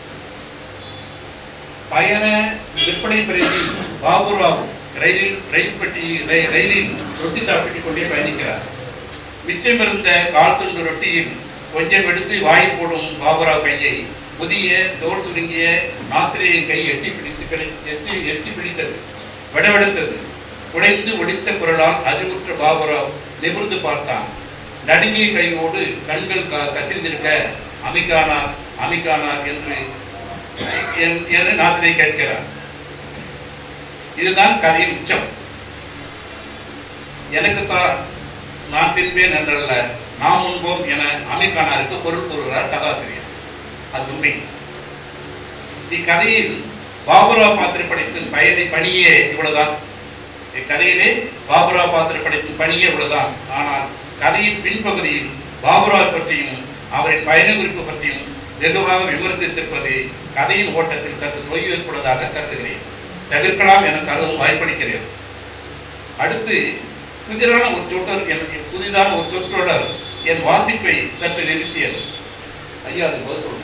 பயண விற்பனை பிரிவில் பாபுராவ் ரயிலில் ரயில் பெட்டி ரயிலில் ரொட்டி சாப்பிட்டுக் கொண்டே பயணிக்கிறார். மிச்சமிருந்த கால் துண்டு ரொட்டியில் கொஞ்சம் எடுத்து வாய் போடும் பாபுராவ் கையை புதிய தோல் சுருங்கிய நாத்திரையின் கை எட்டி பிடித்து எட்டி எட்டி பிடித்தது, விடவெடுத்தது. குடைந்து ஒடித்த குரலால் அறிவுற்ற பாபுராவ் நிமிர்ந்து பார்த்தான். நடுங்கிய கையோடு கண்கள் கசிந்திருக்க அமிகானார் அமிகானார் என்று என்று நாத்திரை கேட்கிறார். இதுதான் கதையின் உச்சம். எனக்குத்தான் நான் தின்பேன் என்றல்ல நாம் உண்போம் என அமீர் கானாருக்கு பொருள் கூறுகிறார் கதாசிரியர். அது உண்மை. இக்கதையில் பாபுராவ் பாத்திர படைப்பின் பயனை பணியே இவ்வளவுதான். இக்கதையிலே பாபுராவ் பாத்திர படைப்பின் பணியே இவ்வளவுதான். ஆனால் கதையின் பின்பகுதியில் பாபுராவ் பற்றியும் அவரின் பயண குறிப்பு பற்றியும் வெகுவாக விமர்சித்திருப்பது கதையின் ஓட்டத்தில் சற்று தொய்வு ஏற்படுவதாக கருதுகிறேன். தவிர்க்கலாம் என கருதும் வாய்ப்பளிக்கிறேன். அடுத்து புதிரான ஒரு சொற்றொடர் எனக்கு புதிதான ஒரு சொற்றொடர் என் வாசிப்பை சற்று நிறுத்தியது. ஐயா அது போது சொல்லுங்க.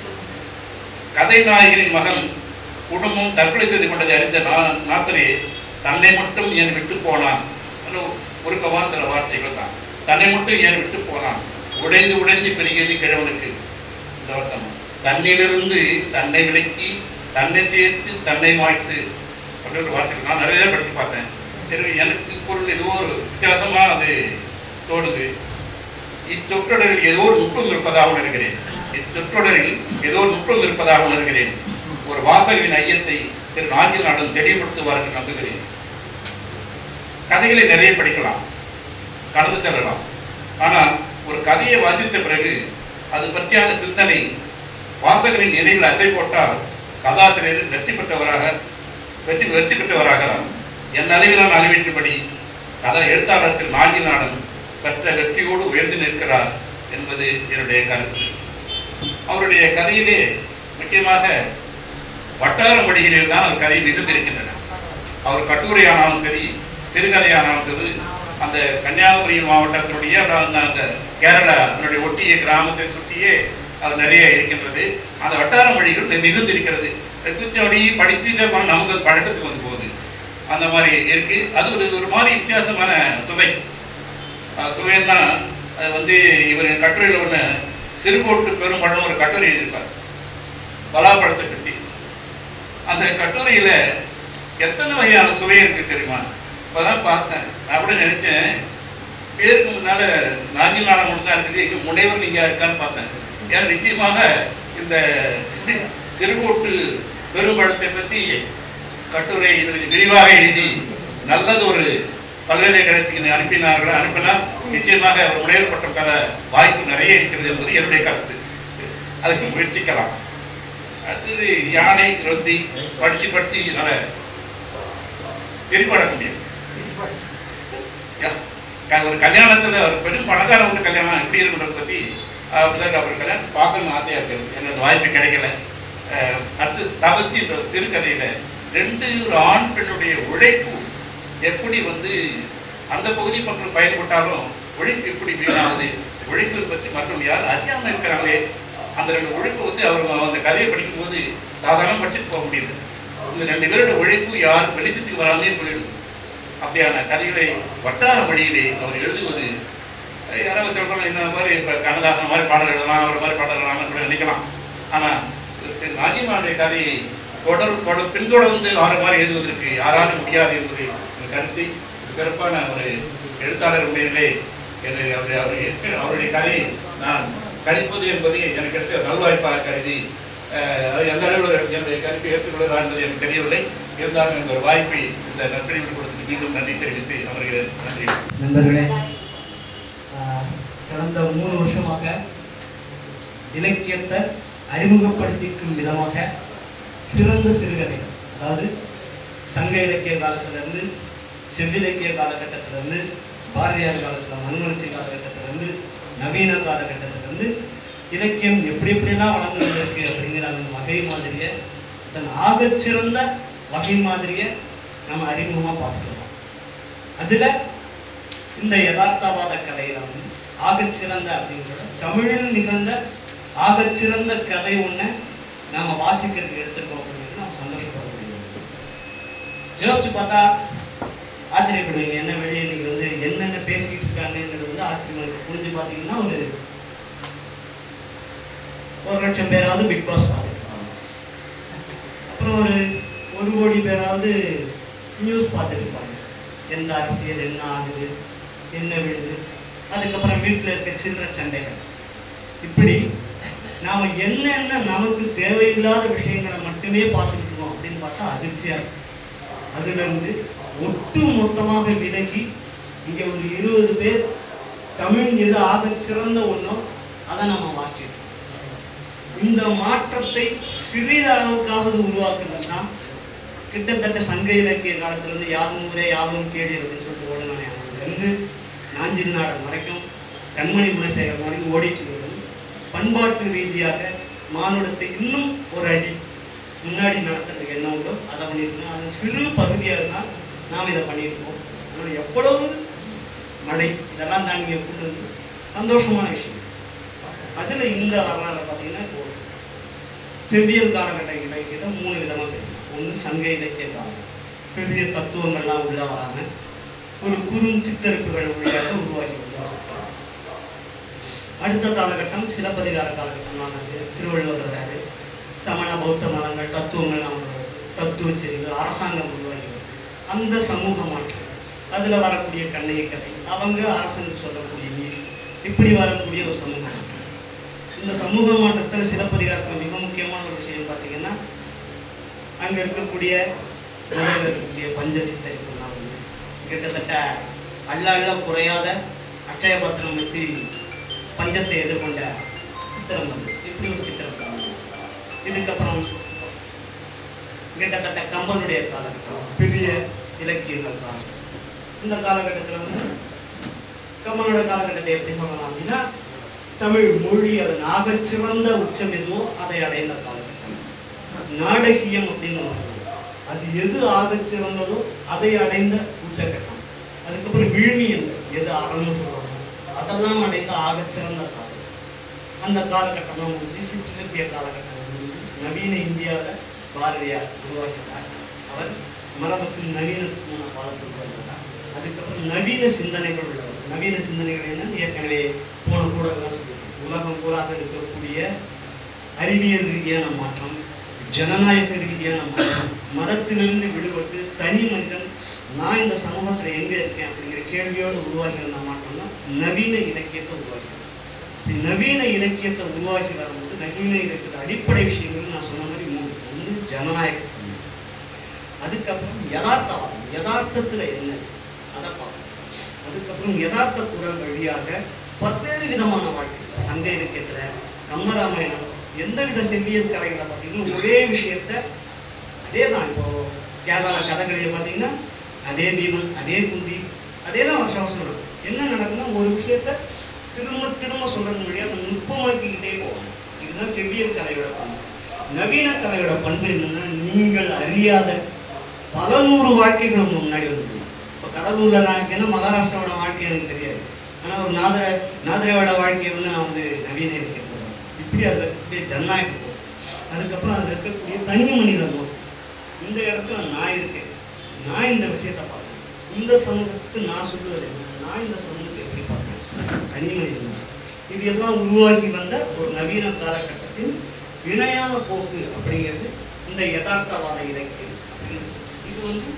கதை நாயகனின் மகன் குடும்பம் தற்கொலை செய்து கொண்டதை அறிந்த நாத்தரே தன்னை மட்டும் ஏன் விட்டு போனான். உருக்கமான சில வார்த்தைகள் தான். தன்னை மட்டும் ஏன் விட்டு போனான். உடைந்து உடைந்து பெருகியது கிழவனுக்கு. இந்த அர்த்தம் தன்னிலிருந்து தன்னை விலக்கி தன்னை சேர்த்து தன்னை மாய்த்து அப்படின்ற வார்த்தைகள் நான் நிறைய படித்து பார்த்தேன். எனக்கு பொருள் ஏதோ ஒரு வித்தியாசமாக அது தோணுது. இச்சொற்றொடரில் ஏதோ ஒரு நுட்பம் இருப்பதாக உணர்கிறேன். இச்சொற்றொடரில் ஏதோ ஒரு நுட்பம் இருப்பதாக உணர்கிறேன். ஒரு வாசகரின் ஐயத்தை திரு நாஞ்சில் நாடன் தெளிவுபடுத்துவார் என்று நம்புகிறேன். கதைகளை நிறைய படிக்கலாம், கடந்து செல்லலாம். ஆனால் ஒரு கதையை வாசித்த பிறகு அது பற்றியான சிந்தனை வாசகரின் நினைவில் அசை போட்டால் கதாசிரியர் வெற்றி பெற்றவராக வெற்றி வெற்றி பெற்றவராகிறார். என் அளவிலான அளவீட்டுப்படி கதை எழுத்தாளர் திரு நாஞ்சில் நாடன் பெற்ற வெற்றியோடு உயர்ந்து நிற்கிறார் என்பது என்னுடைய கருத்து. அவருடைய கதையிலே முக்கியமாக வட்டார மொழிகளில் தான் அவர் கதையில் இருந்திருக்கின்றன. அவர் கட்டுரையானாலும் சரி, சிறுகதையானாலும் சரி, அந்த கன்னியாகுமரி மாவட்டத்தினுடைய அந்த கேரளா அதனுடைய ஒட்டிய கிராமத்தை சுற்றியே அது நிறைய இருக்கின்றது. அந்த வட்டார மொழிகள் மிகுந்திருக்கிறது. மொழி படித்து நமக்கு பழக்கத்துக்கு வந்து போகுது. அந்த மாதிரி இருக்கு. அது ஒரு ஒரு மாதிரி வித்தியாசமான சுவை. சுவைன்னா அது வந்து இவர் கட்டுரையில் ஒன்று சிறுகோட்டு பெரும்பழம் ஒரு கட்டுரை எழுதியிருப்பார் பலாப்பழத்தை பற்றி. அந்த கட்டுரையில் எத்தனை வகையான சுவை இருக்கு தெரியுமா? இப்போதான் பார்த்தேன். நான் கூட நினைச்சேன் பேருக்கு முன்னால நாஞ்சில் நாடன் மட்டும் தான் இருக்குது, இங்கே முனைவர் நீங்கள் இருக்கான்னு பார்த்தேன். ஏன்னா நிச்சயமாக இந்த சிறுகோட்டு பெரும்பழத்தை பற்றி கட்டுரை விரிவாக எழுதி நல்லது ஒரு பல்கலைக்கழகத்துக்கு அனுப்பினார்கள். அனுப்பினால் நிச்சயமாக அவர் முனைவர் பட்டம் பெற வாய்ப்பு நிறைய இருக்கிறது என்பது என்னுடைய கருத்து. அதுக்கு முயற்சிக்கலாம். அடுத்தது யானை ரொத்தி படித்து படித்து நல்ல சிரிப்பட முடியும். ஒரு கல்யாணத்தில் ஒரு பெரும் பணக்காரவங்க கல்யாணம் எப்படி இருக்குன்றதை பற்றி அவர் கல்யாணம் பார்க்கணும்னு ஆசையாக இருக்குது. எனக்கு வாய்ப்பு கிடைக்கல. அடுத்து தபசி என்ற சிறுகதையில் ரெண்டு ஒரு ஆண் பெண்ணுடைய உழைப்பு எப்படி வந்து அந்த பகுதி மக்கள் பயன்பட்டாலும் உழைப்பு எப்படி வீணாகுது, உழைப்பை பற்றி மற்றும் யாரும் அறியாமல் இருக்கிறாங்களே, அந்த ரெண்டு உழைப்பு வந்து அவர் அந்த கதையை படிக்கும்போது சாதாரண படிச்சுட்டு போக முடியுது. இந்த ரெண்டு பேரோட உழைப்பு யார் வெளிச்சத்துக்கு வராமே போயிடும். அப்படியான கதைகளை வட்டார மொழியிலே அவர் எழுதுவது யாராவது சொல்கிறாங்க இந்த மாதிரி இப்போ கண்ணதாசன் மாதிரி பாடல் எழுதலாம், அவர் மாதிரி பாடல் எழுதலாம்னு கூட நினைக்கலாம். ஆனால் நாஞ்சில் கதையை தொடர் தொடர் பின்தொடர்ந்து ஆறு மாதிரி எழுதுவதற்கு யாராலும் முடியாது என்பது என் கருத்தை சிறப்பான ஒரு எழுத்தாளர் உண்மையிலே என்னை அவருடைய அவருடைய கதையை நான் கணிப்பது என்பது எனக்கு எடுத்த நல்வாய்ப்பாக கருதி அது எந்த அளவில் என்னுடைய கருத்தை ஏற்றுக்கொள்வதா என்பது எனக்கு தெரியவில்லை. இருந்தாலும் எனக்கு ஒரு வாய்ப்பை இந்த நற்பணிகள் கொடுத்து மீண்டும் நன்றி தெரிவித்து அமர்கிறேன். நன்றி. நண்பர்களே, கடந்த மூணு வருஷமாக இலக்கியத்தை அறிமுகப்படுத்திக்கும் விதமாக சிறந்த சிறுகதை, அதாவது சங்க இலக்கிய காலத்திலிருந்து செவ்விலக்கிய காலகட்டத்திலிருந்து பாரதியார் காலத்தில் மன்மலர்ச்சி காலகட்டத்திலிருந்து நவீன காலகட்டத்திலிருந்து இலக்கியம் எப்படி எப்படிலாம் வளர்ந்து வந்திருக்கு அப்படிங்கிற அந்த வகை மாதிரியை தன் ஆகச்சிறந்த வகை மாதிரியை நம்ம அறிமுகமாக பார்த்துக்கலாம். அதில் இந்த யதார்த்தவாத கதையில வந்து ஆகச்சிறந்த அப்படிங்கிறத தமிழில் நிகழ்ந்த ஆகச்சிறந்த கதை ஒன்று நாம் வாசிக்கிறதுக்கு எடுத்துருக்கோம் அப்படிங்கிறது நாம் சந்தோஷப்பட முடியும். யோசிச்சு பார்த்தா ஆச்சரியப்படுவீங்க. என்ன வெளியே இன்னைக்கு வந்து என்னென்ன பேசிக்கிட்டு இருக்காங்கிறது வந்து ஆச்சரியமா இருக்கு. புரிஞ்சு பார்த்தீங்கன்னா ஒரு ஒரு லட்சம் பேராவது பிக் பாஸ் பார்த்துருப்பாங்க. அப்புறம் ஒரு ஒரு கோடி பேராவது நியூஸ் பார்த்துருப்பாங்க. எந்த அரசியல் என்ன ஆகுது, என்ன விழுது, அதுக்கப்புறம் வீட்டில் இருக்க சின்ன சண்டைகள், இப்படி நாம் என்னென்ன நமக்கு தேவையில்லாத விஷயங்களை மட்டுமே பார்த்துக்கிட்டு இருக்கோம் அப்படின்னு பார்த்தா அதிர்ச்சியாக இருக்கும். அதிலிருந்து ஒட்டு மொத்தமாக விலகி இங்கே ஒரு இருபது பேர் தமிழ் எது ஆக சிறந்த ஒன்றோ அதை நம்ம மாற்றிட்டோம். இந்த மாற்றத்தை சிறிதளவுக்காவது உருவாக்குறதுனா கிட்டத்தட்ட சங்க இலக்கிய காலத்திலிருந்து யாரும் ஊரே யாரும் கேடி அப்படின்னு சொல்லிட்டு ஓடுனானே இருந்து நாஞ்சில் நாடன் வரைக்கும் கண்மணி குணசேகர் வரைக்கும் ஓடிட்டு வரும். பண்பாட்டு ரீதியாக மானுடத்தை இன்னும் ஒரு அடி முன்னாடி நடத்துறதுக்கு என்ன உண்டோ அதை பண்ணியிருக்கோம். அது சிறு பகுதியாக தான் நாம் இதை பண்ணியிருக்கோம். அதனால் எவ்வளவு மழை இதெல்லாம் தான் நீங்கள் கொண்டு வந்து சந்தோஷமான விஷயம். அதில் இந்த வரலாறு பார்த்தீங்கன்னா இப்போ செவ்வியல் காலகட்ட இலக்கியத்தை மூணு விதமாக தெரியும். ஒன்று சங்க இலக்கிய காலம், பெரிய தத்துவங்கள்லாம் உள்ள வராங்க, ஒரு குறும் சித்தரிப்புகள் வழியாக உருவாக்கி வருவாங்க. அடுத்த காலகட்டம் சிலப்பதிகார காலகட்டம், திருவள்ளுவர் வராது, சமண பௌத்த மதங்கள் தத்துவங்கள் அவங்க தத்துவ செறிவு அரசாங்கம் உருவாகி அந்த சமூக மாற்றம், அதில் வரக்கூடிய கண்ணைய கதை, அவங்க அரசன் சொல்லக்கூடிய நீதி, இப்படி வரக்கூடிய ஒரு சமூக மாற்றம். இந்த சமூக மாற்றத்தில் சிலப்பதிகாரத்தில் மிக முக்கியமான ஒரு விஷயம் பார்த்தீங்கன்னா அங்கே இருக்கக்கூடிய முதலில் இருக்கக்கூடிய பஞ்ச சித்தரிப்புலாம் வந்து கிட்டத்தட்ட அள்ள அள்ள குறையாத அட்சய பத்திரம் வச்சு பஞ்சத்தை எதிர்கொண்ட சித்திரம் வந்து இப்படி ஒரு சித்திரம் தான். இதுக்கப்புறம் கிட்டத்தட்ட கம்பனுடைய காலகட்டம், பெரிய இலக்கியங்கள் காலம். இந்த காலகட்டத்தில் வந்து கம்பனோட காலகட்டத்தை எப்படி சொல்லலாம் அப்படின்னா தமிழ் மொழி அதன் ஆகச் சிறந்த உச்சம் எதுவோ அதை அடைந்த காலகட்டம். நாடகியம் அப்படின்னு அது எது ஆகச் சிறந்ததோ அதை அடைந்த உச்சகட்டம். அதுக்கப்புறம் விழுமியங்கள் எது அறன்னு சொல்றாங்க அதெல்லாம் அடைந்த ஆகச் சிறந்த காலம். அந்த காலகட்டம் தான் முடிஞ்சு சிற்றிலக்கிய காலகட்டம் வந்து நவீன இந்தியாவில் பாரதியார் உருவாக்கினார். அவர் மரபுக்கு நவீனத்துக்குமான பாலத்துக்கு வருகிறார். அதுக்கப்புறம் நவீன சிந்தனைகள் உள்ளவர். நவீன சிந்தனைகள் என்ன ஏற்கனவே போன கூட சொல்லியிருக்கோம். உலகம் பூராக இருக்கக்கூடிய அறிவியல் ரீதியான மாற்றம், ஜனநாயக ரீதியான மாற்றம், மதத்திலிருந்து விடுபட்டு தனி மனிதன் நான் இந்த சமூகத்தில் எங்கே இருக்கேன் அப்படிங்கிற கேள்வியோடு உருவாக்கி வந்த மாற்றம் தான் நவீன இலக்கியத்தை உருவாக்கி. நவீன இலக்கியத்தை உருவாக்கி வரும்போது நவீன இலக்கியத்தை அடிப்படை விஷயங்கள் நான் சொன்ன மாதிரி மூணு. ஒன்று ஜனநாயக, அதுக்கப்புறம் யதார்த்தவாதம், யதார்த்தத்தில் என்ன அதை பார்க்கணும். அதுக்கப்புறம் யதார்த்த குரல் வழியாக பல்வேறு விதமான வாழ்க்கை சங்க இலக்கியத்தில் கம்பராமாயணம் எந்தவித செவ்வியல் கலைகளை பார்த்தீங்கன்னா ஒரே விஷயத்த அதே தான். இப்போ கேரளா கதைகளில் பார்த்தீங்கன்னா அதே பீமன் அதே குந்தி அதே தான் வருஷம் வருஷம் நடக்கும். என்ன நடக்குன்னா ஒரு விஷயத்த திரும்ப திரும்ப சொல்றது வழியாக அதை நுட்பமாக்கிக்கிட்டே போவாங்க. இதுதான் செவ்வியல் கலையோட பண்பு. நவீன கலையோட பண்பு என்னன்னா நீங்கள் அறியாத பல நூறு வாழ்க்கைகள் உங்க முன்னாடி வந்து. இப்போ கடலூர்ல நான் இருக்கேன்னா மகாராஷ்டிராவோட வாழ்க்கை எனக்கு தெரியாது. ஆனால் ஒரு நாதர நாதரையோட வாழ்க்கையை வந்து நான் வந்து நவீன இலக்கியம் போடுறேன். இப்படி அதில் இருக்கக்கூடிய ஜனநாயகம் போகும். அதுக்கப்புறம் அதில் இருக்கக்கூடிய தனி மனிதன் போகும். இந்த இடத்துல நான் இருக்கேன், நான் இந்த விஷயத்தை பார்க்கறேன், இந்த சமூகத்துக்கு நான் சொல்லுவது என்ன, நான் இந்த சமூகத்தை எப்படி பார்க்குறேன், தனி மனிதன். இது எல்லாம் உருவாகி வந்த ஒரு நவீன காலகட்டத்தின் இணையான போக்கு அப்படிங்கிறது இந்த யதார்த்தவாத இலக்கியம் அப்படின்னு. இது வந்து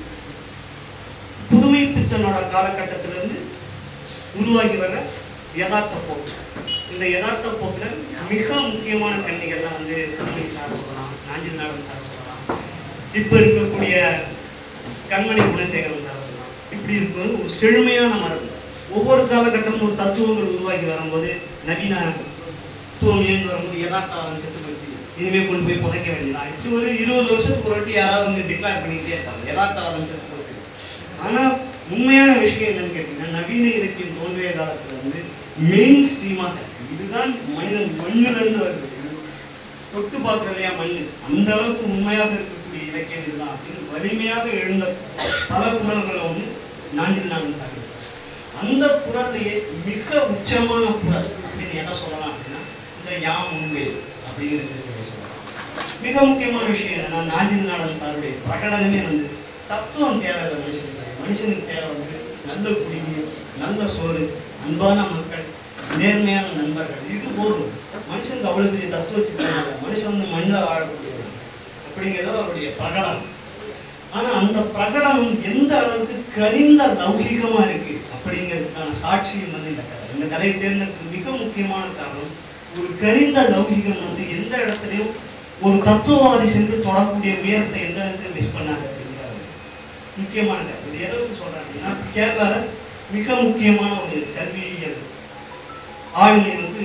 புதுமை பித்தனோட காலகட்டத்திலிருந்து உருவாகி வர யதார்த்த போக்கு. இந்த யதார்த்த போக்கில் மிக முக்கியமான கண்ணிகள்லாம் வந்து புதுமை சார் சொல்லலாம், நாஞ்சில் நாடன் சார் சொல்லலாம், இப்போ இருக்கக்கூடிய கண்மணி குணசேகரன் சார் சொல்லலாம். இப்படி இருக்கும்போது ஒரு செழுமையான மரபு. ஒவ்வொரு காலகட்டமும் ஒரு தத்துவங்கள் உருவாகி வரும்போது நவீன தத்துவம் ஏன்னு வரும்போது யதார்த்தவாதம் செத்து போச்சு, இனிமே கொண்டு போய் புதைக்க வேண்டியதான். இது ஒரு இருபது வருஷத்துக்கு ஒரு வாட்டி யாராவது வந்து டிக்ளேர் பண்ணிக்கிட்டே இருக்காங்க யதார்த்தவாதம் செத்து போச்சு. ஆனால் உண்மையான விஷயம் என்னன்னு கேட்டீங்கன்னா நவீன இலக்கியம் தோன்றிய காலத்துல வந்து மெயின் ஸ்ட்ரீமாக இதுதான் மனிதன் மண்ணிலிருந்து வருது, தொட்டு பார்க்குற இல்லையா மண், அந்த அளவுக்கு உண்மையாக இருக்கக்கூடிய இலக்கியம் இதுதான் அப்படின்னு வலிமையாக எழுந்த பல குரல்களை வந்து நாஞ்சில் நாடன் சார். அந்த குரல்லையே மிக உச்சமான குரல் அப்படின்னு எதை சொல்லலாம் அப்படின்னா இந்த யாம் உண்மை அப்படிங்கிற சிறுகதை சொல்லலாம். மிக முக்கியமான விஷயம் என்னன்னா நாஞ்சில் நாடன் சாருடைய பிரகடனமே வந்து தத்துவம் தேவையில்லை மனுஷனுக்கு. மனுஷனுக்கு தேவை வந்து நல்ல குடிநீர், நல்ல சோறு, அன்பான மக்கள், நேர்மையான நண்பர்கள், இது போதும். மனுஷனுக்கு அவ்வளவு பெரிய தத்துவ சிந்தனை, மனுஷன் வந்து மண்ணில் வாழக்கூடியவர் அப்படிங்கிறத அவருடைய பிரகடனம். ஆனா அந்த பிரகடனம் எந்த அளவுக்கு கனிந்த லௌகிகமா இருக்கு அப்படிங்கிறதுக்கான சாட்சியம் வந்து இந்த கதை. இந்த கதையை தேர்ந்தெடுக்க மிக முக்கியமான காரணம் ஒரு கனிந்த லௌகிகம் வந்து எந்த இடத்துலையும் ஒரு தத்துவவாதி சென்று தொடரக்கூடிய உயரத்தை எந்த இடத்துல மிஸ் பண்ணாங்க அப்படிங்கிறாரு. முக்கியமானது. இது எதை வந்து சொல்றேன் அப்படின்னா, கேரளாவில் மிக முக்கியமான ஒரு கல்வியியல் ஆளுமை வந்து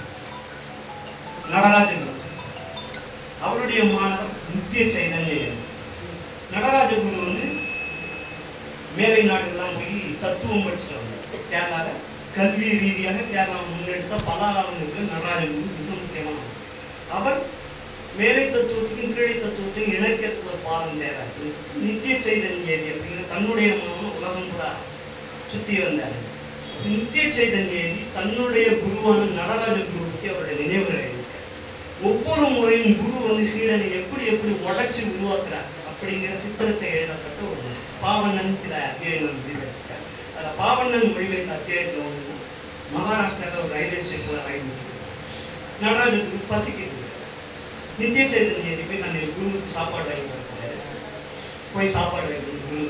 நடராஜன். அவருடைய மாணவர் நித்திய சைதன்யம். நடராஜகுரு வந்து மேலை நாடுகள்லாம் போய் தத்துவம் படிச்சுட்டு வந்தார். கேரளாவில் கல்வி ரீதியாக கேரளா முன்னெடுத்த பல ஆளுநர்கள் நடராஜகுரு மிக முக்கியமான. அவர் மேலை தத்துவத்துக்கும் கீழே தத்துவத்தையும் இணைக்கிறதுக்கு ஒரு பாடம் தேவை. நித்திய சைதன்யேதி அப்படிங்கிற தன்னுடைய மாணவன் உலகம் கூட சுற்றி வந்தார். நித்திய சைதன்யேதி தன்னுடைய குருவான நடராஜ குருவுக்கு அவருடைய நினைவுகளை ஒவ்வொரு முறையும் குரு வந்து சீடனை எப்படி எப்படி உடைச்சு உருவாக்குறார் அப்படிங்கிற சித்திரத்தை எழுதப்பட்ட ஒரு பாவண்ணன் சில அத்தியாயங்கள் மொழிபெயர்த்தார். அதில் பாவண்ணன் மொழிபெயர்த்த அத்தியாயத்தில் வந்து மகாராஷ்டிராவில் ஒரு ரயில்வே ஸ்டேஷனில் ரயில் நடராஜ குரு பசிக்கிறது. நித்திய சைதன்யேதி போய் தன்னுடைய குருவுக்கு சாப்பாடு வாங்கி கொடுத்தாரு. போய் சாப்பாடு வாங்கி குரு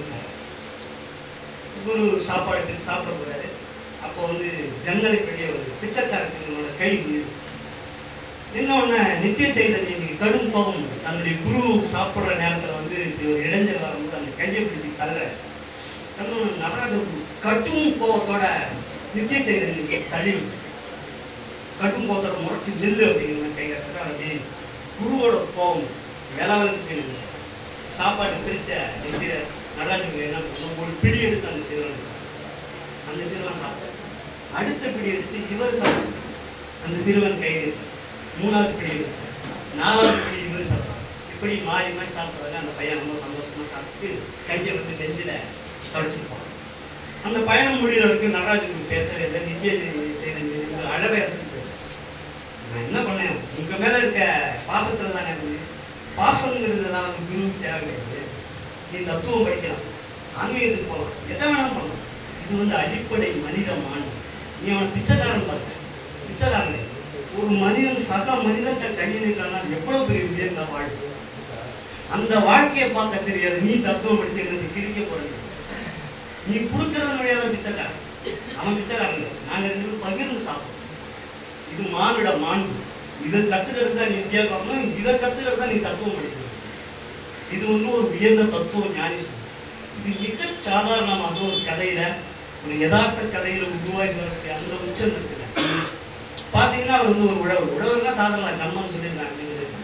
குரு சாப்பாடு சாப்பிட போறாரு. அப்போ வந்து ஜன்னலுக்கு வெளியே ஒரு பிச்சைக்கார சிங்கனோட கை இன்னொன்னு நித்திய சைதன்யம் கடும் கோபம். தன்னுடைய குரு சாப்பிட்ற நேரத்தில் வந்து ஒரு இடைஞ்சல் வரும்போது அந்த கையை பிடிச்சி தள்ளுற தன்னோட நடராஜ கடும் கோபத்தோட நித்திய சைதன்யம் தள்ளி கடும் கோபத்தோட முறைச்சி நெல்லு அப்படிங்கிற கை கட்டுற அப்படி குருவோட கோபம் வேளாவதுக்கு சாப்பாடு பிரிச்ச நித்திய நடராஜன் என்ன பண்ணணும், ஒரு பிடி எடுத்து அந்த சிறுவன் அந்த சிறுவன் சாப்பிட்டார். அடுத்த பிடி எடுத்து இவர் சாப்பிட்டார். அந்த சிறுவன் கைது. மூணாவது பிடி எடுத்து நாலாவது பிடி இவர் சாப்பிட்டார். இப்படி மாறி மாறி சாப்பிட்றாங்க. அந்த பையன் ரொம்ப சந்தோஷமா சாப்பிட்டு கையை வந்து நெஞ்சில தொடச்சிருப்பான். அந்த பயணம் முடிகிற வரைக்கும் நடராஜன் பேசவே இல்லை. நித்திய சைதன்யம் அழகை எடுத்துட்டு நான் என்ன பண்ணேன், உங்க மேல இருக்க பாசத்துல தானே. பாசங்கிறதுலாம் வந்து குருவுக்கு தேவை கிடையாது. நீ தத்துவம் படிக்கலாம், ஆன்மீகத்துக்கு போகலாம், எதை வேணாலும் பண்ணலாம். இது வந்து அடிப்படை மனித மாண்பு. நீ அவனை பிச்சைக்காரன் பார்க்க பிச்சைக்காரன். ஒரு மனிதன் சக மனிதன்கிட்ட கையில் இருக்கான்னா எவ்வளவு பெரிய உயர்ந்த வாழ்க்கை. அந்த வாழ்க்கையை பார்க்க தெரியாது. நீ தத்துவம் படிச்சு எனக்கு கிழிக்க போறது. நீ கொடுக்கறது முடியாத பிச்சைக்காரன். அவன் பிச்சைக்காரன். நாங்க ரெண்டு பகிர்ந்து சாப்பிடுவோம். இது மானுட மாண்பு. இதை கத்துக்கிறது தான் நீ வித்தியாசம். இதை கத்துக்கிறது தான் நீ தத்துவம் படிக்கணும். இது வந்து ஒரு உயர்ந்த தத்துவ ஞானி. இது மிக சாதாரணமாக ஒரு கதையில ஒரு யதார்த்த கதையில உருவாகி வரக்கூடிய அந்த உச்சம் இருக்குது. பாத்தீங்கன்னா அவர் வந்து ஒரு உழவர். உழவர்னா சாதாரண கம்மன் சொல்லியிருக்காங்க.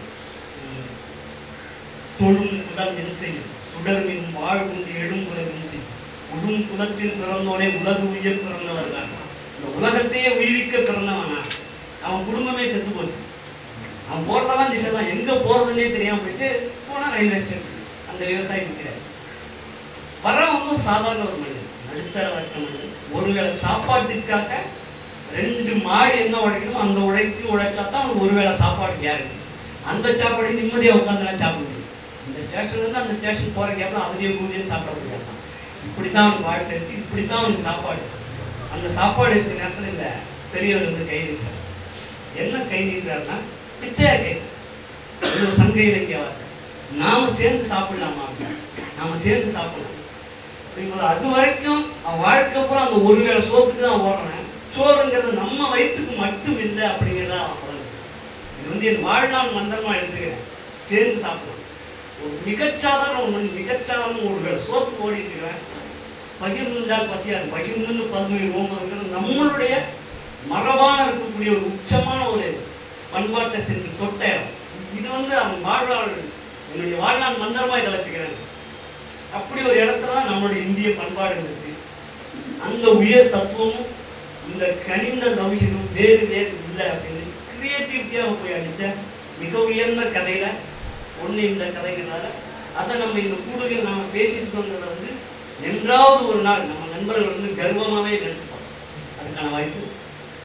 தொழும் குலம் என் செய்யும் சுடர்மின் வாழ்வுண்டு எழும்புலகும் செய்யும் உழும் குலத்தில் பிறந்தோரே உலகு உயிர் பிறந்தவர்கள். இந்த உலகத்தையே உயிரிக்க பிறந்தவனா. அவன் குடும்பமே செத்து போச்சு. அவன் போறதெல்லாம் திசை தான். எங்க போறதுன்னே தெரியாம போயிட்டு போனா ரயில்வே ஸ்டேஷன். அந்த விவசாயி நிற்கிறார். வரவங்க ஒரு சாதாரண ஒரு மனிதன், நடுத்தர வர்க்க மனிதன். ஒருவேளை சாப்பாட்டுக்காக ரெண்டு மாடு என்ன உழைக்கணும் அந்த உழைக்கு உழைச்சா தான் அவனுக்கு ஒருவேளை சாப்பாடு யாருக்கு. அந்த சாப்பாடு நிம்மதியா உட்காந்துலாம் சாப்பிட முடியும். இந்த ஸ்டேஷன்ல இருந்து அந்த ஸ்டேஷன் போற கேப்ல அவதியை பூஜையும் சாப்பிட முடியாது. இப்படித்தான் அவனுக்கு வாழ்க்கை இருக்கு. இப்படித்தான் அவனுக்கு சாப்பாடு. அந்த சாப்பாடு இருக்கிற நேரத்தில் இந்த பெரியவர் வந்து கை நீட்டுறார். என்ன கை நீட்டுறாருன்னா பிச்சையா கை. இது ஒரு சங்க இலக்கிய வார்த்தை. நாம சேர்ந்து சாப்பிடலாமா, நாம சேர்ந்து சாப்பிடலாம் அப்படிங்கும்போது அது வரைக்கும் அவன் வாழ்க்கை பூரா அந்த ஒருவேளை சோத்துக்கு தான் ஓடுறேன். சோறுங்கிறது நம்ம வயிற்றுக்கு மட்டும் இல்லை அப்படிங்கிறத அவன். இது வந்து என் வாழ்நாள் மந்திரமா எடுத்துக்கிறேன். சேர்ந்து சாப்பிடலாம். ஒரு மிகச்சாதாரண ஒரு மிகச்சாதாரண ஒருவேளை சோத்துக்கு ஓடி இருக்கிறேன். பகிர்ந்தால் பசியாது. பகிர்ந்து பதினேழு ஓம்பது நம்மளுடைய மரபான இருக்கக்கூடிய ஒரு உச்சமான ஒரு பண்பாட்டை சென்று தொட்ட இடம். இது வந்து அவன் வாழ்நாள் என்னுடைய வாழ்நாள் மந்திரமா இதை வச்சுக்கிறேன். அப்படி ஒரு இடத்துல தான் நம்மளுடைய இந்திய பண்பாடு இருக்கு. அந்த உயர் தத்துவமும் இந்த கனிந்த நவீனம் வேறு வேறு இல்லை அப்படின்னு கிரியேட்டிவிட்டியாக போய் அடிச்ச மிக உயர்ந்த கதையில ஒண்ணு இந்த கதைகளால அதை நம்ம இந்த கூடுதல் நம்ம பேசிட்டு இருக்கோங்கிறத வந்து என்றாவது ஒரு நாள் நம்ம நண்பர்கள் வந்து கர்வமாவே நினைச்சுப்பாங்க. அதுக்கான வாய்ப்பு